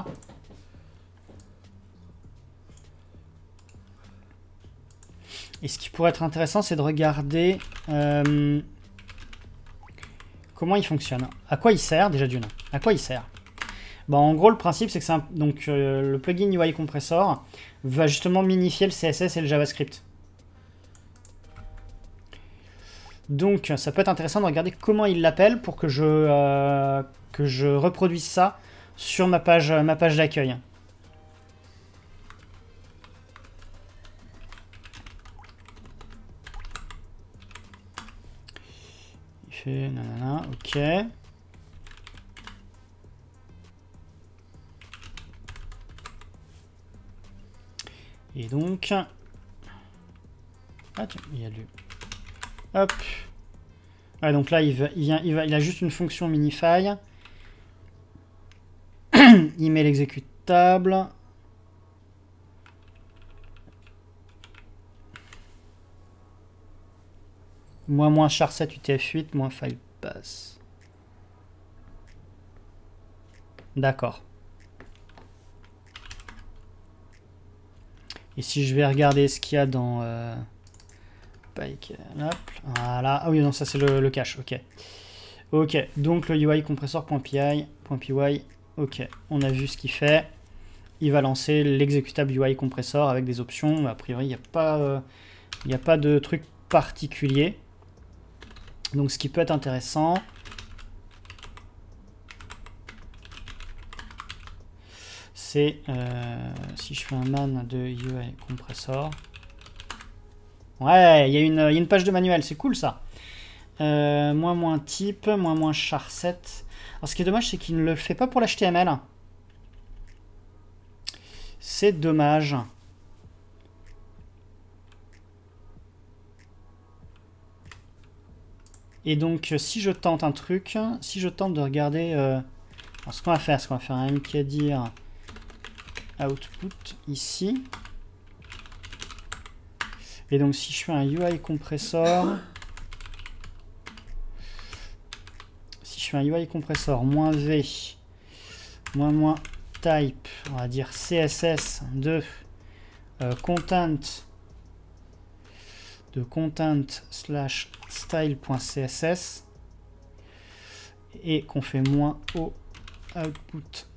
Speaker 1: Et ce qui pourrait être intéressant, c'est de regarder euh, comment il fonctionne. À quoi il sert, déjà d'une. À quoi il sert? Bon, en gros, le principe, c'est que c'est un, donc, euh, le plugin U I compressor va justement minifier le C S S et le JavaScript. Donc, ça peut être intéressant de regarder comment il l'appelle pour que je, euh, que je reproduise ça sur ma page, ma page d'accueil. Nanana, ok. Et donc... Ah tiens, il y a du... Hop. Ah, donc là, il, va, il, vient, il, va, il a juste une fonction minify. Il met l'exécutable. Moins moins char sept U T F huit, moins file pass. D'accord. Et si je vais regarder ce qu'il y a dans... Euh, Pike, hop, voilà. Ah oui, non, ça c'est le, le cache, ok. Ok, donc le U I compressor.py, .py, ok. On a vu ce qu'il fait. Il va lancer l'exécutable U I compressor avec des options. A priori, il n'y a pas, euh, il n'y a pas de truc particulier. Donc ce qui peut être intéressant, c'est euh, si je fais un man de U I compressor. Ouais, il y, y a une page de manuel, c'est cool ça. Euh, moins moins type, moins moins char sept. Alors ce qui est dommage, c'est qu'il ne le fait pas pour l'H T M L. C'est dommage. Et donc, si je tente un truc, si je tente de regarder... Euh, alors, ce qu'on va faire, c'est qu'on va faire un mkdir output ici. Et donc, si je fais un U I compressor... je fais un U I compressor, moins V, moins moins type, on va dire C S S de euh, content, de content slash style.css, et qu'on fait moins O output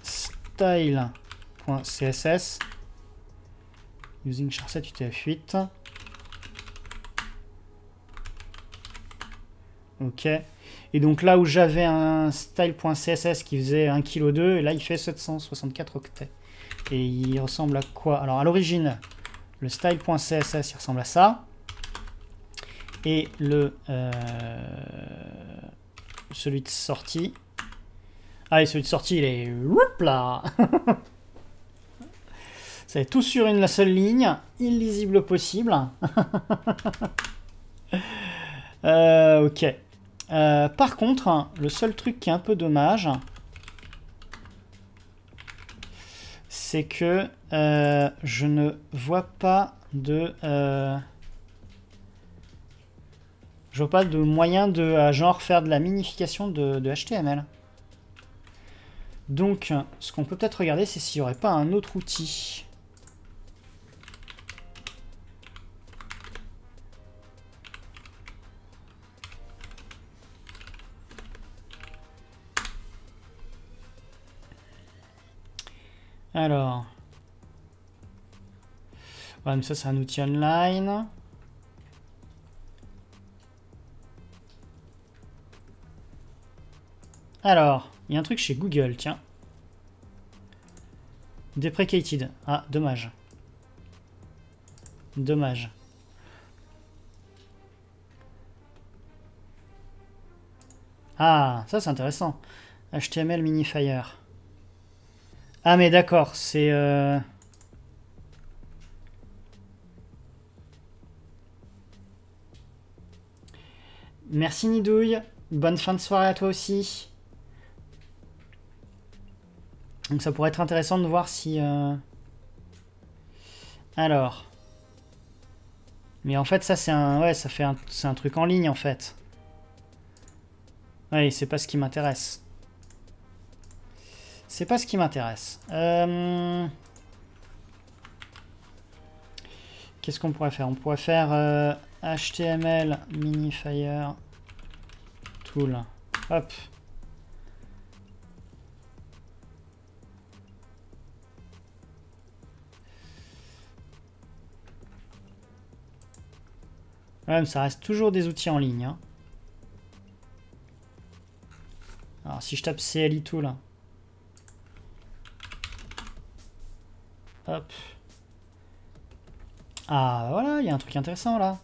Speaker 1: style.css using charset U T F huit. Ok. Et donc là où j'avais un style.css qui faisait un virgule deux kg, là il fait sept cent soixante-quatre octets. Et il ressemble à quoi? Alors à l'origine, le style.css il ressemble à ça. Et le euh, celui de sortie. Ah, et celui de sortie, il est whoop, là. C'est tout sur une seule ligne, illisible possible. euh, ok. Euh, par contre, le seul truc qui est un peu dommage, c'est que euh, je ne vois pas de... Euh, je vois pas de moyen de euh, genre faire de la minification de, de H T M L. Donc, ce qu'on peut peut-être regarder, c'est s'il n'y aurait pas un autre outil. Alors. Ouais, mais ça, c'est un outil online. Alors, il y a un truc chez Google, tiens. Deprecated. Ah, dommage. Dommage. Ah, ça c'est intéressant. H T M L minifier. Ah mais d'accord, c'est... Euh... Merci Nidouille. Bonne fin de soirée à toi aussi. Donc ça pourrait être intéressant de voir si... Euh... Alors... Mais en fait ça c'est un... Ouais, ça fait un... C'est un truc en ligne en fait. Ouais, c'est pas ce qui m'intéresse. C'est pas ce qui m'intéresse. Euh... Qu'est-ce qu'on pourrait faire? On pourrait faire euh, H T M L minifier tool. Hop. Ouais, mais ça reste toujours des outils en ligne. Hein. Alors si je tape C L I tool. Hop. Ah voilà, il y a un truc intéressant là.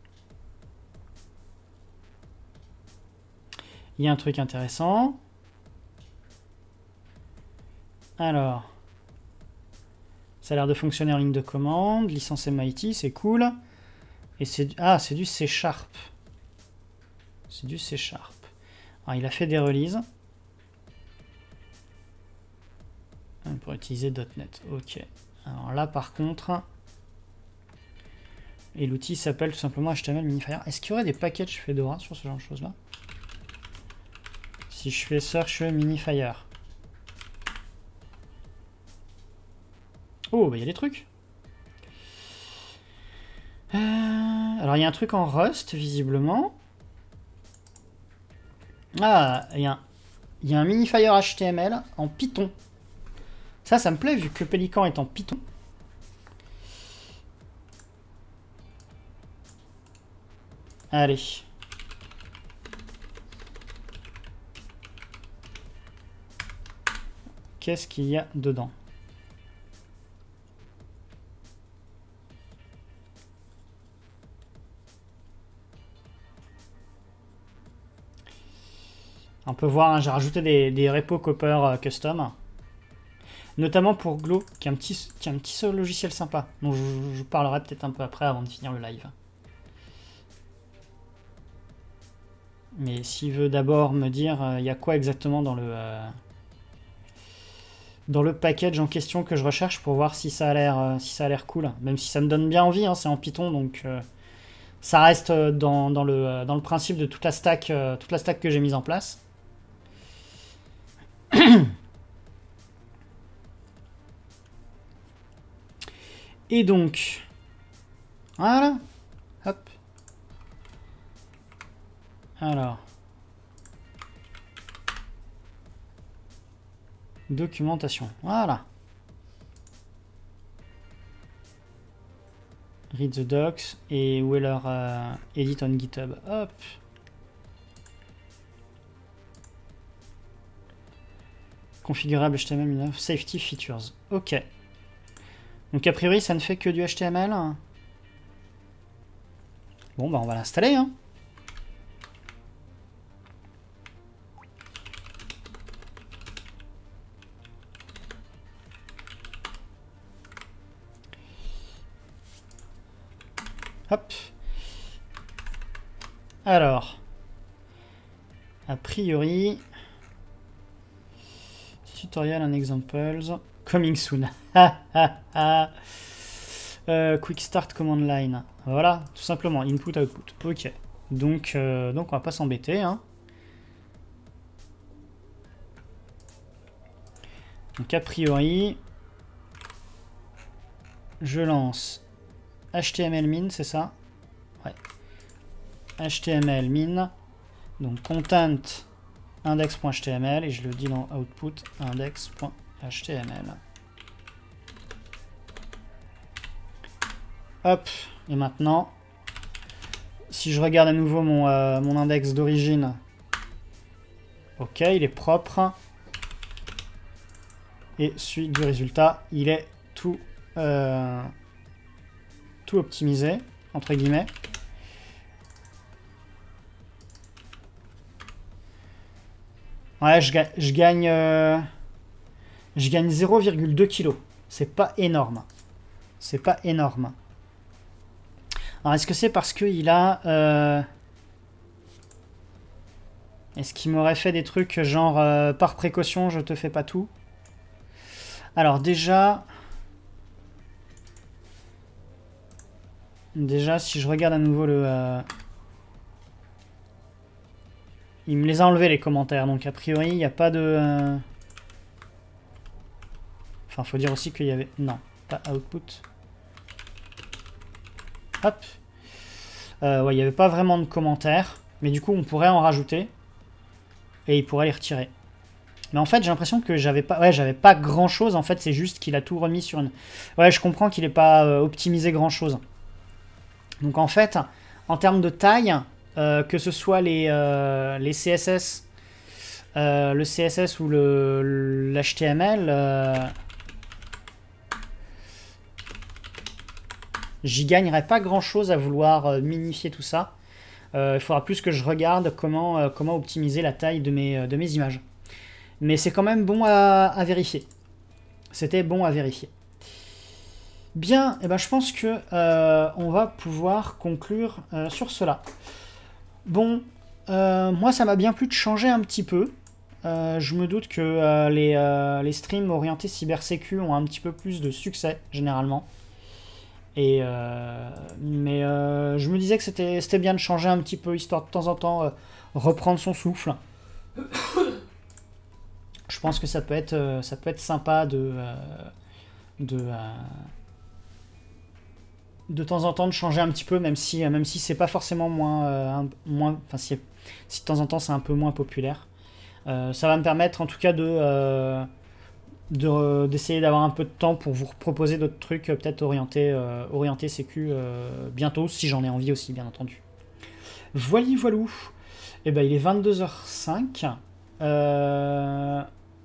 Speaker 1: Il y a un truc intéressant. Alors. Ça a l'air de fonctionner en ligne de commande. Licence M I T, c'est cool. Et c'est... Ah, c'est du C Sharp. C'est du C Sharp. Alors, il a fait des releases. Pour utiliser .NET. Ok. Alors là, par contre... Et l'outil s'appelle tout simplement H T M L minifier. Est-ce qu'il y aurait des packages Fedora sur ce genre de choses-là? Si je fais search minifier. Oh, bah il y a des trucs. Euh, alors il y a un truc en Rust, visiblement. Ah, il y a un, il y a un minifier H T M L en Python. Ça, ça me plaît, vu que Pelican est en Python. Allez. Qu'est-ce qu'il y a dedans? On peut voir, hein, j'ai rajouté des, des repos Copper euh, custom. Notamment pour Glow, qui est un petit, qui est un petit logiciel sympa. dont je, je vous parlerai peut-être un peu après avant de finir le live. Mais s'il veut d'abord me dire, il euh, y a quoi exactement dans le, euh, dans le package en question que je recherche pour voir si ça a l'air euh, si ça a l'air cool. Même si ça me donne bien envie, hein, c'est en Python, donc euh, ça reste dans, dans, le, dans le principe de toute la stack, euh, toute la stack que j'ai mise en place. Et donc, voilà, hop. Alors, documentation, voilà. Read the docs et où est leur euh, edit on GitHub, hop. Configurable H T M L neuf, safety features, ok. Donc a priori ça ne fait que du H T M L. Bon bah on va l'installer hein. Hop. Alors. A priori. Tutorial and examples. Coming soon. euh, quick start command line. Voilà, tout simplement. Input, output. Ok. Donc, euh, donc on va pas s'embêter. Hein. Donc a priori. Je lance H T M L min, c'est ça? Ouais. H T M L min. Donc content index.html et je le dis dans output index.html. Hop. Et maintenant, si je regarde à nouveau mon, euh, mon index d'origine, ok, il est propre. Et celui du résultat, il est tout... Euh, tout optimisé, entre guillemets. Ouais, je, ga je gagne... Euh, je gagne zéro virgule deux kilos. C'est pas énorme. C'est pas énorme. Alors, est-ce que c'est parce qu'il a... Euh, est-ce qu'il m'aurait fait des trucs genre, euh, par précaution, je te fais pas tout? Alors, déjà... Déjà, si je regarde à nouveau le... Euh... Il me les a enlevés, les commentaires. Donc, a priori, il n'y a pas de... Euh... Enfin, faut dire aussi qu'il y avait... Non, pas output. Hop. Euh, ouais, il n'y avait pas vraiment de commentaires. Mais du coup, on pourrait en rajouter. Et il pourrait les retirer. Mais en fait, j'ai l'impression que j'avais pas... Ouais, j'avais pas grand-chose. En fait, c'est juste qu'il a tout remis sur une... Ouais, je comprends qu'il n'ait pas euh, optimisé grand-chose. Donc en fait, en termes de taille, euh, que ce soit les, euh, les C S S, euh, le C S S ou le l'H T M L, euh, j'y gagnerais pas grand chose à vouloir euh, minifier tout ça. Euh, il faudra plus que je regarde comment, euh, comment optimiser la taille de mes, de mes images. Mais c'est quand même bon à, à vérifier. C'était bon à vérifier. Bien, eh ben, je pense que euh, on va pouvoir conclure euh, sur cela. Bon, euh, moi ça m'a bien plu de changer un petit peu. Euh, je me doute que euh, les, euh, les streams orientés cybersécu ont un petit peu plus de succès, généralement. Et, euh, mais euh, je me disais que c'était c'était bien de changer un petit peu, histoire de temps en temps euh, reprendre son souffle. Je pense que ça peut être, euh, ça peut être sympa de... Euh, de euh, de temps en temps de changer un petit peu, même si, même si c'est pas forcément moins, euh, moins enfin si, si de temps en temps c'est un peu moins populaire. Euh, ça va me permettre en tout cas de euh, de d'essayer d'avoir un peu de temps pour vous proposer d'autres trucs, euh, peut-être orientés, euh, orientés sécu euh, bientôt, si j'en ai envie aussi, bien entendu. Voili voilou. Et ben il est vingt-deux heures cinq. Euh,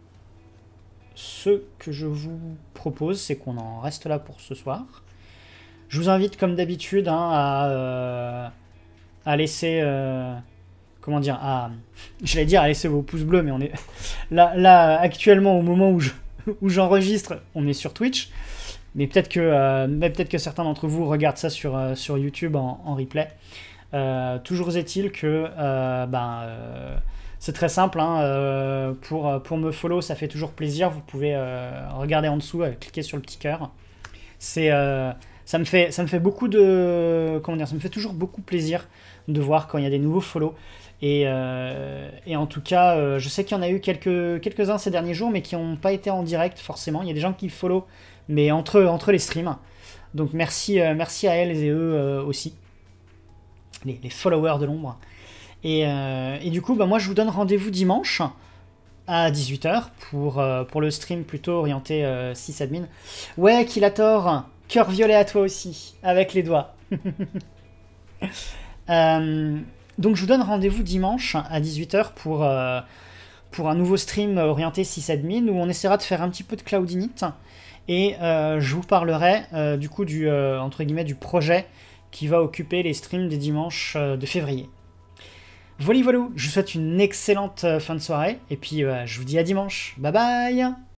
Speaker 1: ce que je vous propose, c'est qu'on en reste là pour ce soir. Je vous invite, comme d'habitude, hein, à, euh, à laisser... Euh, comment dire à, j'allais dire à laisser vos pouces bleus, mais on est... Là, là actuellement, au moment où, je, où j'enregistre, on est sur Twitch. Mais peut-être que, euh, peut-être que certains d'entre vous regardent ça sur, euh, sur YouTube en, en replay. Euh, toujours est-il que... Euh, ben, euh, c'est très simple. Hein, euh, pour, pour me follow, ça fait toujours plaisir. Vous pouvez euh, regarder en dessous, euh, cliquer sur le petit cœur. C'est... Euh, Ça me fait, ça me fait beaucoup de... Comment dire, ça me fait toujours beaucoup plaisir de voir quand il y a des nouveaux follow. Et, euh, et en tout cas, euh, je sais qu'il y en a eu quelques, quelques-uns ces derniers jours, mais qui n'ont pas été en direct forcément. Il y a des gens qui follow, mais entre, entre les streams. Donc merci, euh, merci à elles et eux euh, aussi, les, les followers de l'ombre. Et, euh, et du coup, bah, moi je vous donne rendez-vous dimanche à dix-huit heures pour, euh, pour le stream plutôt orienté euh, sysadmin. Ouais, Killator, cœur violet à toi aussi, avec les doigts. euh, donc je vous donne rendez-vous dimanche à dix-huit heures pour, euh, pour un nouveau stream orienté sysadmin où on essaiera de faire un petit peu de cloud init et euh, je vous parlerai euh, du coup du, euh, entre guillemets, du projet qui va occuper les streams des dimanches euh, de février. Voilà, voilà, je vous souhaite une excellente fin de soirée, et puis euh, je vous dis à dimanche. Bye bye!